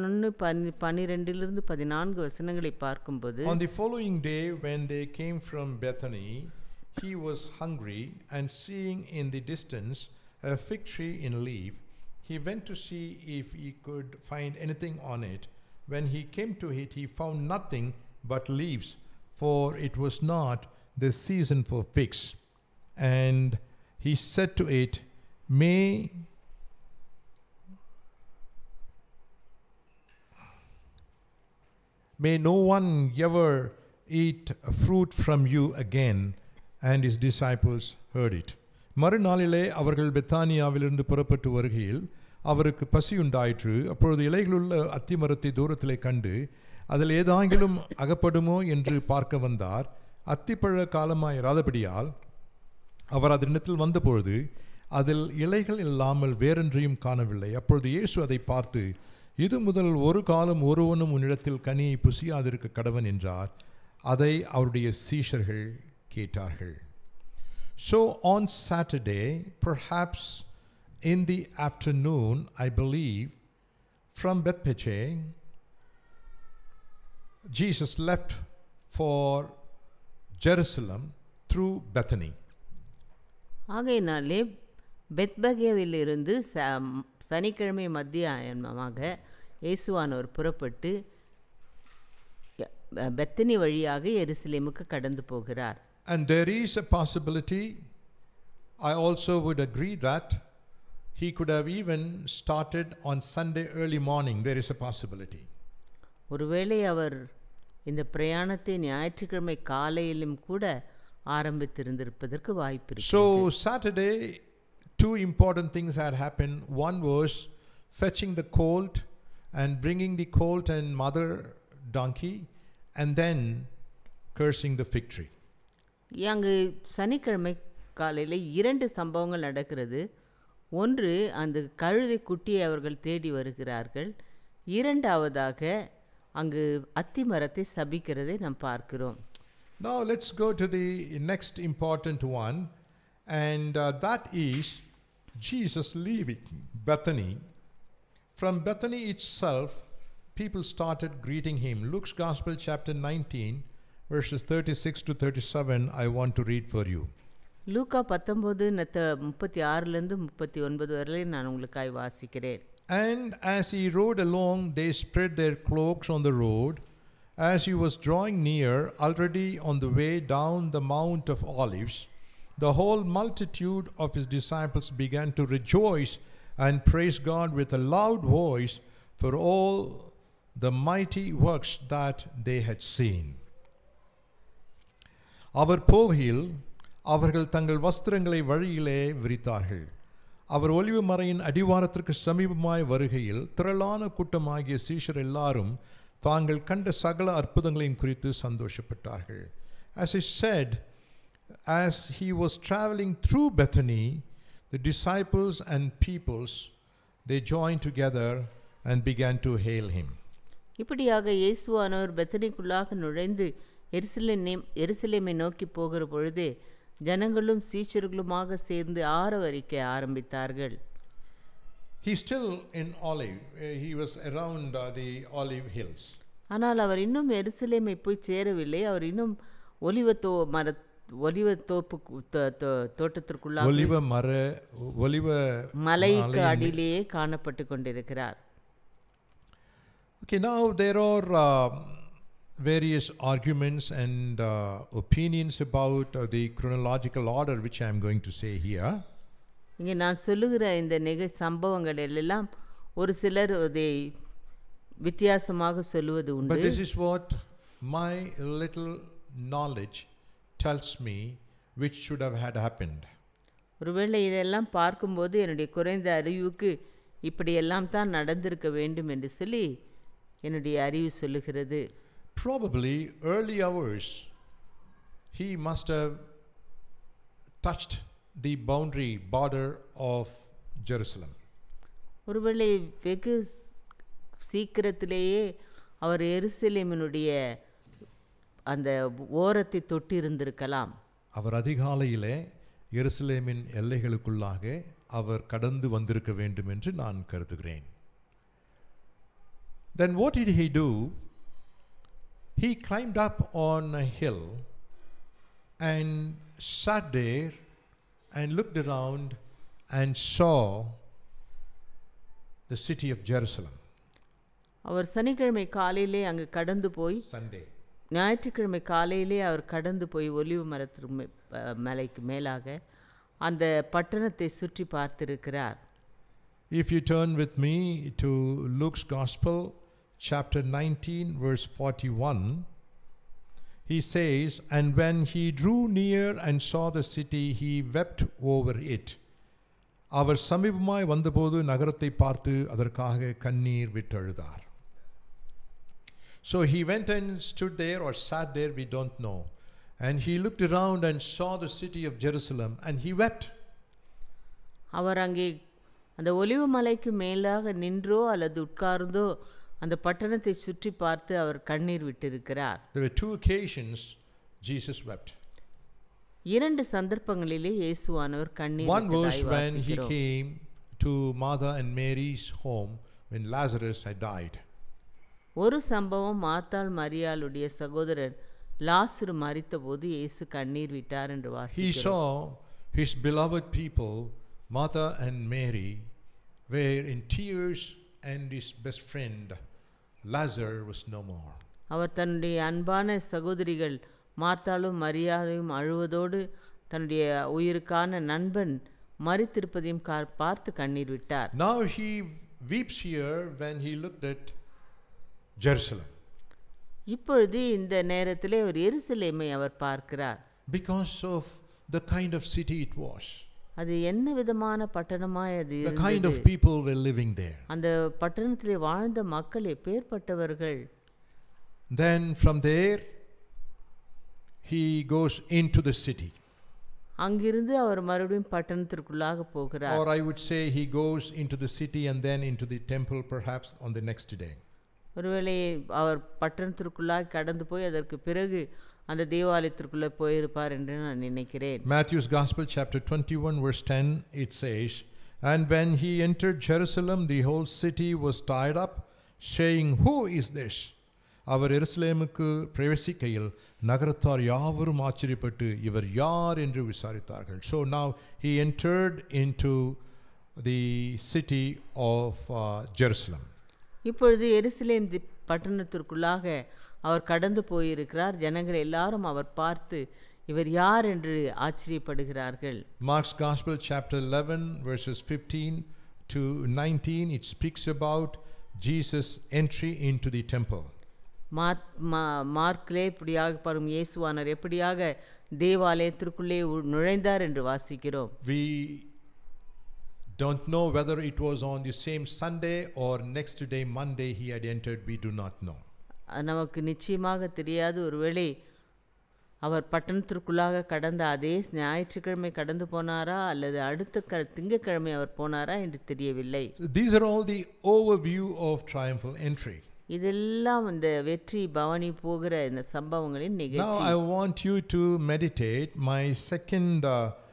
11:12 14 வசனங்களை பார்க்கும்போது, On the following day, when they came from Bethany, he was hungry, and seeing in the distance a fig tree in leaf, he went to see if he could find anything on it. When he came to it, he found nothing but leaves, for it was not the season for figs. And he said to it, May no one ever eat fruit from you again. And his disciples heard it. மறுநாளிலே அவர்கள் பெத்தானியாவிலிருந்து புறப்பட்டு வருகையில் அவருக்கு பசி உண்டாயிற்று. அப்பொழுது இலைகளுள்ள அத்திமரத்தை தூரத்திலே கண்டு அதில் ஏதாங்கிலும் அகப்படுமோ என்று பார்க்க வந்தார். அத்திப்பழ காலமாய் இராதபடியால் அவர் அதனிடத்தில் வந்தபொழுது அதில் இலைகள் இல்லாமல் வேறொன்றையும் காணவில்லை. அப்பொழுது இயேசு அதை பார்த்து, இது முதல் ஒரு காலம் ஒருவனும் உன்னிடத்தில் கனியை புசியாதிருக்க கடவன் என்றார். அதை அவருடைய சீஷர்கள் கேட்டார்கள். So on Saturday, perhaps in the afternoon, I believe, from Bethphage, Jesus left for Jerusalem through Bethany. ஆகையினாலே பெத்பகேவிலிருந்து சனிக்கிழமை மத்தியானமாக இயேசுவானவர் புறப்பட்டு பெத்தனி வழியாக எருசலேமுக்கு கடந்து போகிறார். And there is a possibility, I also would agree, that he could have even started on Sunday early morning. There is a possibility. ஒருவேளை அவர் இந்த பிரயாணத்தை ஞாயிற்றுக்கிழமை காலையிலும் கூட ஆரம்பித்திருந்திருப்பதற்கு வாய்ப்பு இருக்கு. So Saturday, 2 important things had happened. One was fetching the colt and bringing the colt and mother donkey, and then cursing the fig tree. அங்கு சனிக்கிழமை காலையில் 2 சம்பவங்கள் நடக்கிறது. ஒன்று, அந்த கழுதை குட்டியை அவர்கள் தேடி வருகிறார்கள். இரண்டாவதாக அங்கு அத்தி மரத்தை சபிக்கிறதை நாம் பார்க்கிறோம். Now let's go to the next important one, and that is Jesus leaving Bethany. From Bethany itself, people started greeting him. Luke's Gospel, chapter 19, verses 36 to 37, I want to read for you. லூக்கா 19:36 வரை நான் உங்களுக்காய் வாசிக்கிறேன். And as he rode along, they spread their cloaks on the road. As he was drawing near, already on the way down the Mount of Olives, the whole multitude of his disciples began to rejoice and praise God with a loud voice for all the mighty works that they had seen. அவர் போகையில் அவர்கள் தங்கள் வஸ்திரங்களை வழியிலே விரித்தார்கள். அவர் ஒலிவ மலையின் அடிவாரத்திற்கு சமீபமாய் வருகையில் திரளான கூட்டமாகிய சீஷர் எல்லாரும் தாங்கள் கண்ட சகல அற்புதங்களையும் குறித்து சந்தோஷப்பட்டார்கள். As he said, as he was traveling through Bethany, the disciples and peoples, they joined together and began to hail him. இப்படியாக இயேசுவானவர் பெத்தனிக்குள்ளாக நுழைந்து எருசலேமை நோக்கி போகிற பொழுது ஜனங்களும் சீஷர்களுமாக சேர்ந்து ஆரவரிக்க ஆரம்பித்தார்கள். He's still in Olive. He was around the Olive Hills. ஆனால் அவர் இன்னும் எருசலேமை போய் சேரவில்லை. அவர் இன்னும் ஒலிவ தோட்டத்திற்குள்ளாக மலைக்கு அடியிலேயே காணப்பட்டு கொண்டிருக்கிறார். Okay, now there are various arguments and opinions about the chronological order which I am going to say here. இங்கே நான் சொல்லுகிற இந்த சம்பவங்கள் எல்லாம் ஒரு சிலர் அதை வித்தியாசமாக சொல்லுவது உண்டு. But this is what my little knowledge tells me which should have had happened. ஒருவேளை இதெல்லாம் பார்க்கும்போது என்னுடைய குறைந்த அறிவுக்கு இப்படியெல்லாம் தான் நடந்திருக்க வேண்டும் என்று சொல்லி என்னுடைய அறிவு சொல்லுகிறது. Probably early hours he must have touched the border of Jerusalem. ஒருவேளை வெகு சீக்கிரத்திலேயே அவர் எருசலேமினுடைய அந்த ஓரத்தை தொட்டு இருந்திருக்கலாம். அவர் அதிகாலையிலே எருசலேமின் எல்லைகளுக்குள்ளாக அவர் கடந்து வந்திருக்க வேண்டும் என்று நான் கருதுகிறேன். Then what did he do? He climbed up on a hill and sat there and looked around and saw the city of Jerusalem. அவர் சனிக்கிழமை காலையிலே அங்கு கடந்து போய் Sunday. ஞாயிற்றுக்கிழமை காலையிலே அவர் கடந்து போய் ஒலிவு மரத்திற்கு மலைக்கு மேலாக அந்த பட்டணத்தை சுற்றி பார்த்திருக்கிறார். If you turn with me to Luke's Gospel, chapter 19, verse 41, he says, "And when he drew near and saw the city, he wept over it." அவர் சமீபமாய் வந்தபோது நகரத்தை பார்த்து அதற்காக கண்ணீர் விட்டழுதார். So he went and stood there or sat there, we don't know. And he looked around and saw the city of Jerusalem and he wept. அவர் அங்கே அந்த ஒலிவு மலைக்கு மேலாக நின்றோ அல்லது உட்கார்ந்தோ அந்த பட்டணத்தை சுற்றி பார்த்து அவர் கண்ணீர் விட்டிருக்கிறார். There were two occasions Jesus wept. இரண்டு சந்தர்ப்பங்களிலே இயேசுவானவர் கண்ணீர் One was when he came to Martha and Mary's home when Lazarus had died. ஒரு சம்பவம் மார்த்தாள் மரியாளுடைய சகோதரர் லாசரு மரித்தபோது இயேசு கண்ணீர் விட்டார் என்று வாசிக்கிறோம். He saw his beloved people, Martha and Mary, were in tears and his best friend Lazarus was no more. அவர் தன்னுடைய அன்பான சகோதரிகள் மார்த்தாளும் மரியாதையும் அழுவதோடு தன்னுடைய உயிருக்கான நண்பன் மரித்திருப்பதையும் பார்த்து கண்ணீர் விட்டார். Now he weeps here when he looked at Jerusalem. இப்பொழுது இந்த நேரத்திலே அவர் எருசலேமை அவர் பார்க்கிறார். Because of the kind of city it was. அது என்ன விதமான பட்டணமாய் அது The kind of இருந்தது. people were living there. அந்த பட்டணத்திலே வாழ்ந்த மக்கள் எப்பேற்பட்டவர்கள். Then from there he goes into the city. அங்கிருந்து அவர் மறுபடியும் பட்டணத்திற்குள்ளாக போகிறார். Or I would say he goes into the city and then into the temple perhaps on the next day. ஒருவேளை அவர் பட்டணத்திற்குள்ளாக கடந்து போய் அதற்கு பிறகு அந்த தேவாலயத்திற்குள்ளே போயிருப்பார் என்று நான் நினைக்கிறேன். Matthew's Gospel chapter 21 verse 10 it says, "And when he entered Jerusalem, the whole city was tied up, saying, Who is this?" அவர் எருசலேமுக்கு பிரவேசிக்கையில் நகரத்தார் யாவரும் ஆச்சரியப்பட்டு இவர் யார் என்று விசாரித்தார்கள். So now he entered into the city of Jerusalem. இப்பொழுது எருசலேம் பட்டணத்திற்குள்ளாக அவர் கடந்து போயிருக்கிறார். ஜனங்கள் எல்லாரும் அவர் பார்த்து இவர் யார் என்று ஆச்சரியப்படுகிறார்கள். Mark's Gospel chapter 11 verses 15 to 19 it speaks about Jesus' entry into the temple. மார்க்கிலே இப்படியாக பாரும் இயேசுவானவர் எப்படியாக தேவாலயத்திற்குள்ளே நுழைந்தார் என்று வாசிக்கிறோம். We don't know whether it was on the same Sunday or next day Monday he had entered. We do not know. நமக்கு நிச்சயமாக தெரியாது. ஒருவேளை அவர் பட்டணத்திற்குள்ளாக கடந்த அதே ஞாயிற்றுக்கிழமை கடந்து போனாரா அல்லது அடுத்த திங்கட்கிழமை அவர் போனாரா என்று தெரியவில்லை. These are all the overview of triumphal entry. இதெல்லாம் இந்த வெற்றி பவனி போகிற இந்த சம்பவங்களின் நிகழ்ச்சி. Now I want you to meditate my second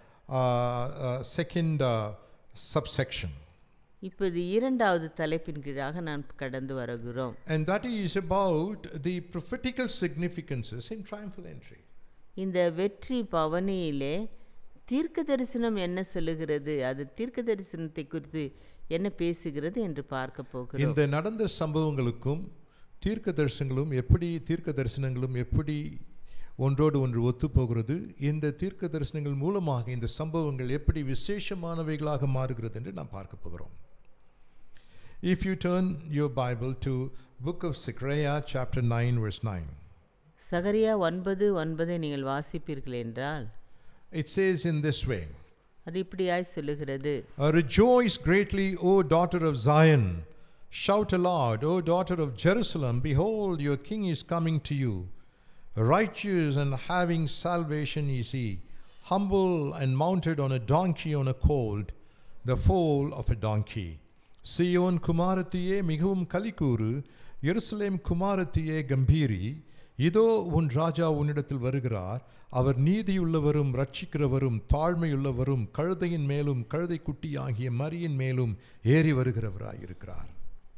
subsection. இப்போது இரண்டாவது தலைப்பின் கீழாக நான் கடந்து வருகிறோம். And that is about the prophetical significances in triumphal entry. இந்த வெற்றி பவனியிலே தீர்க்க தரிசனம் என்ன சொல்லுகிறது, அது தீர்க்க தரிசனத்தை குறித்து என்ன பேசுகிறது என்று பார்க்க போகிறோம். இந்த நடந்த சம்பவங்களுக்கும் தீர்க்க தரிசனங்களும் எப்படி ஒன்றோடு ஒன்று ஒத்து போகிறது, இந்த தீர்க்க தரிசனங்கள் மூலமாக இந்த சம்பவங்கள் எப்படி விசேஷமானவைகளாக மாறுகிறது என்று நாம் பார்க்க போகிறோம். If you turn your Bible to book of Zechariah chapter 9 verse 9. சகரியா 9:9 நீங்கள் வாசிப்பீர்கள் என்றால் it says in this way. அது இப்படியாய் சொல்லுகிறது. Rejoice greatly, O daughter of Zion. Shout aloud, O daughter of Jerusalem. Behold, your king is coming to you. Righteous and having salvation is he, humble and mounted on a donkey on a colt, the foal of a donkey. Sion குமாரத்தியே மிகவும் கலிக்கூறு, எருசலேம் குமாரத்தியே கம்பீரி. இதோ உன் ராஜா உன்னிடத்தில் வருகிறார், அவர் நீதியுள்ளவரும் ரட்சிக்கிறவரும் தாழ்மையுள்ளவரும் கழுதையின் மேலும் கழுதை குட்டி ஆகிய மரியின் மேலும் ஏறி வருகிறவராயிருக்கிறார்.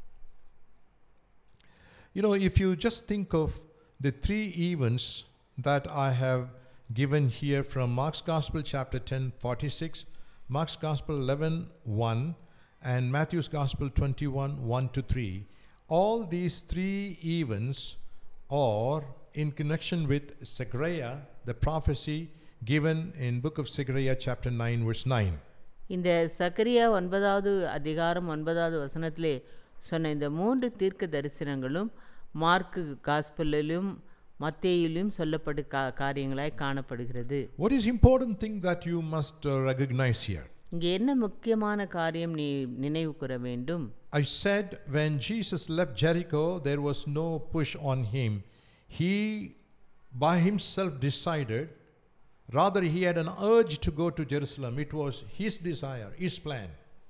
You know, if you just think of the three events that I have given here from Mark's Gospel chapter 10:46, Mark's Gospel 11:1 and Matthew's Gospel 21:1-3, all these three events are in connection with Zechariah, the prophecy given in book of Zechariah chapter 9 verse 9. இந்த சகரியா 9வது அதிகாரம் 9வது வசனத்திலே சொன்ன இந்த மூன்று தீர்க்க தரிசனங்களும் mark காஸ்பலிலும் மத்தேயிலும் சொல்லப்படும் காரியங்களாய் காணப்படுகிறது. What is important thing that you must recognize here? இங்கே என்ன முக்கியமான காரியம் நீ நினைவு கூற வேண்டும்? I said when Jesus left Jericho there was no push on him. He by himself decided, rather he had an urge to go to Jerusalem. It was his desire, his plan.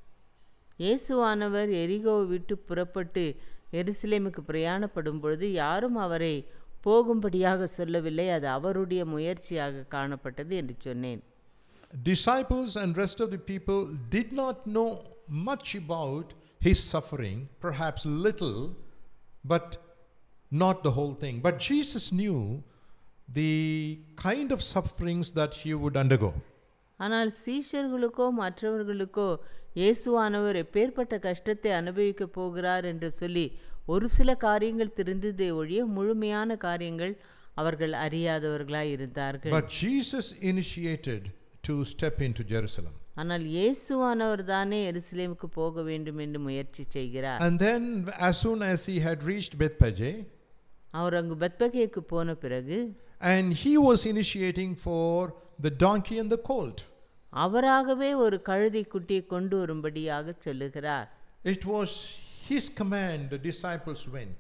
இயேசுவானவர் எரிகோவை விட்டு புறப்பட்டு எருசலேமுக்கு பிரயாணப்படும் பொழுது யாரும் அவரை போகும்படியாக சொல்லவில்லை, அது அவருடைய முயற்சியாக காணப்பட்டது என்று சொன்னேன். Disciples and rest of the people did not know much about his suffering, perhaps little, but not the whole thing. But Jesus knew the kind of sufferings that he would undergo. ஆனால் சீஷர்களுக்கோ மற்றவர்களுக்கோ இயேசுவானவர் எப்பேற்பட்ட கஷ்டத்தை அனுபவிக்க போகிறார் என்று சொல்லி ஒரு சில காரியங்கள் தெரிந்ததே ஒழிய முழுமையான காரியங்கள் அவர்கள் அறியாதவர்களாய் இருந்தார்கள். But Jesus initiated to step into Jerusalem. ஆனால் இயேசுவானவர் தானே எருசலேமுக்கு போக வேண்டும் என்று முயற்சி செய்கிறார். And then as soon as he had reached Bethphage, அவர் அங்கு பெத்பகேக்கு போன பிறகு and he was initiating for the donkey and the colt. அவராகவே ஒரு கழுதை குட்டியை கொண்டு வரும்படியாக சொல்லுகிறார். It was his command, the disciples went.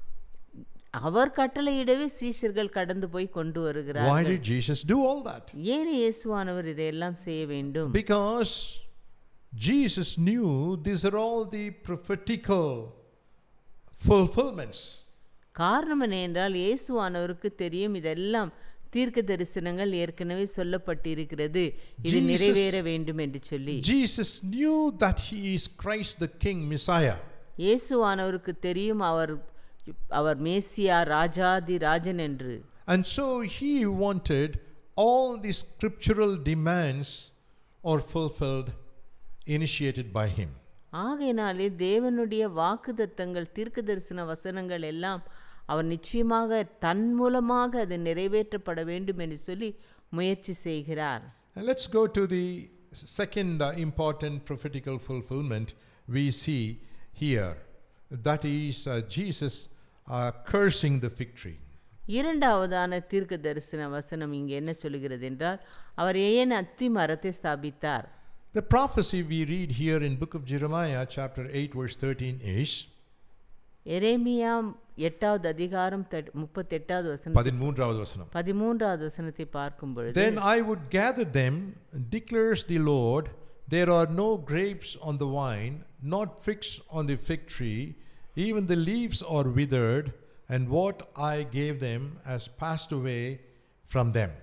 அவர் கட்டளையிடவே சீஷர்கள் கடந்து போய் கொண்டு வருகிறார்கள். Why did Jesus do all that? ஏன் இயேசுவானவர் இதையெல்லாம் செய்ய வேண்டும்? Because Jesus knew these are all the prophetical fulfillments. காரணம் என்ன என்றால் இயேசுவானவருக்கு தெரியும் இதெல்லாம் தீர்க்க தரிசனங்கள் ஏற்கனவே சொல்லப்பட்டிருக்கிறது, இது நிறைவேற வேண்டும் என்று சொல்லி. Jesus knew that he is Christ the King, Messiah. இயேசுவானவருக்கு தெரியும் அவர் மேசியா, ராஜாதி ராஜன் என்று. And so he wanted all the scriptural demands are fulfilled, initiated by him. ஆகையினாலே தேவனுடைய வாக்குத்தத்தங்கள் தீர்க்க தரிசன வசனங்கள் எல்லாம் அவர் நிச்சயமாக தன் மூலமாக அது நிறைவேற்றப்பட வேண்டும் என்று சொல்லி முயற்சி செய்கிறார். And let's go to the second important prophetical fulfillment we see here that is Jesus cursing the fig tree. இரண்டாவதான தீர்க்க தரிசன வசனம் இங்கே என்ன சொல்கிறது என்றால், அவர் ஏன் அத்தி மரத்தை ஸ்தாபித்தார்? The prophecy we read here in book of Jeremiah chapter 8 verse 13 is, எரேமியா 8வது அதிகாரம் 38வது வசனம் 13வது வசனத்தை பார்க்கும் பொழுது, Then I would gather them, declares the Lord, there are no grapes on the vine, not figs on the fig tree, even the leaves are withered, and what I gave them has passed away from them.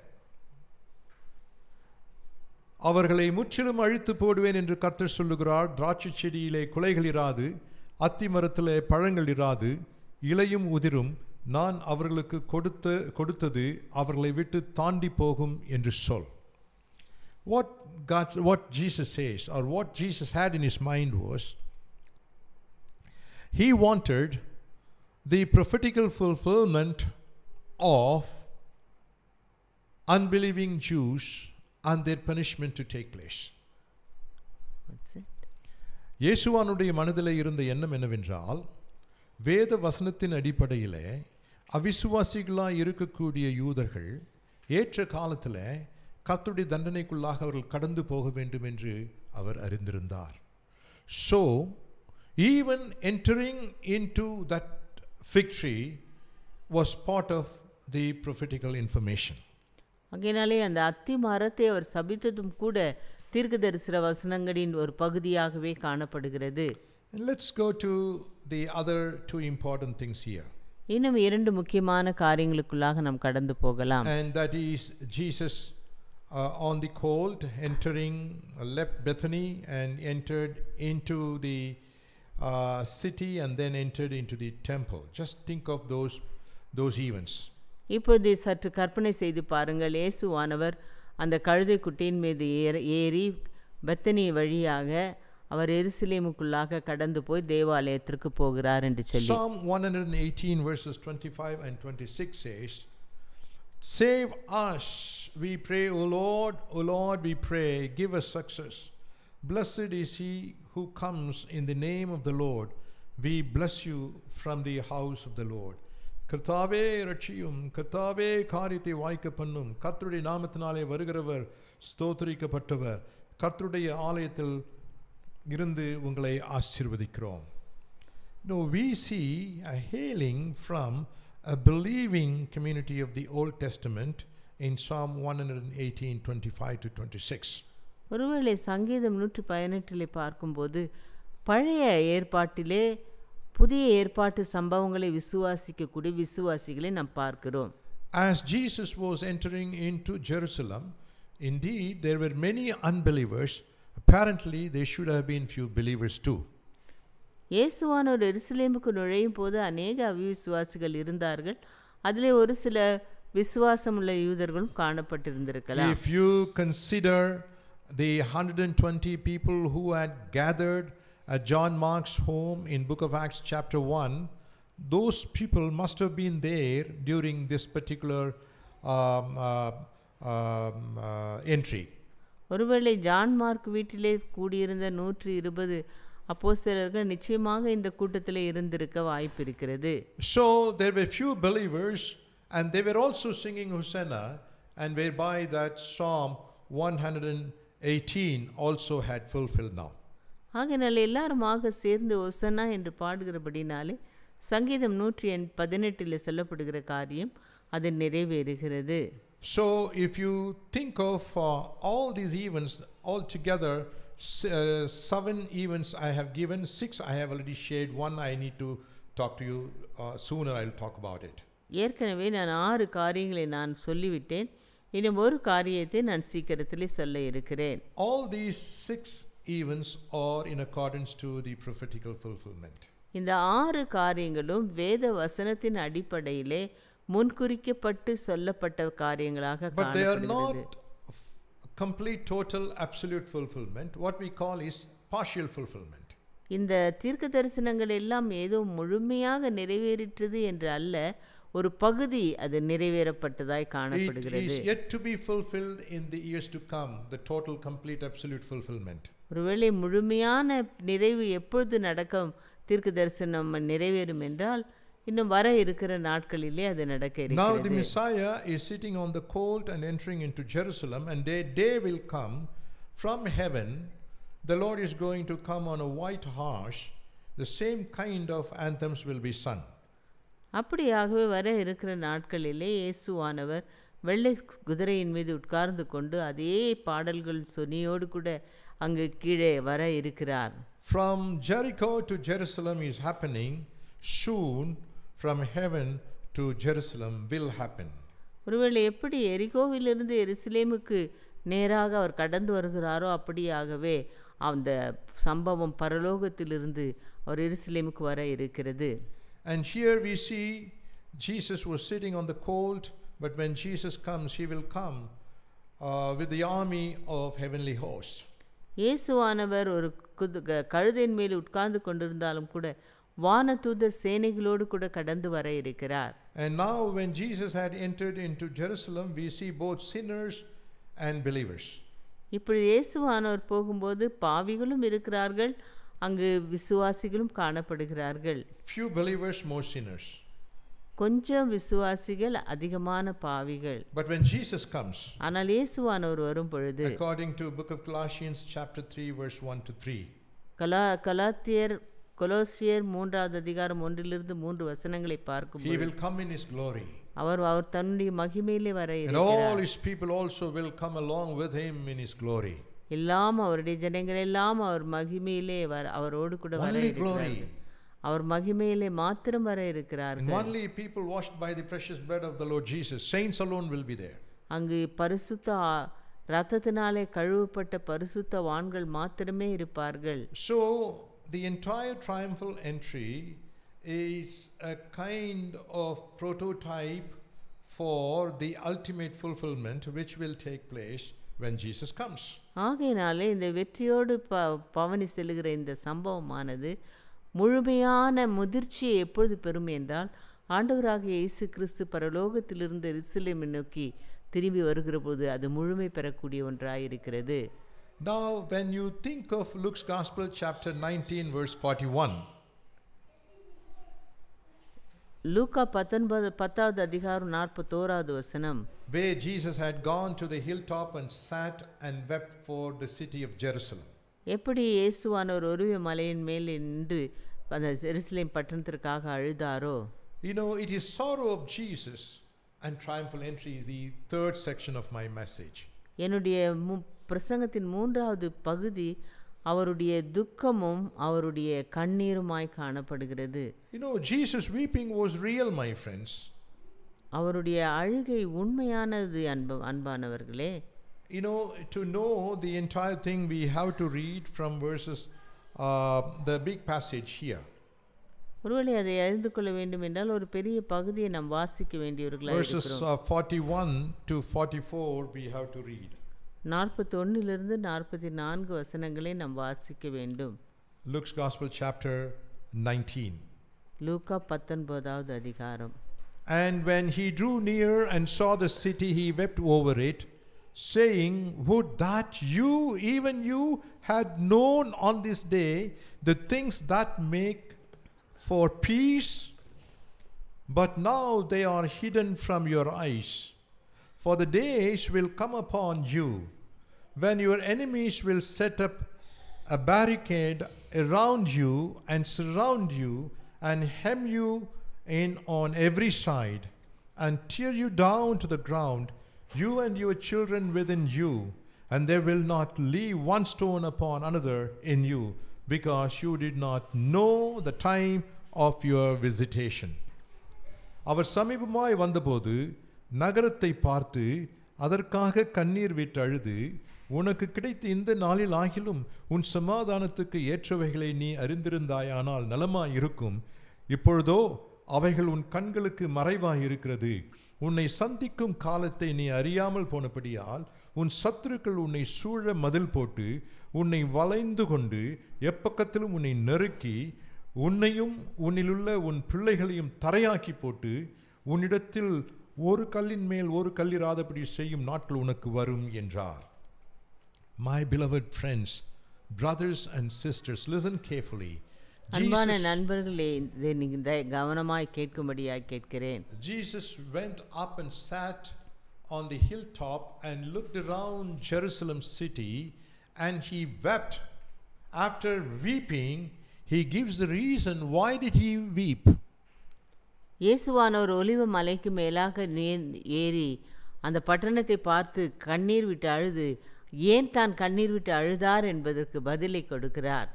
அவர்களை முற்றிலும் அழித்து போடுவேன் என்று கர்த்தர் சொல்லுகிறார். திராட்சை செடியிலே குலைகள் இராது, அத்தி மரத்திலே பழங்கள் இராது, இலையும் உதிரும். நான் அவர்களுக்கு கொடுத்தது அவர்களை விட்டு தாண்டி போகும் என்று சொல். What Jesus says, or what Jesus had in his mind was, he wanted the prophetical fulfillment of unbelieving Jews and their punishment to take place. இயேசுவானுடைய மனதிலே இருந்த எண்ணம் என்னவென்றால், வேத வசனத்தின் அடிப்படையிலே அவிசுவாசிகளாக இருக்கக்கூடிய யூதர்கள் ஏற்ற காலத்தில் கர்த்தருடைய தண்டனைக்குள்ளாக அவர்கள் கடந்து போக வேண்டும் என்று அவர் அறிந்திருந்தார். So even entering into that fig tree was part of the prophetical information. ஆகையினாலே அந்த அத்தி மரத்தை அவர் சபித்ததும் கூட தீர்க்கதரிசன வசனங்களின் ஒரு பகுதியாகவே காணப்படுகிறது. And let's go to the other two important things here. இன்னும் இரண்டு முக்கியமான காரியங்களுக்குள்ளாக நாம் கடந்து போகலாம். And that is Jesus on the colt entering, left Bethany and entered into the city and then entered into the temple. Just think of those events. இப்போது சற்று கற்பனை செய்து பாருங்கள். இயேசுவானவர் அந்த கழுதை குட்டியின் மீது ஏறி பெத்தனி வழியாக அவர் எருசலேமுக்குள்ளாக கடந்து போய் தேவாலயத்திற்கு போகிறார் என்று சொல்லி. Psalm 118 verses 25 and 26 says, Save us, we pray, O Lord, we pray, give us success. Blessed is he who comes in the name of the Lord. We bless you from the house of the Lord. கர்த்தாவே ரட்சியும், கர்த்தாவே காரியத்தை வாய்க்க பண்ணும், கர்த்தருடைய நாமத்தினாலே வருகிறவர் ஸ்தோத்திரிக்கப்பட்டவர், கர்த்தருடைய ஆலயத்தில் இருந்து உங்களை ஆசீர்வதிக்கிறோம். No, we see a hailing from a believing community of the Old Testament in Psalm 118, 25 to 26. ஒருவேளை சங்கீதம் 118 பார்க்கும்போது பழைய ஏற்பாட்டிலே புதிய ஏற்பாட்டு சம்பவங்களை விசுவாசிக்கக்கூடிய விசுவாசிகளை நாம் பார்க்கிறோம். As Jesus was entering into Jerusalem, indeed there were many unbelievers. Apparently there should have been few believers too. இயேசுவானவர் எருசலேமுக்கு நுழையும் போது அநேக அவிசுவாசிகள் இருந்தார்கள். அதிலே ஒரு சில விசுவாசமுள்ள யூதர்களும் காணப்பட்டிருந்திருக்கலாம். If you consider the 120 people who had gathered at John Mark's home in book of Acts chapter 1, those people must have been there during this particular entry. ஒருவேளை ஜான் மார்க் வீட்டிலே கூடியிருந்த 120 அப்போஸ்தலர்கள் நிச்சயமாக இந்த கூட்டத்திலே இருந்திருக்க வாய்ப்பு இருக்கிறது. So there were few believers and they were also singing Hosanna, and whereby that Psalm 118 also had fulfilled now. ஆகையால் எல்லாருமாக சேர்ந்து ஒசன்னா என்று பாடுகிறபடினாலே சங்கீதம் 118 சொல்லப்படுகிற காரியம் அது நிறைவேறுகிறது. So if you think of all these events all together, 7 events I have given, 6 I have already shared, 1 I need to talk to you sooner. I will talk about it. ஏற்கனவே நான் 6 காரியங்களை நான் சொல்லிவிட்டேன். இன்னும் ஒரு காரியத்தை நான் சீக்கிரத்திலே சொல்ல இருக்கிறேன். All these 6 events are in accordance to the prophetical fulfillment. இந்த 6 காரியங்களும் வேத வசனத்தின் அடிப்படையிலே முன்குறிக்கப்பட்டு சொல்லப்பட்ட காரியங்களாக But they are காணப்படுகிறது. not complete, total, absolute fulfillment. What we call is partial fulfillment. இந்த தீர்க்க தரிசனங்கள் எல்லாம் ஏதோ முழுமையாக நிறைவேறிற்றது என்று அல்ல, ஒரு பகுதி அது நிறைவேறப்பட்டதாய் It காணப்படுகிறது. is yet to be fulfilled in the years to come, the total, complete, absolute fulfillment. ஒருவேளை முழுமையான நிறைவு எப்பொழுது நடக்கும் தீர்க்க தரிசனம் நிறைவேறும் என்றால் இன்னும் வர இருக்கிற நாட்களிலே அது நடக்க Now the இருக்கிறது. Messiah is sitting on the colt and entering into Jerusalem, and a day will come from heaven. The Lord is going to come on a white horse. The same kind of anthems will be sung. அப்படியாகவே வர இருக்கிற நாட்களிலே இயேசுவானவர் வெள்ளை குதிரையின் மீது உட்கார்ந்து கொண்டு அதே பாடல்கள் சொனியோடு கூட அங்கு கீழே வர இருக்கிறார். From Jericho to Jerusalem is happening. Soon from heaven to Jerusalem will happen. ஒருவேளை எப்படி எரிகோவிலிருந்து எருசலேமுக்கு நேராக அவர் கடந்து வருகிறாரோ அப்படியாகவே அந்த சம்பவம் பரலோகத்திலிருந்து அவர் எருசலேமுக்கு வர இருக்கிறது. And here we see Jesus was sitting on the colt, but when Jesus comes, he will come with the army of heavenly hosts. இயேசுவானவர் ஒரு கழுதையின் மேல் உட்கார்ந்து கொண்டிருந்தாலும் கூட வானதூதர் சேனைகளோடு கூட கடந்து வர இருக்கிறார். And now when Jesus had entered into Jerusalem, we see both sinners and believers. இப்படி இயேசுவானவர் போகும்போது பாவிகளும் இருக்கிறார்கள், அங்கு விசுவாசிகளும் காணப்படுகிறார்கள். Few believers, more sinners. கொஞ்சம் விசுவாசிகள், அதிகமான பாவிகள். But when Jesus comes, ஆனால் இயேசுவானவர் வரும் பொழுது according to book of Colossians chapter 3 verse 1 to 3, கொலோசியர் 3வது அதிகாரம் 1 3 வசனங்களை he பார்க்கும்போது will come in his glory, அவர் தன்னுடைய மகிமையிலே வர and இருக்கிறார். all his people also will come along with him in his glory. எல்லாம் அவருடைய ஜனங்கள் எல்லாம் அவர் மகிமையிலே அவரோடு கூட வர Only இருக்கிறார்கள். glory. அவர் மகிமையிலே மாத்திரம் வர And இருக்கிறார்கள். only people washed by the precious blood of the Lord Jesus, saints alone will be there. அங்கு பரிசுத்த இரத்தத்தினாலே கழுவப்பட்ட பரிசுத்த வான்கள் மாத்திரமே இருப்பார்கள். So the entire triumphal entry is a kind of prototype for the ultimate fulfillment which will take place when Jesus comes. ஆகையினாலே இந்த வெற்றியோடு பவனி செல்லுகிற இந்த சம்பவமானது முழுமையான முதிர்ச்சியை எப்பொழுது பெறும் என்றால் ஆண்டவராகிய இயேசு கிறிஸ்து பரலோகத்திலிருந்து எருசலேமை நோக்கி திரும்பி வருகிற போது அது முழுமை பெறக்கூடிய ஒன்றாயிருக்கிறது. Now when you think of Luke's Gospel chapter 19 verse 41, லூக்கா 10வது அதிகாரம் 41வது வசனம், where Jesus had gone to the hilltop and sat and wept for the city of Jerusalem. எப்படி இயேசுவானவர் ஒருவே மலையின் மேல் நின்று அந்த எருசலேம் பட்டணத்திற்காக அழுதாரோ. You know, it is sorrow of Jesus and triumphal entry is the third section of my message. என்னுடைய பிரசங்கத்தின் 3வது பகுதி அவருடைய துக்கமும் அவருடைய கண்ணீருமாய் காணப்படுகிறது. You know, Jesus weeping was real, my friends. அவருடைய அழுகை உண்மையானது அன்பானவர்களே. You know, to know the entire thing we have to read from verses the big passage here. ஒருவேளை அதை அறிந்து கொள்ள வேண்டும் என்றால் ஒரு பெரிய பகுதியை நாம் வாசிக்க வேண்டியவர்களாக Verses இருக்கிறோம். 41 to 44 we have to read. 41 44 வசனங்களை நாம் வாசிக்க வேண்டும். Luke's Gospel chapter 19. லூக்கா 19வது அதிகாரம். And when he drew near and saw the city, he wept over it, saying, would that you, even you, had known on this day the things that make for peace, but now they are hidden from your eyes. For the days will come upon you when your enemies will set up a barricade around you and surround you and hem you in on every side and tear you down to the ground, you and your children within you, and there will not leave one stone upon another in you, because you did not know the time of your visitation. அவர் சமீபமாய் வந்தபோது நகரத்தை பார்த்து அதற்காக கண்ணீர் விட்டு அழுது, உனக்கு கிடைத்த இந்த நாளில் ஆகிலும் உன் சமாதானத்துக்கு ஏற்றவைகளை நீ அறிந்திருந்தாயானால் நலமாய் இருக்கும். இப்பொழுதோ அவைகள் உன் கண்களுக்கு மறைவாய் இருக்கிறது. உன்னை சந்திக்கும் காலத்தை நீ அறியாமல் போனபடியால் உன் சத்துருக்கள் உன்னை சூழ மதில் போட்டு உன்னை வளைந்து கொண்டு எப்பக்கத்திலும் உன்னை நெருக்கி உன்னையும் உன்னிலுள்ள உன் பிள்ளைகளையும் தரையாக்கி போட்டு உன்னிடத்தில் ஒரு கல்லின் மேல் ஒரு கல்லிராதபடி செய்யும் நாட்கள் உனக்கு வரும் என்றார். My beloved friends, brothers and sisters, listen carefully. அன்பான நண்பர்களே, இதை நீங்கள் கவனமாய் கேட்கும்படியாய் கேட்கிறேன். Jesus went up and sat on the hilltop and looked around Jerusalem city, and he wept. After weeping, he gives the reason why did he weep. இயேசுவானவர் ஒலிவ மலைக்கு மேலாக ஏறி அந்த பட்டணத்தை பார்த்து கண்ணீர் விட்டு அழுது ஏன் தான் கண்ணீர் விட்டு அழுதார் என்பதற்கு பதிலை கொடுக்கிறார்.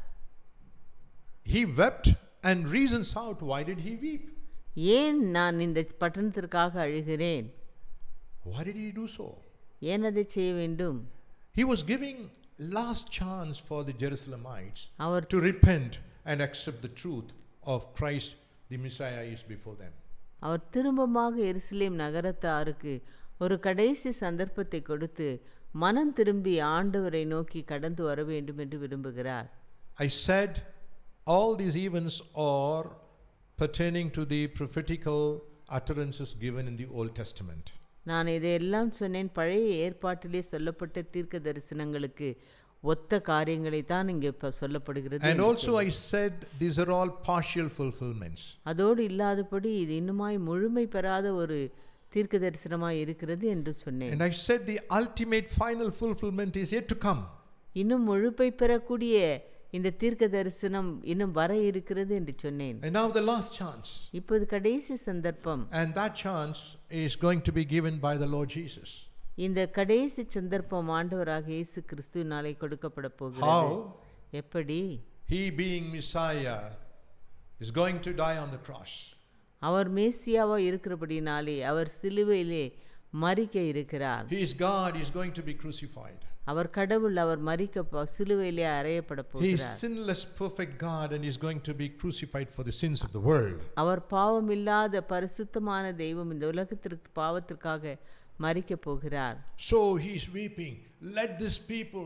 He wept and reasons out why did he weep. ஏன் நான் இந்த பட்டணத்திற்காக அழுகிறேன்? Why did he do so? ஏன் அதை செய்ய வேண்டும்? He was giving last chance for the Jerusalemites our to repent and accept the truth of Christ the Messiah is before them. அவர் திரும்பமாக எருசலேம் நகரத்தாருக்கு ஒரு கடைசி சந்தர்ப்பத்தை கொடுத்து மனம் திரும்பி ஆண்டவரை நோக்கி கடந்து வர வேண்டும் என்று விரும்புகிறார். I said all these events are pertaining to the prophetical utterances given in the Old Testament. நான் இதையெல்லாம் சொன்னேன், பழைய ஏற்பாட்டிலே சொல்லப்பட்ட தீர்க்க தரிசனங்களுக்கு ஒத்த காரியங்களை தான் இங்கே சொல்லப்படுகிறது. And also I said these are all partial fulfillments. அதோடு இல்லாதபடி இது இன்னுமாய் முழுமை பெறாத ஒரு தீர்க்க தரிசனமாய் இருக்கிறது என்று சொன்னேன். And I said the ultimate final fulfillment is yet to come. இன்னும் முழுமை பெறக்கூடிய இந்த தீர்க்க தரிசனம் இன்னும் வர இருக்கிறது என்று சொன்னேன். And now the last chance. இப்போது கடைசி சந்தர்ப்பம். And that chance is going to be given by the Lord Jesus. இந்த கடைசி சந்தர்ப்பம் ஆண்டவராக இயேசு கிறிஸ்துவினாலே கொடுக்கப்பட போகிறது. How? எப்படி? He being Messiah is going to die on the cross. அவர் மேசியாவா இருக்கிறபடினாலே அவர் சிலுவையிலே மரிக்க இருக்கிறார். He is God, he is going to be crucified. அவர் கடவுள், அவர் மரிக்க சிலுவையிலே அறையப்பட He is போகிறார். sinless perfect God and he is going to be crucified for the sins of the world. அவர் பாவமில்லாத பரிசுத்தமான தெய்வம் இந்த உலகத்திற்கு பாவத்திற்காக மரிக்க போகிறார். So he is weeping, let this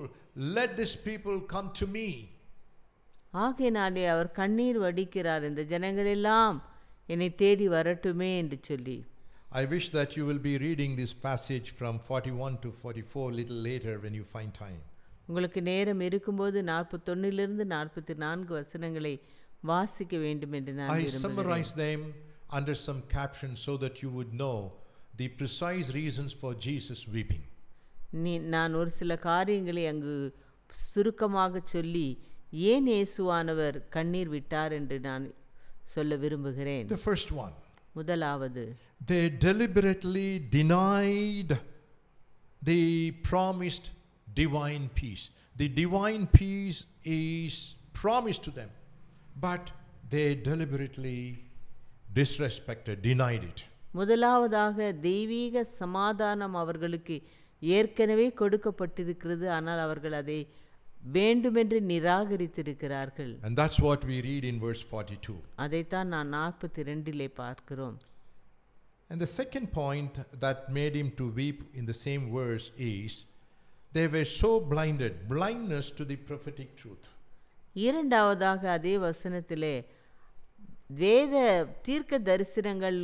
people come to me. ஆகையினாலே அவர் கண்ணீர் வடிக்கிறார், இந்த ஜனங்களெல்லாம் என்னை தேடி வரட்டுமே என்று சொல்லி. I wish that you will be reading this passage from 41 to 44 little later when you find time. உங்களுக்கு நேரம் இருக்கும்போது 41 44 வசனங்களை வாசிக்க வேண்டும் என்று நான் I விரும்புகிறேன். summarize them under some captions so that you would know the precise reasons for Jesus weeping. நான் ஒரு சில காரியங்களை அங்கு சுருக்கமாக சொல்லி ஏன் இயேசுவானவர் கண்ணீர் விட்டார் என்று நான் சொல்ல விரும்புகிறேன். The first one. முதலாவது, They deliberately denied the promised divine peace. The divine peace is promised to them, but they deliberately disrespected, denied it. முதலாவதாக தெய்வீக சமாதானம் அவர்களுக்கு ஏற்கனவே கொடுக்கப்பட்டிருக்கிறது, ஆனால் அவர்கள் அதை வேண்டுமென்று நிராகரித்திருக்கிறார்கள். And that's what we read in verse 42. அதைத்தான் நான் 42 பார்க்கிறோம். And the second point that made him to weep in the same verse is they were so blinded, blindness to the prophetic truth. இரண்டாவதாக அதே வசனத்திலே வேத தீர்க்க தரிசனங்கள்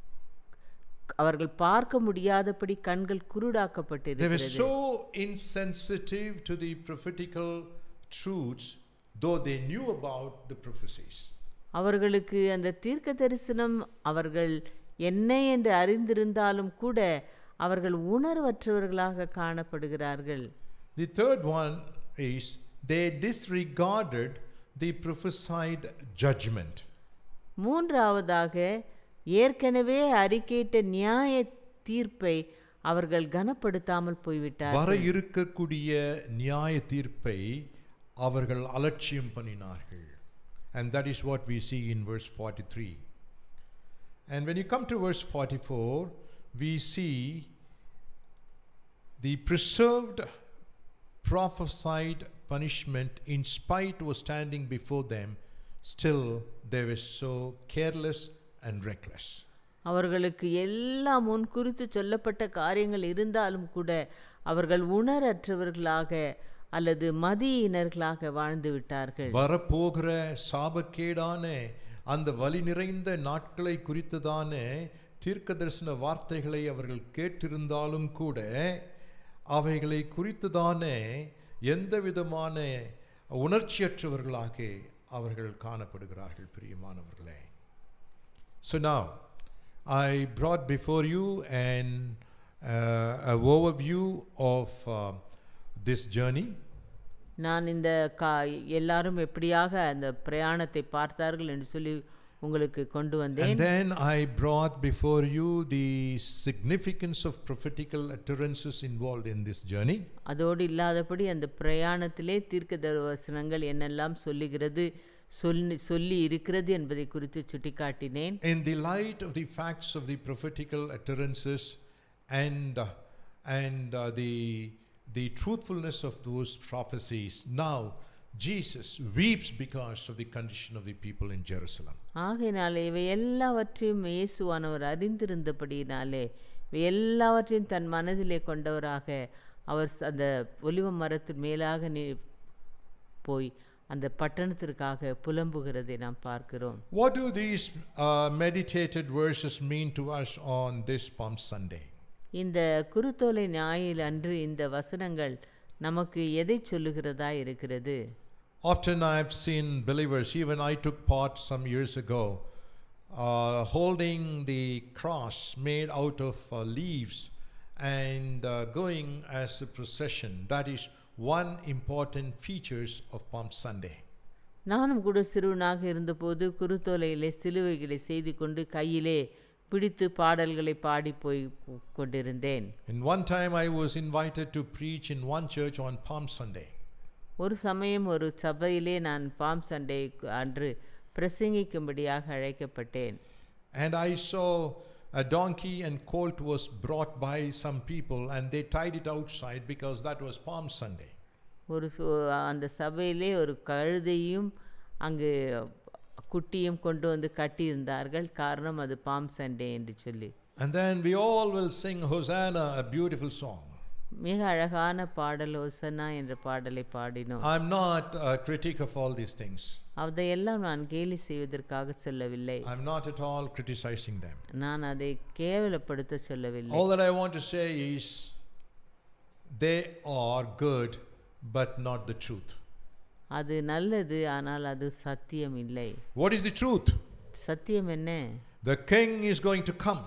அவர்கள் பார்க்க முடியாதபடி கண்கள் They were குருடாக்கப்பட்டிருக்கிறது. so insensitive to the prophetical truths, though they knew about the prophecies. அவர்களுக்கு அந்த தீர்க்க தரிசனம் அவர்கள் என்ன என்று அறிந்திருந்தாலும் கூட அவர்கள் உணர்வற்றவர்களாக காணப்படுகிறார்கள். The third one is they disregarded the prophesied judgment. மூன்றாவதாக ஏற்கனவே அறிக்கையிட்ட நியாய தீர்ப்பை அவர்கள் கனப்படுத்தாமல் வர போய்விட்டார்கள். இருக்கக்கூடிய நியாய தீர்ப்பை அவர்கள் அலட்சியம் பண்ணினார்கள். And that is what we see in verse 43. And when you come to verse 44, we see the preserved prophesied punishment in spite was standing before them. Still they were so careless and reckless. அவர்களுக்கு எல்லாம் முன் குறித்து சொல்லப்பட்ட காரியங்கள் இருந்தாலும் கூட அவர்கள் உணரற்றவர்களாக அல்லது மதியினர்களாக வாழ்ந்து விட்டார்கள். வரப்போகிற சாபக்கேடான அந்த வலி நிறைந்த நாட்களை குறித்ததான தீர்க்கதரிசன வார்த்தைகளை அவர்கள் கேட்டிருந்தாலும் கூட அவைகளை குறித்ததான எந்த விதமான உணர்ச்சியற்றவர்களாக அவர்கள் காணப்படுகிறார்கள் பிரியமானவர்களே. So now I brought before you an overview of this journey. நான் இந்த எல்லாரும் எப்படியாக அந்த பிரயாணத்தை பார்த்தார்கள் என்று சொல்லி உங்களுக்கு கொண்டு வந்தேன். And then I brought before you the significance of prophetical utterances involved in this journey. அதோடு இல்லாதபடி அந்த பிரயாணத்திலே தீர்க்கதரிசனங்கள் என்னெல்லாம் சொல்லுகிறது சொல்லி இருக்கிறது என்பதை குறித்து சுட்டிக்காட்டினேன். In the light of the facts of the prophetical utterances and the truthfulness of those prophecies, now Jesus weeps because of the condition of the people in Jerusalem. ஆகையினாலே இவை எல்லாவற்றையும் இயேசுவானவர் அறிந்திருந்தபடியினாலே இவை எல்லாவற்றையும் தன் மனதிலே கொண்டவராக அவர் அந்த ஒலிவ மரத்தின் மேலாக போய் அந்த பட்டணத்திற்காக புலம்புகிறதை நாம் பார்க்கிறோம். What do these meditated verses mean to us on this Palm Sunday? இந்த குருத்தோலை ஞாயிறு அன்று இந்த வசனங்கள் நமக்கு எதை சொல்லுகிறதா இருக்கிறது? Often I have seen believers, even I took part some years ago, holding the cross made out of leaves and going as a procession. That is one important features of Palm Sunday. நானும் கூட சிறுவனாக இருந்தபோது குருத்தோலையிலே சிலுவைகளை செய்து கொண்டு கையிலே பிடித்து பாடல்களை பாடி போய் கொண்டிருந்தேன். And one time I was invited to preach in one church on Palm Sunday. ஒரு சமயம் ஒரு சபையிலே நான் பாம் சண்டே அன்று பிரசங்கிக்கும்படியாக அழைக்கப்பட்டேன். And I saw a donkey and colt was brought by some people and they tied it outside because that was Palm Sunday. அந்த சபையிலே ஒரு கழுதையும் அங்கு குட்டியும் கொண்டு வந்து கட்டியிருந்தார்கள். காரணம் அது பாம் சண்டே என்று சொல்லி. And then we all will sing Hosanna, a beautiful song. மிக அழகான பாடல் ஹோசன்னா என்ற பாடலை பாடினோம். I'm not a critic of all these things. அதையெல்லாம் நான் கேலி செய்வதற்காக சொல்லவில்லை. I'm not at all criticizing them. நான் அதை கேவலப்படுத்த சொல்லவில்லை. All that I want to say is they are good but not the truth. அது நல்லது, ஆனால் அது சத்தியம் இல்லை. What is the truth? சத்தியம் என்ன? The king is going to come.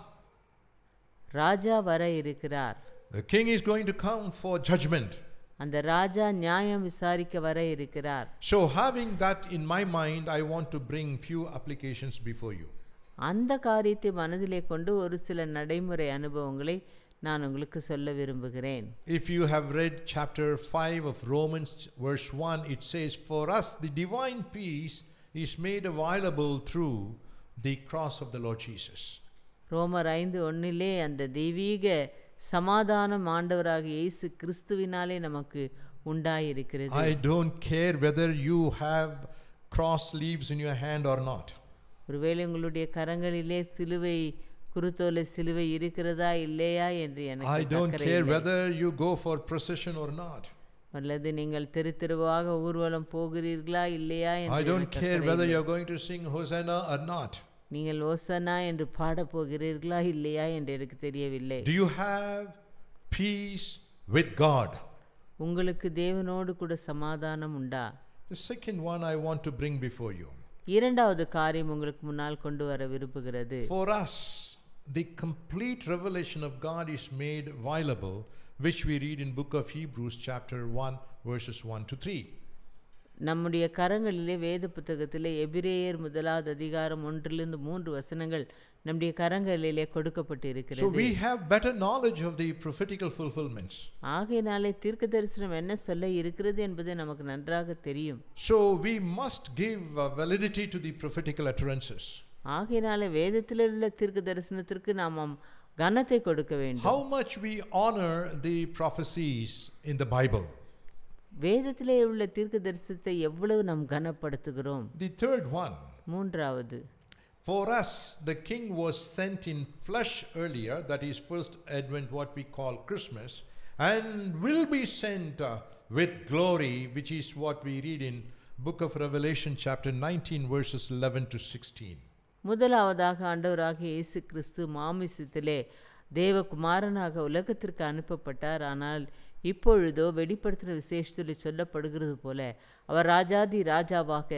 ராஜா வர இருக்கிறார். The king is going to come for judgment. அந்த ராஜா நியாயம் விசாரிக்க வர இருக்கிறார். So having that in my mind, I want to bring few applications before you. அந்த காரியத்தை மனதிலே கொண்டு ஒரு சில நடைமுறை அனுபவங்களை நான் உங்களுக்கு சொல்ல விரும்புகிறேன். If you have read chapter 5 of Romans verse 1, it says, for us the divine peace is made available through the cross of the Lord Jesus. ரோமர் 5:1 அந்த தெய்வீக சமாதானம் ஆண்டவராக இயேசு கிறிஸ்துவினாலே நமக்கு உண்டாயிருக்கிறது. I don't care whether you have cross leaves in your hand or not. ஒருவேளை உங்களுடைய கரங்களிலே சிலுவை குருத்தோலை சிலுவை இருக்கிறதா இல்லையா என்று எனக்கு I don't care whether you go for procession or not. அல்லது நீங்கள் தெருவாக ஊர்வலம் போகிறீர்களா இல்லையா என்று I don't care whether you are going to sing Hosanna or not. நீங்கள் ஓசனா என்று பாட போகிறீர்களா இல்லையா என்று எனக்கு தெரியவில்லை. Do you have peace with God? உங்களுக்கு தேவனோடு கூட சமாதானம் உண்டா? The second one I want to bring before you. இரண்டாவது காரியம் உங்களுக்கு முன்னால் கொண்டு வர விரும்புகிறது. For us, the complete revelation of God is made available, which we read in book of Hebrews chapter 1 verses 1 to 3. நம்முடைய கரங்களிலே வேத புத்தகத்திலே எபிரேயர் 1 அதிகாரம் 1-3 வசனங்கள் நம்முடைய கரங்களிலே கொடுக்கப்பட்டு இருக்கிறது. So we have better knowledge of the prophetical fulfillments. ஆகையினாலே தீர்க்கதரிசனம் என்ன சொல்ல இருக்கிறது என்பது நமக்கு நன்றாக தெரியும். So we must give validity to the prophetical utterances. ஆகையினாலே வேதத்தில் உள்ள தீர்க்கதரிசனத்திற்கு நாம் கனத்தை கொடுக்க வேண்டும். How much we honor the prophecies in the Bible. வேதத்திலே உள்ள தீர்க்கதரிசனத்தை எவ்வளவு நாம் கனப்படுத்துகிறோம். The third one. மூன்றாவது, for us the king was sent in flesh earlier, that is first advent, what we call Christmas, and will be sent with glory, which is what we read in book of Revelation chapter 19 verses 11 to 16. முதலாவதாக ஆண்டவராகிய இயேசு கிறிஸ்து மாமிசத்திலே தேவகுமாரனாக உலகத்திற்கு அனுப்பப்பட்டார். ஆனால் இப்பொழுதோ வெளிப்படுத்தின விசேஷத்தில் சொல்லப்படுகிறது போல அவர் ராஜாதி ராஜாவாக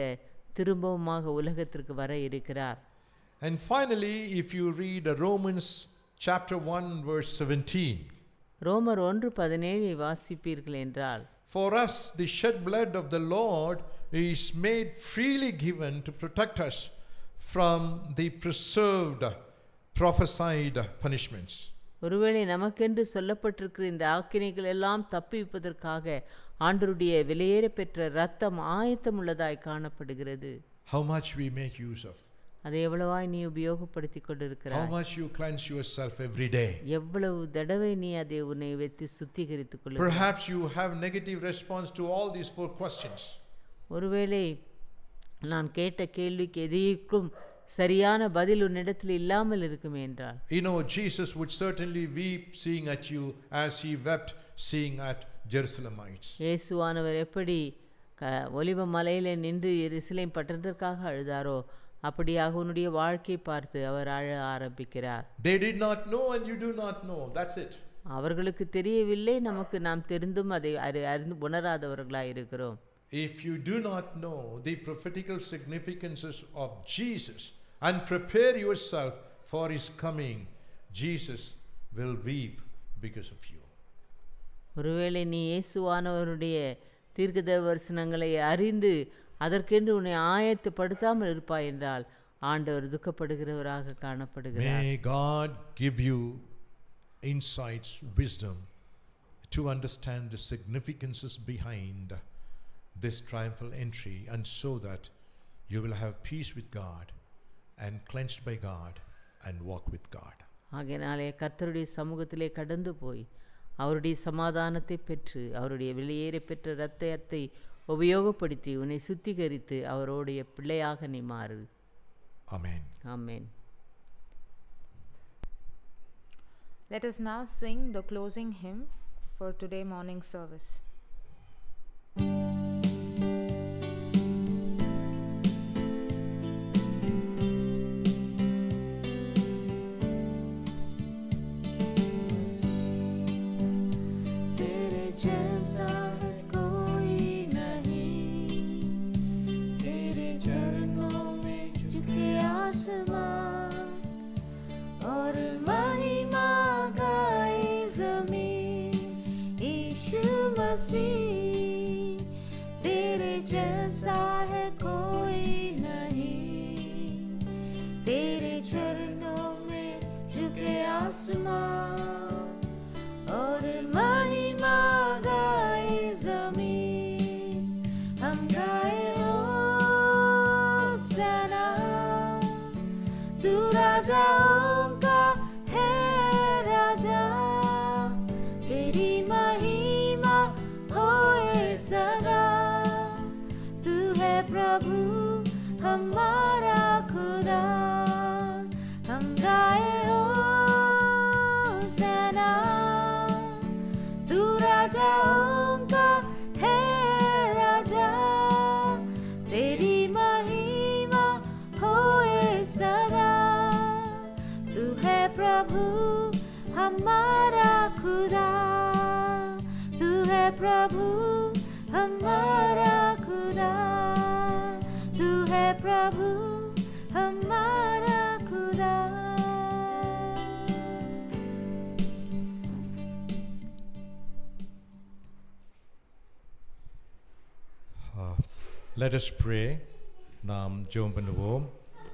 திரும்பவுமாக உலகத்திற்கு வர இருக்கிறார். And finally, if you read Romans chapter 1 verse 17, ரோமர் 1:17 வாசிப்பீர்கள் என்றால், for us the shed blood of the Lord is made freely given to protect us from the preserved prophesied punishments. ஒருவேளை நமக்கென்று சொல்லப்பட்டிருக்கிற இந்த ஆக்கினைகள் எல்லாம் தப்பிப்பதற்காக ஆண்டவருடைய விலையேற பெற்ற இரத்தம் ஆயத்தமுள்ளதாய் காணப்படுகிறது. How much we make use of. அதை எவ்வளவாய் நீ உபயோகப்படுத்திக் How கொண்டிருக்கிறாய்? much you cleanse yourself every day. எவ்வளவு தடவை நீ அதை உன்னை வைத்து சுத்திகரித்துக் கொள்ளுகிறாய்? Perhaps you have negative response to all these 4 questions. ஒருவேளை நான் கேட்ட கேள்விக்கு எதையும் சரியான பதில் உன்னிடத்தில் இல்லாமல் இருக்குமே என்றால், You know, Jesus would certainly weep seeing at you as he wept seeing at Jerusalemites. இயேசுவானவர் எப்படி ஒலிவ மலையில நின்று எருசலேம் பட்டணத்திற்காக அழுதாரோ அப்படியாக உன்னுடைய வாழ்க்கையை பார்த்து அவர் அழ ஆரம்பிக்கிறார். They did not know and you do not know. That's it. அவர்களுக்கு தெரியவில்லை, நமக்கு நாம் தெரிந்தும் அதை அறிந்து உணராதவர்களாய் இருக்கிறோம். If you do not know the prophetical significances of Jesus and prepare yourself for his coming, Jesus will weep because of you. ஒருவேளை நீ இயேசுவானவருடைய தீர்க்க தரிசனங்களை அறிந்து அதற்கென்று உன்னை ஆயத்தப்படுத்தாமல் இருப்பாய் என்றால் ஆண்டவர் துக்கப்படுகிறவராக காணப்படுகிறார். May God give you insights, wisdom to understand the significances behind this triumphal entry, and so that you will have peace with God and cleansed by God and walk with God. ஆகையினாலே கர்த்தருடைய சமூகத்திலே கடந்து போய் அவருடைய சமாதானத்தை பெற்று அவருடைய வெளியேற பெற்ற இரத்தத்தை உபயோகப்படுத்தி உன்னை சுத்திகரித்து அவருடைய பிள்ளையாக நீ மாறு. Amen. Amen. Let us now sing the closing hymn for today morning service. प्रभु हमारा खुदा, तू है प्रभु हमारा खुदा. Let us pray. நாம் ஜெபம் பண்ணுவோம்.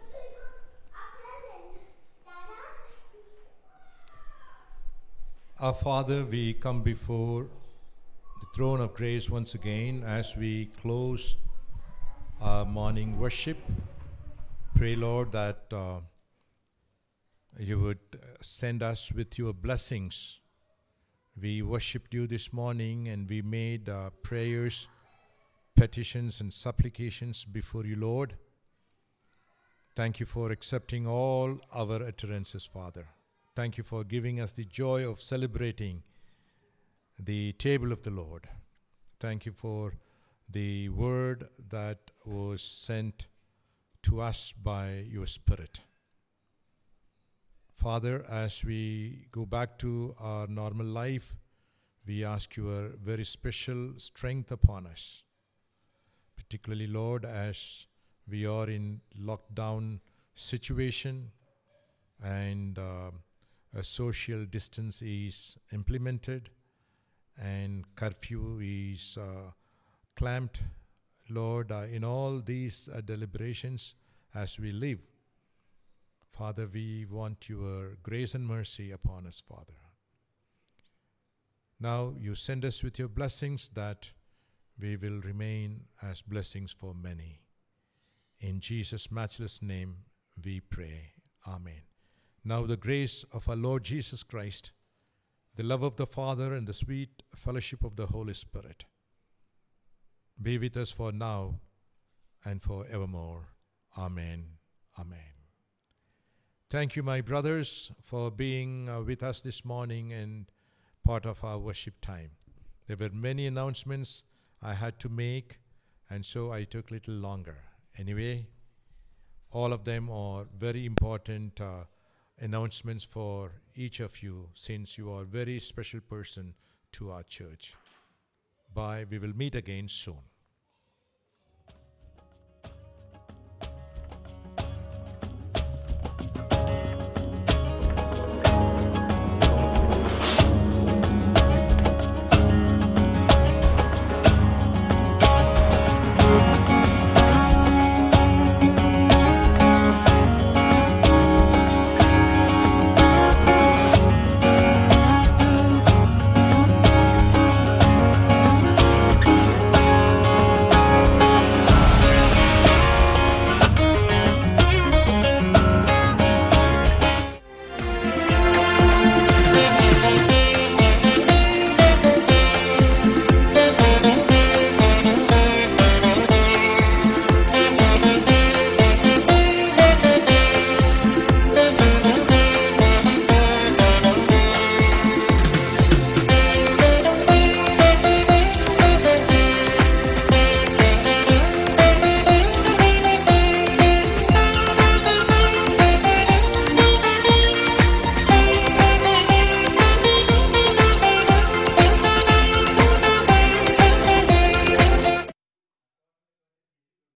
Our Father, we come before the throne of grace once again as we close our morning worship. Pray, Lord, that you would send us with your blessings. We worshipped you this morning and we made prayers, petitions and supplications before you, Lord. Thank you for accepting all our utterances, Father. Thank you for giving us the joy of celebrating the table of the Lord. Thank you for the word that was sent to us by your Spirit. Father, as we go back to our normal life, we ask your very special strength upon us. Particularly, Lord, as We are in lockdown situation, and a social distance is implemented, and curfew is clamped. Lord, in all these deliberations as we live, Father, we want your grace and mercy upon us, Father. Now you send us with your blessings that we will remain as blessings for many. In Jesus' matchless name we pray. Amen. Now the grace of our Lord Jesus Christ, the love of the Father, and the sweet fellowship of the Holy Spirit be with us for now and forevermore. Amen. Amen. Thank you, my brothers, for being with us this morning and part of our worship time. There were many announcements I had to make, and so I took a little longer. Anyway, all of them are very important announcements for each of you, since you are a very special person to our church. Bye. We will meet again soon.